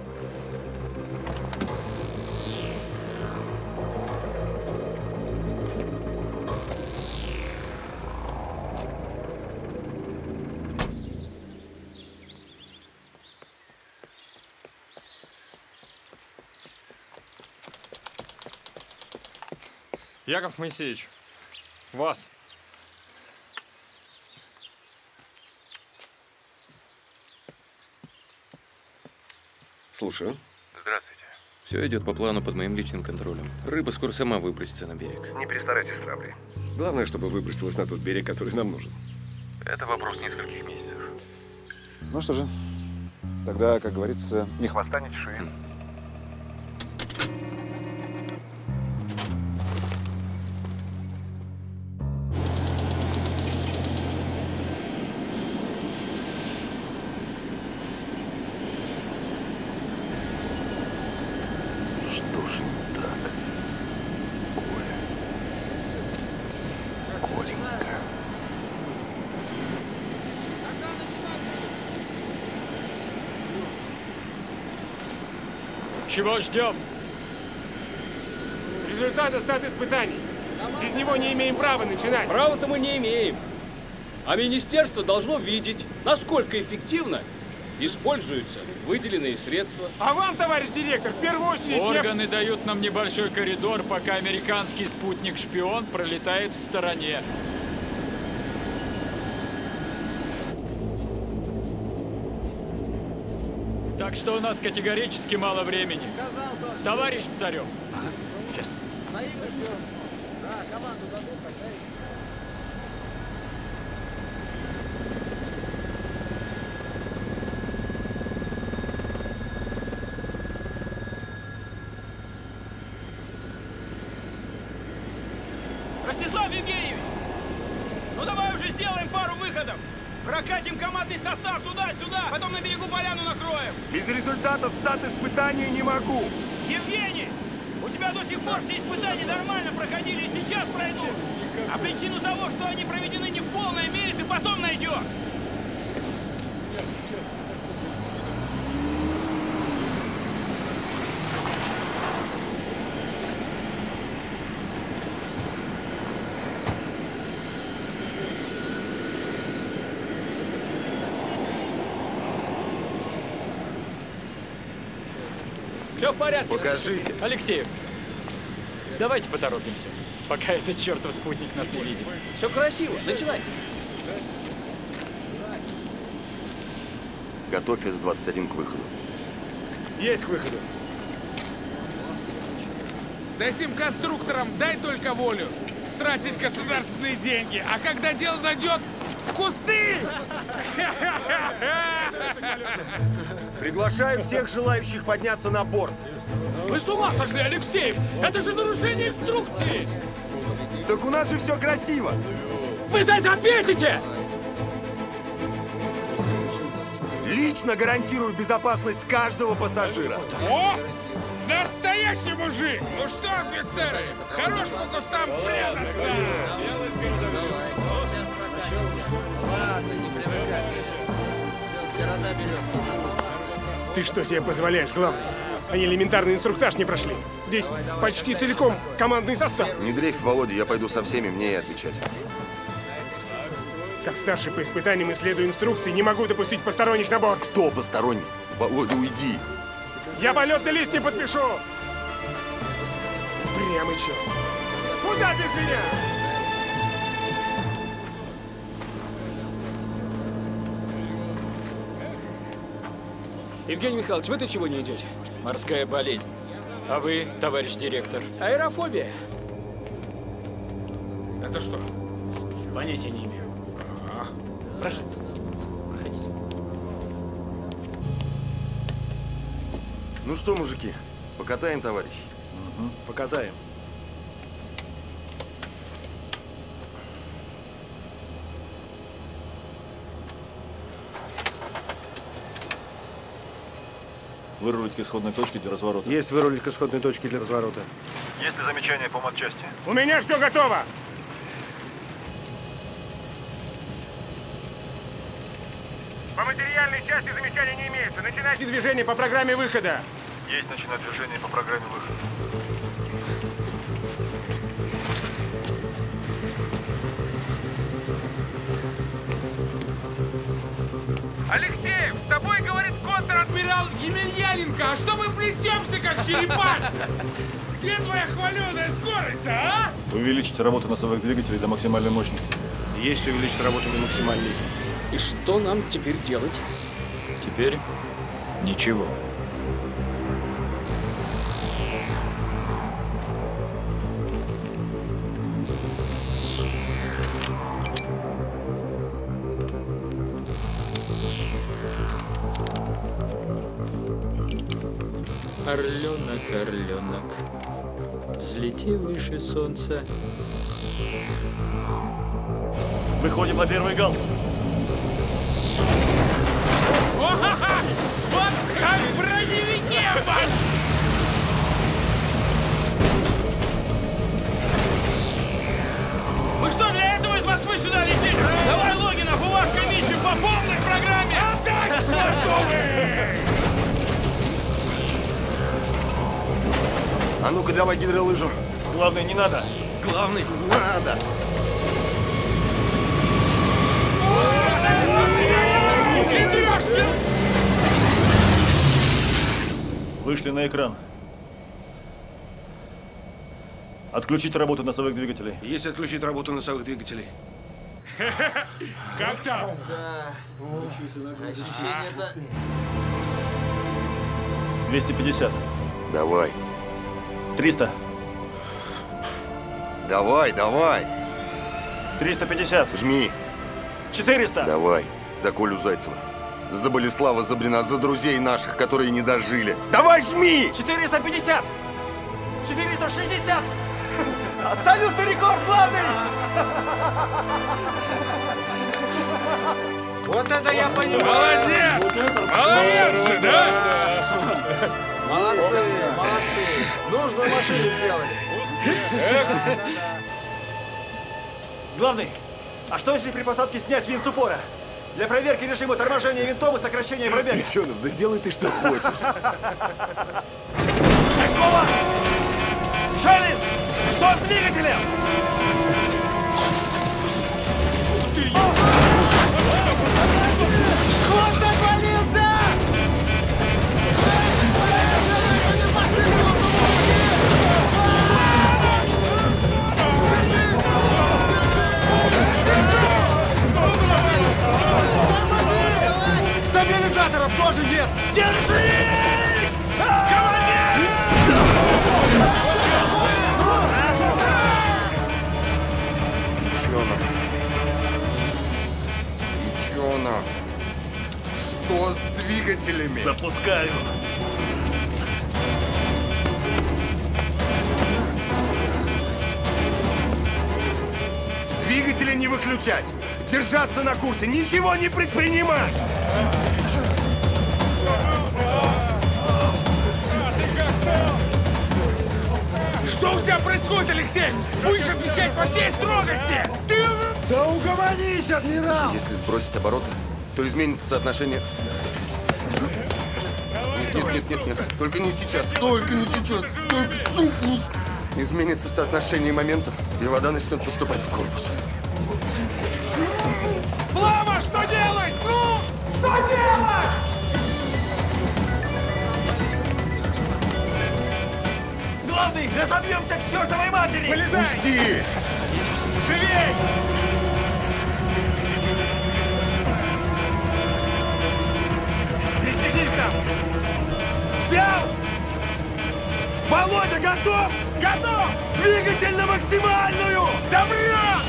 Яков Моисеевич, вас. Слушаю. Здравствуйте. Все идет по плану под моим личным контролем. Рыба скоро сама выбросится на берег. Не перестарайтесь с травлей. Главное, чтобы выбросилась на тот берег, который нам нужен. Это вопрос нескольких месяцев. Ну что же, тогда, как говорится, ни хвоста, ни чешуи. Что же не так? Коля. Коленька. Чего ждем? Результаты стат-испытаний. Без него не имеем права начинать. Права-то мы не имеем. А министерство должно видеть, насколько эффективно используются выделенные средства. А вам, товарищ директор, в первую очередь... Органы дают нам небольшой коридор, пока американский спутник-шпион пролетает в стороне. Так что у нас категорически мало времени. Товарищ Псарев. Сейчас. Стоим и ждем. Да, команду дадут, тогда и все. Ростислав Евгеньевич! Ну давай уже сделаем пару выходов! Прокатим командный состав туда-сюда, потом на берегу поляну накроем! Без результатов стат-испытания не могу! Евгений! У тебя до сих пор все испытания нормально проходили и сейчас пройдут! А причину того, что они проведены не в полной мере, ты потом найдешь! Все в порядке. Покажите. Алексеев, давайте поторопимся, пока этот чертов спутник нас не видит. Все красиво. Начинайте. Готовь С-21 к выходу. Есть к выходу. Да сим конструкторам дай только волю тратить государственные деньги, а когда дело дойдет в кусты! Приглашаю всех желающих подняться на борт. Вы с ума сошли, Алексеев! Это же нарушение инструкции! Так у нас же все красиво! Вы за это ответите! Лично гарантирую безопасность каждого пассажира. О! Настоящий мужик! Ну что, офицеры, хорош по кустам прятаться! Ты что себе позволяешь, главный? Они элементарный инструктаж не прошли. Здесь почти целиком командный состав. Не дрейфь, Володя, я пойду со всеми, мне и отвечать. Как старший по испытаниям и следую инструкции, не могу допустить посторонних на борт. Кто посторонний? Володя, уйди. Я полетный лист не подпишу. Прямо чё? Куда без меня? Евгений Михайлович, вы-то чего не идете? Морская болезнь. А вы, товарищ директор? Аэрофобия. Это что? Понятия не имею. Прошу. Проходите. Ну что, мужики, покатаем, товарищ? Угу, покатаем. Вырулить к исходной точке для разворота. Есть вырулить к исходной точке для разворота. Есть ли замечания по матчасти? У меня все готово! По материальной части замечаний не имеется. Начинайте движение по программе выхода. Есть начинать движение по программе выхода. Алексеев, с тобой говорит контр-адмирал Емельяненко, а что мы плетемся, как черепахи? Где твоя хваленая скорость-то, а? Увеличить работу носовых двигателей до максимальной мощности. Есть увеличить работу до максимальной. И что нам теперь делать? Теперь ничего. Орленок, орленок, взлети выше солнца. Выходим на первый галс. О-ха-ха! Вот как в броневике, баш! Вы что, для этого из Москвы сюда летите? Давай, Логинов, у вас комиссию по полной программе! Отдай, чертовы! А ну-ка, давай гидролыжу. Главное, не надо. Главный, надо. Вышли на экран. Отключить работу носовых двигателей. Есть отключить работу носовых двигателей. Как там? Да. Ощущение-то... 250. Давай. 300. Давай, давай. 350. Жми. 400. Давай. За Колю Зайцева. За Болеслава Забрина, за друзей наших, которые не дожили. Давай, жми! 450! 460! Абсолютный рекорд, главный! Вот это я понимаю! Молодец! Вот это Молодец же, да? Молодцы, молодцы! Нужную машину сделали. Главный, а что если при посадке снять винт с упора? Для проверки режима торможения винтом и сокращения пробега. Печенов, да делай ты что хочешь. Какого? Шалин, что с двигателем? Хвост отвалился! Стабилизаторов тоже нет! Держись! Командир! Ичонов, что с двигателями? Запускаю. Двигатели не выключать! Держаться на курсе, ничего не предпринимать! Что у тебя происходит, Алексей? Будешь отвечать по всей строгости! Ты... Да угомонись, адмирал! Если сбросить обороты, то изменится соотношение. нет, только не сейчас, только не сейчас, только не... Изменится соотношение моментов, и вода начнет поступать в корпус. Слава, что делать? Ну, что делать? Главный, разобьемся к чертовой матери! Вылезай! Пусти! Живей! Пристегнись там! Взял! Володя, готов? Готов! Двигатель на максимальную! Добро!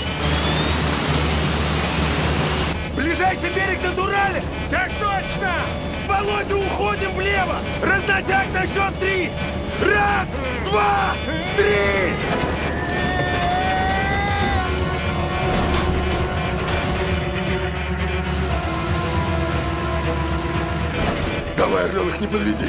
Ближайший берег на Урале! Так точно! Володя, уходим влево! Разнотяг на счет 3! Раз, два, три! Давай, Орленок, не подведи!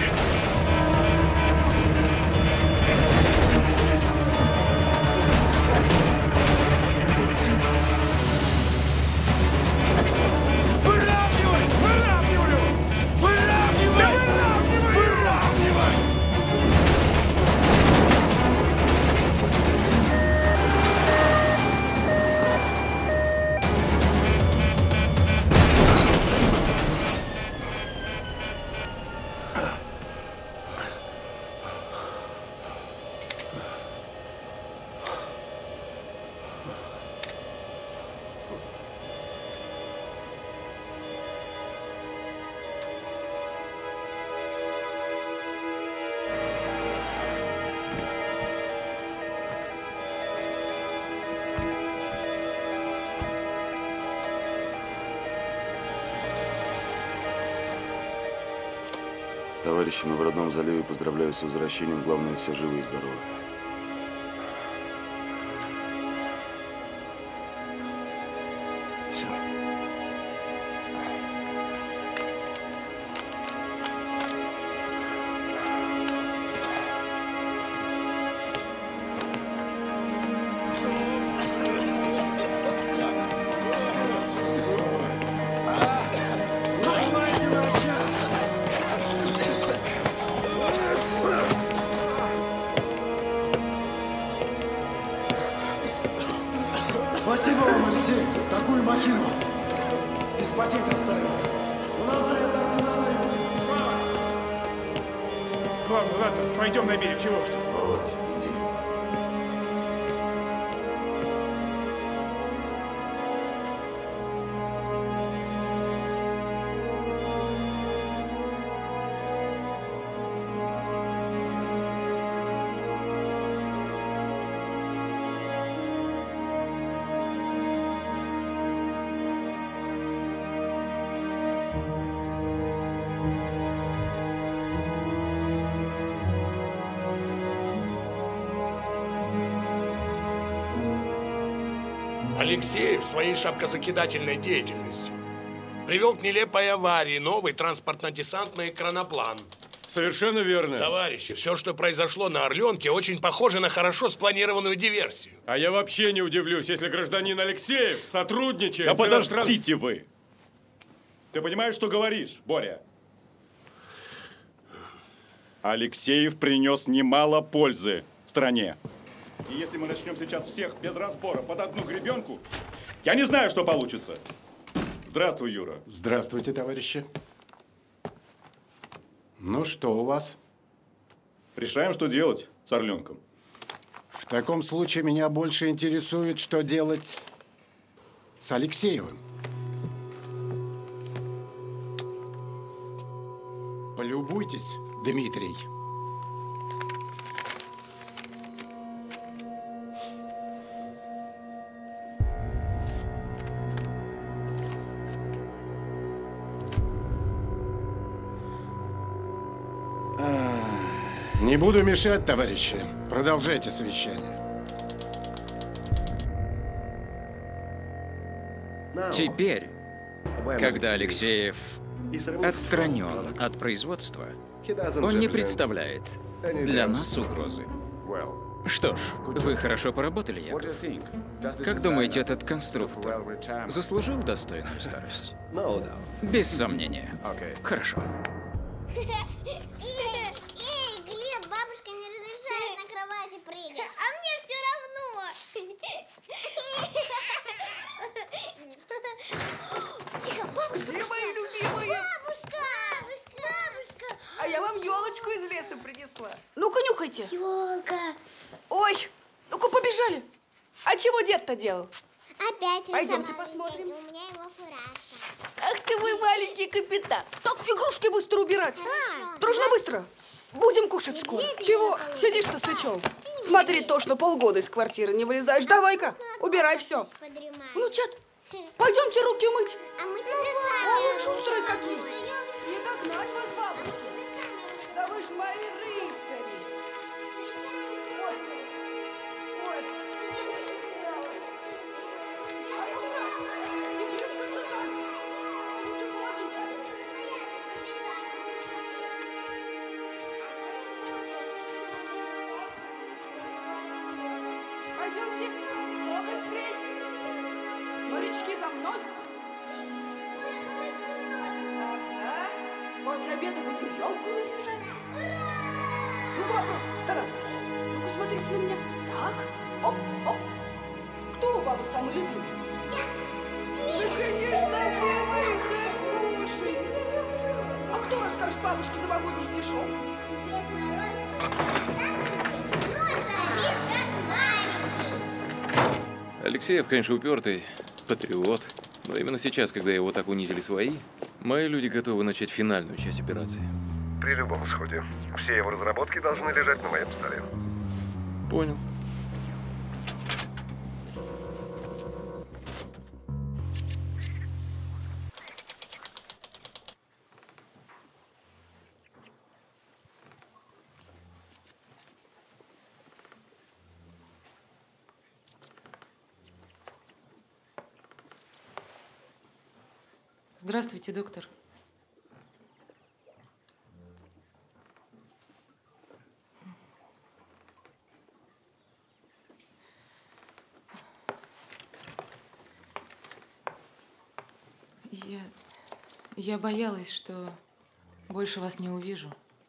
Товарищи, мы в родном заливе. Поздравляю с возвращением. Главное, все живы и здоровы. Все. Спасибо вам, Алексей, такую махину. Без потерь доставил. У нас за это ордена дают. Главное, ладно, пойдем на берег, чего ж тут? Вот, иди. Алексеев своей шапкозакидательной деятельностью привел к нелепой аварии новый транспортно-десантный краноплан. Совершенно верно. Товарищи, все, что произошло на Орленке, очень похоже на хорошо спланированную диверсию. А я вообще не удивлюсь, если гражданин Алексеев сотрудничает Да с подождите вы! Ты понимаешь, что говоришь, Боря? Алексеев принес немало пользы стране. И если мы начнем сейчас всех без разбора под одну гребенку, я не знаю, что получится. Здравствуй, Юра. Здравствуйте, товарищи. Ну, что у вас? Решаем, что делать с Орленком. В таком случае меня больше интересует, что делать с Алексеевым. Полюбуйтесь, Дмитрий. Не буду мешать, товарищи. Продолжайте совещание. Теперь, когда Алексеев отстранен от производства, он не представляет для нас угрозы. Что ж, вы хорошо поработали, Яков. Как думаете, этот конструктор заслужил достойную старость? Без сомнения. Хорошо. Где мои любимые? Бабушка! А я вам елочку из леса принесла. Ну-ка, нюхайте. Елка. Ой, ну-ка, побежали. А чего дед-то делал? Опять Пойдемте посмотрим. У меня его фуражка. Ах ты мой маленький капитан. Так, игрушки быстро убирать. Хорошо. Дружно, быстро. Будем кушать скоро. Чего? Сидишь-то сычом. Смотри, тошно полгода из квартиры не вылезаешь. Давай-ка, убирай все. Внучат, пойдемте руки мыть. А мы тебе сами. О, шустрые какие. Не догнать вас, бабушки. Да вы ж мои рыцари. Ой, ой. А ну-ка, не блескаться так. Лучше помогите. Пойдемте, кто быстрей? Морячки за мной. Ага. После обеда будем елку наряжать. Ну-ка вопрос, загадка. Ну-ка смотрите на меня. Так, оп, оп. Кто у бабы самый любимый? Я. Ну, конечно, вы мои хорошие. А кто расскажет бабушке новогодний стишок? Дед Мороз старенький, как маленький. Алексеев, конечно, упертый, патриот. Но именно сейчас, когда его так унизили свои, мои люди готовы начать финальную часть операции. При любом исходе. Все его разработки должны лежать на моем столе. Понял. Здравствуйте, доктор. Я боялась, что больше вас не увижу.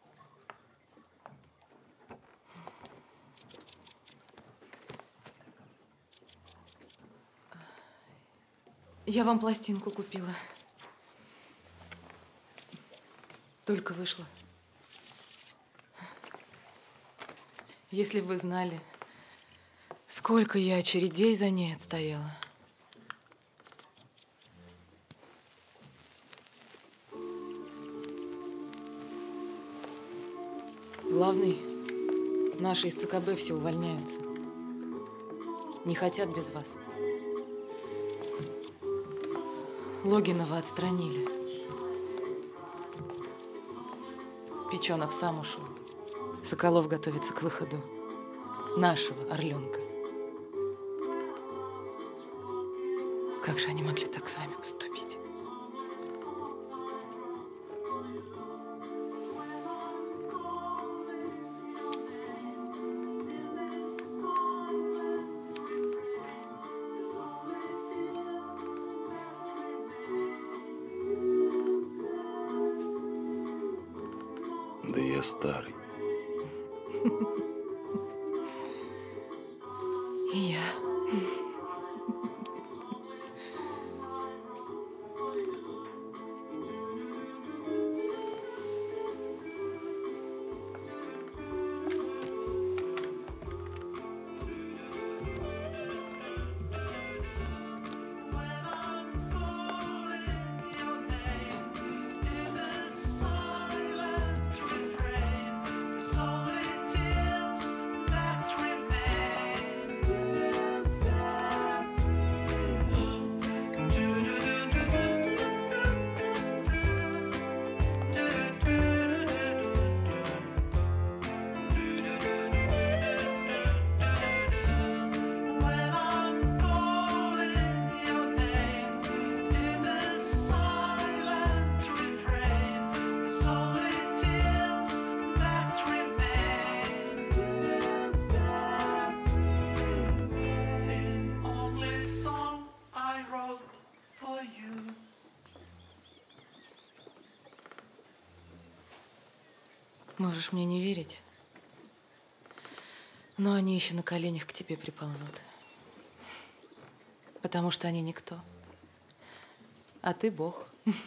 Я вам пластинку купила. Только вышла. Если бы вы знали, сколько я очередей за ней отстояла. Главный, наши из ЦКБ все увольняются. Не хотят без вас. Логинова отстранили. Печенов сам ушел. Соколов готовится к выходу нашего Орленка. Как же они могли так с вами поступить? Да я старый. И я. Можешь мне не верить, но они еще на коленях к тебе приползут. Потому что они никто. А ты бог.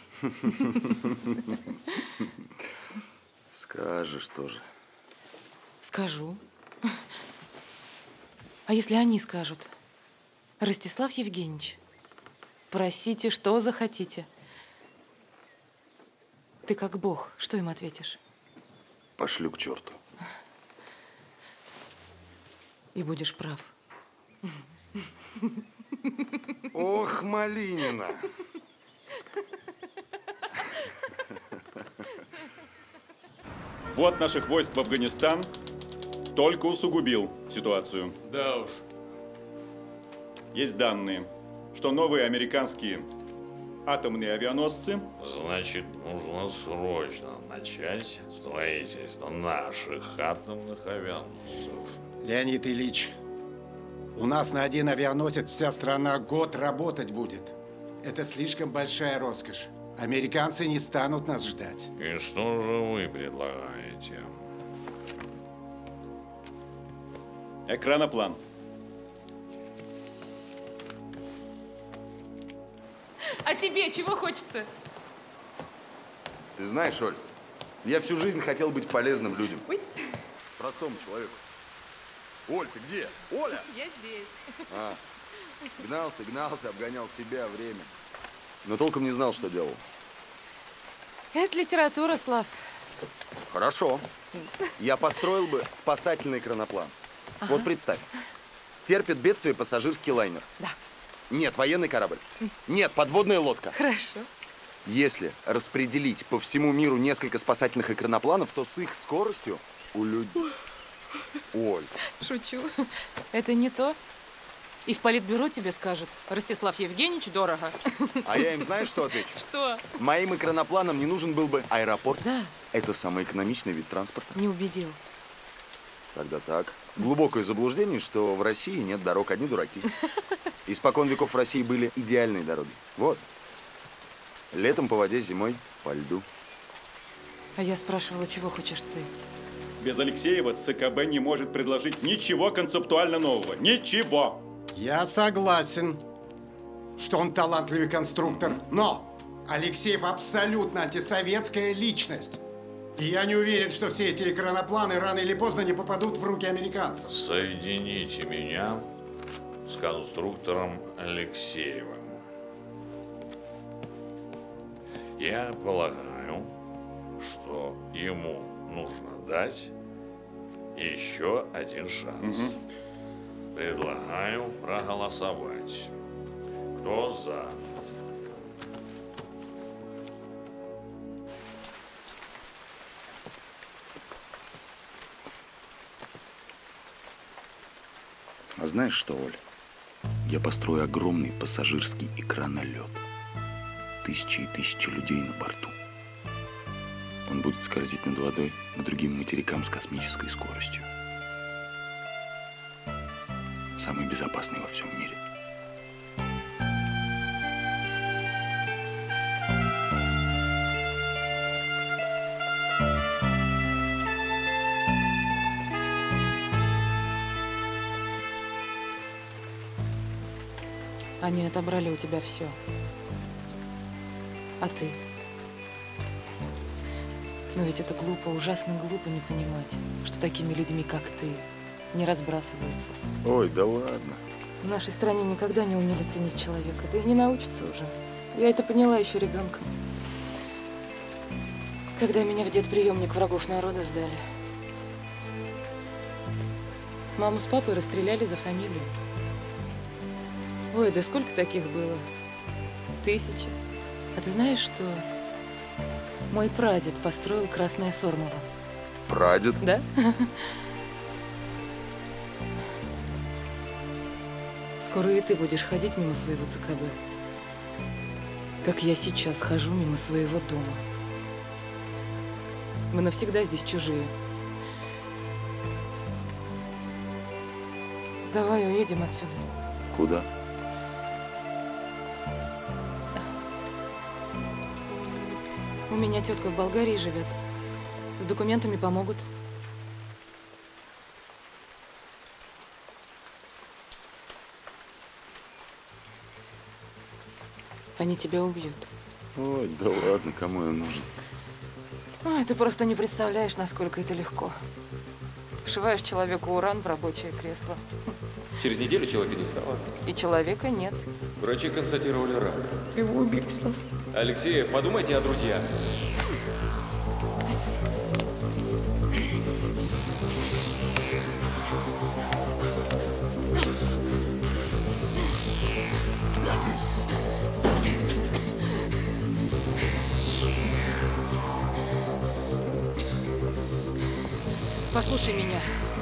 Скажешь тоже. Скажу. А если они скажут? Ростислав Евгеньевич, просите, что захотите. Ты как бог, что им ответишь? Пошлю к черту. И будешь прав. Ох, Малинина! Ввод наших войск в Афганистан только усугубил ситуацию. Да уж. Есть данные, что новые американские атомные авианосцы... Значит, нужно срочно начать строительство наших атомных авианосцев. Леонид Ильич, у нас на один авианосец вся страна год работать будет. Это слишком большая роскошь. Американцы не станут нас ждать. И что же вы предлагаете? Экраноплан. А тебе чего хочется? Ты знаешь, Оль, я всю жизнь хотел быть полезным людям. Ой. Простому человеку. Оль, ты где? Оля! Я здесь. Гнался, обгонял себя, время. Но толком не знал, что делал. Это литература, Слав. Хорошо. Я построил бы спасательный экраноплан. Ага. Вот представь. Терпит бедствие пассажирский лайнер. Да. Нет, военный корабль. Нет, подводная лодка. Хорошо. Если распределить по всему миру несколько спасательных экранопланов, то с их скоростью у людей... Оль. Шучу. Это не то. И в политбюро тебе скажут: Ростислав Евгеньевич, дорого. А я им знаешь, что отвечу? Что? Моим экранопланам не нужен был бы аэропорт. Да. Это самый экономичный вид транспорта. Не убедил. Тогда так. Глубокое заблуждение, что в России нет дорог, одни дураки. Испокон веков в России были идеальные дороги. Вот. Летом по воде, зимой по льду. А я спрашивала, чего хочешь ты? Без Алексеева ЦКБ не может предложить ничего концептуально нового. Ничего! Я согласен, что он талантливый конструктор, но Алексеев абсолютно антисоветская личность. И я не уверен, что все эти экранопланы рано или поздно не попадут в руки американцев. Соедините меня с конструктором Алексеевым. Я полагаю, что ему нужно дать еще один шанс. Предлагаю проголосовать. Кто за? А знаешь что, Оль? Я построю огромный пассажирский экранолет. Тысячи и тысячи людей на борту. Он будет скользить над водой к другим материкам с космической скоростью. Самый безопасный во всем мире. Они отобрали у тебя все. А ты? Но ведь это глупо, ужасно глупо не понимать, что такими людьми, как ты, не разбрасываются. Ой, да ладно. В нашей стране никогда не умели ценить человека, да и не научатся уже. Я это поняла еще ребенком, когда меня в детприемник врагов народа сдали. Маму с папой расстреляли за фамилию. Ой, да сколько таких было? Тысячи. А ты знаешь, что мой прадед построил Красное Сормово? Прадед? Да. Скоро и ты будешь ходить мимо своего ЦКБ, как я сейчас хожу мимо своего дома. Мы навсегда здесь чужие. Давай уедем отсюда. Куда? У меня тетка в Болгарии живет. С документами помогут. Они тебя убьют. Ой, да ладно, кому я нужен? Ой, ты просто не представляешь, насколько это легко. Вшиваешь человеку уран в рабочее кресло. Через неделю человека не стало. И человека нет. Врачи констатировали рак. Его убили, Слав. Алексеев, подумайте о друзьях. Послушай меня.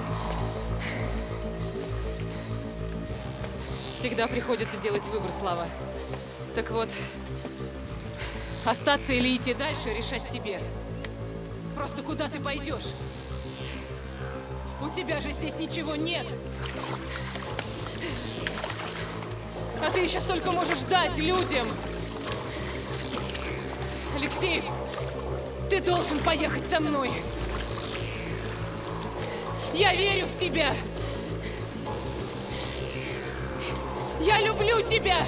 Всегда приходится делать выбор, Слава. Так вот, остаться или идти дальше, решать тебе. Просто куда ты пойдешь? У тебя же здесь ничего нет. А ты еще столько можешь дать людям. Алексеев, ты должен поехать со мной. Я верю в тебя! Я люблю тебя!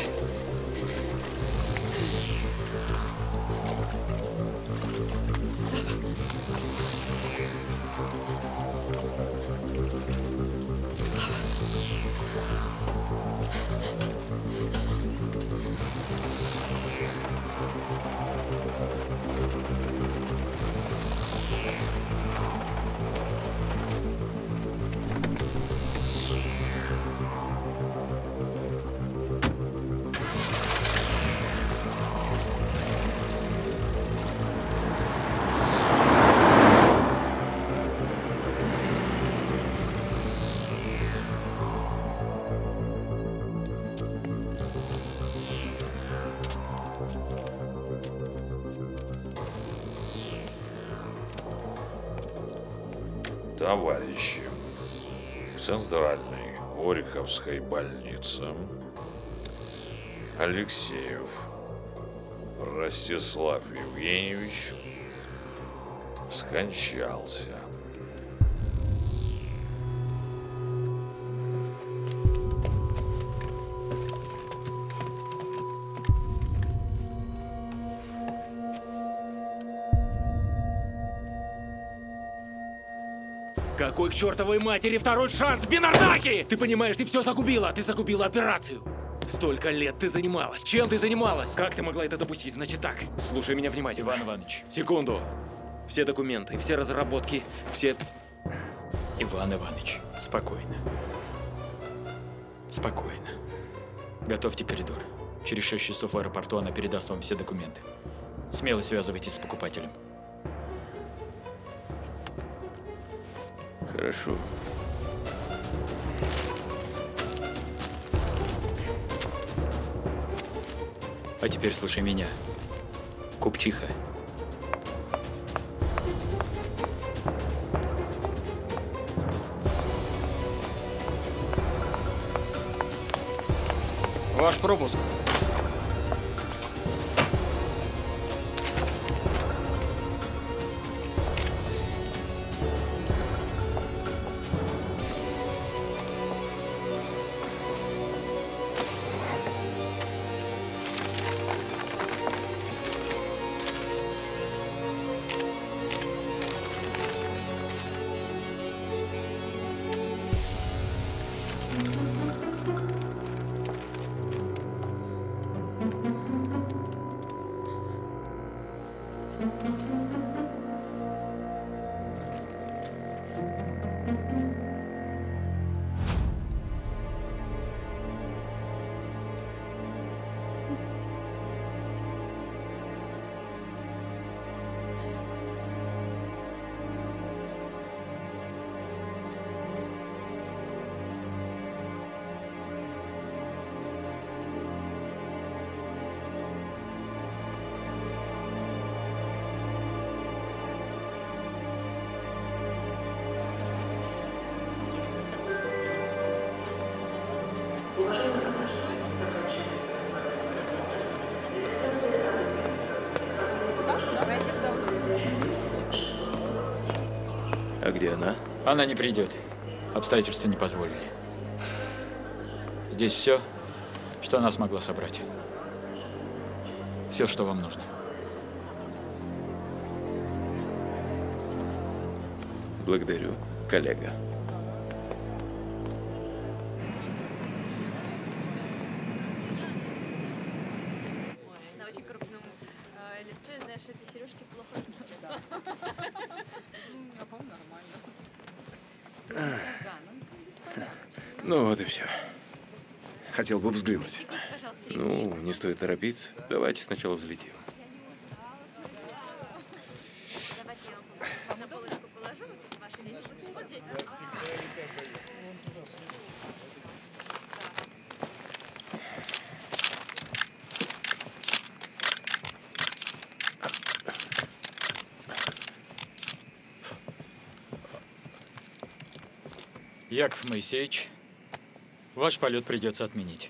Товарищи, в Центральной Ореховской больнице Алексеев Ростислав Евгеньевич скончался. Какой к чертовой матери второй шанс, Бенардаки? Ты понимаешь, ты все загубила. Ты загубила операцию. Столько лет ты занималась. Чем ты занималась? Как ты могла это допустить? Значит так, слушай меня внимательно. Иван Иванович. Секунду. Все документы, все разработки, все... Иван Иванович, спокойно. Спокойно. Готовьте коридор. Через 6 часов в аэропорту она передаст вам все документы. Смело связывайтесь с покупателем. Хорошо. А теперь слушай меня. Купчиха. Ваш пропуск. А где она? Она не придет. Обстоятельства не позволили. Здесь все, что она смогла собрать. Все, что вам нужно. Благодарю, коллега. На очень крупном лице, знаешь, эти сережки плохо смотрятся. А по-моему, нормально. Ну вот и все. Хотел бы взглянуть. Ну, не стоит торопиться. Давайте сначала взлетим. Яков Моисеевич, ваш полет придется отменить.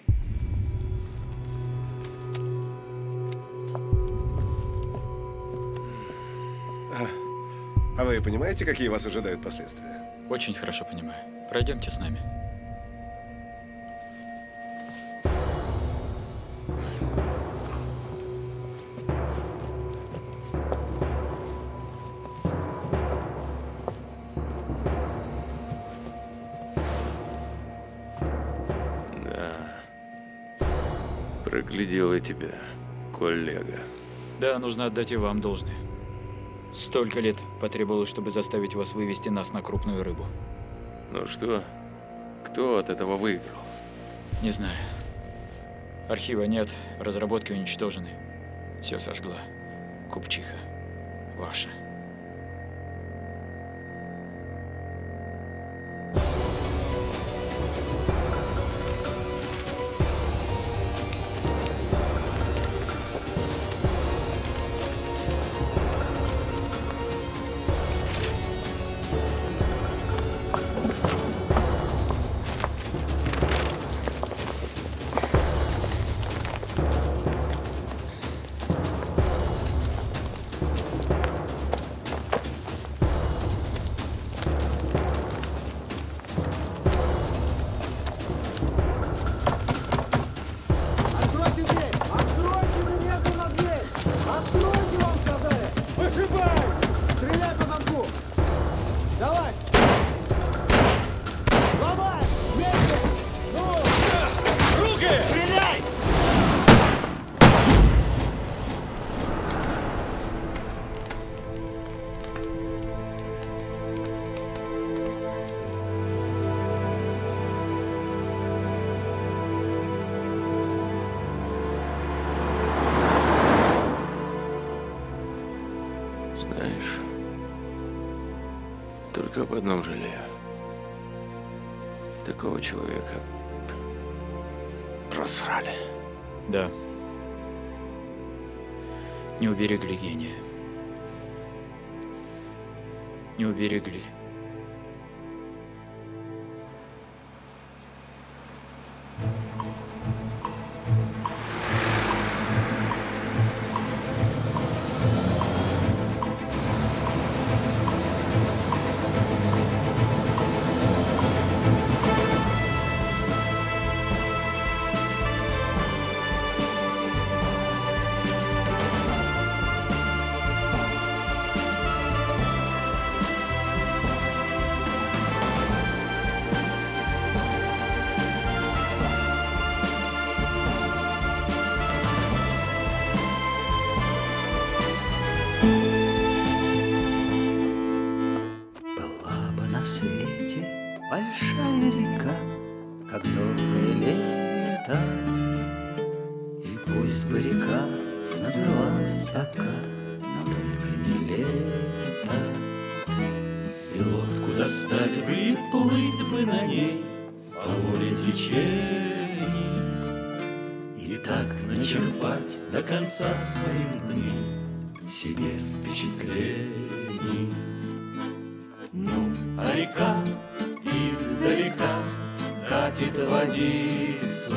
А вы понимаете, какие вас ожидают последствия? Очень хорошо понимаю. Пройдемте с нами. Проглядел я тебя, коллега. Да, нужно отдать и вам должное. Столько лет потребовалось, чтобы заставить вас вывести нас на крупную рыбу. Ну что, кто от этого выиграл? Не знаю. Архива нет, разработки уничтожены. Все сожгла. Купчиха. Ваша. Знаешь, только об одном жалею. Такого человека просрали. Да. Не уберегли гения. Не уберегли. Большая река, как долгое лето, и пусть бы река называлась Ока, но только не лето. И лодку достать бы и плыть бы на ней по воле течений, и так начерпать до конца своих дней себе впечатлений. Ну, а река издалека катит водицу.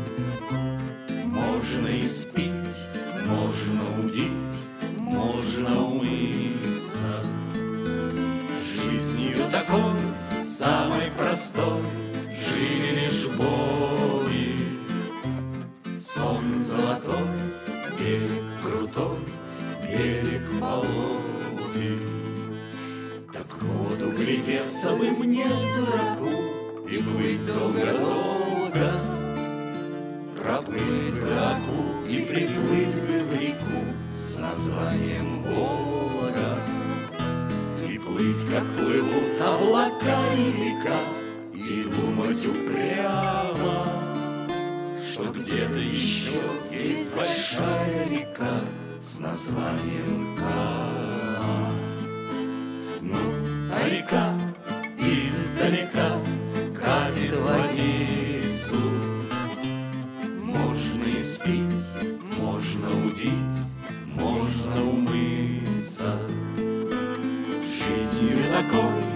Можно испить, можно удить, можно умыться. Жизнью такой, самой простой, жили лишь боги. Сон золотой, берег крутой берег пологий. Так в воду глядеться бы мне, дураку, и плыть долго-долго, проплыть бы Аку и приплыть бы в реку с названием Волга, и плыть, как плывут облака и века, и думать упрямо, что где-то еще есть большая река с названием Кама. Ну, а река издалека катит водицу. Можно испить, можно удить, можно умыться. Жизнью такой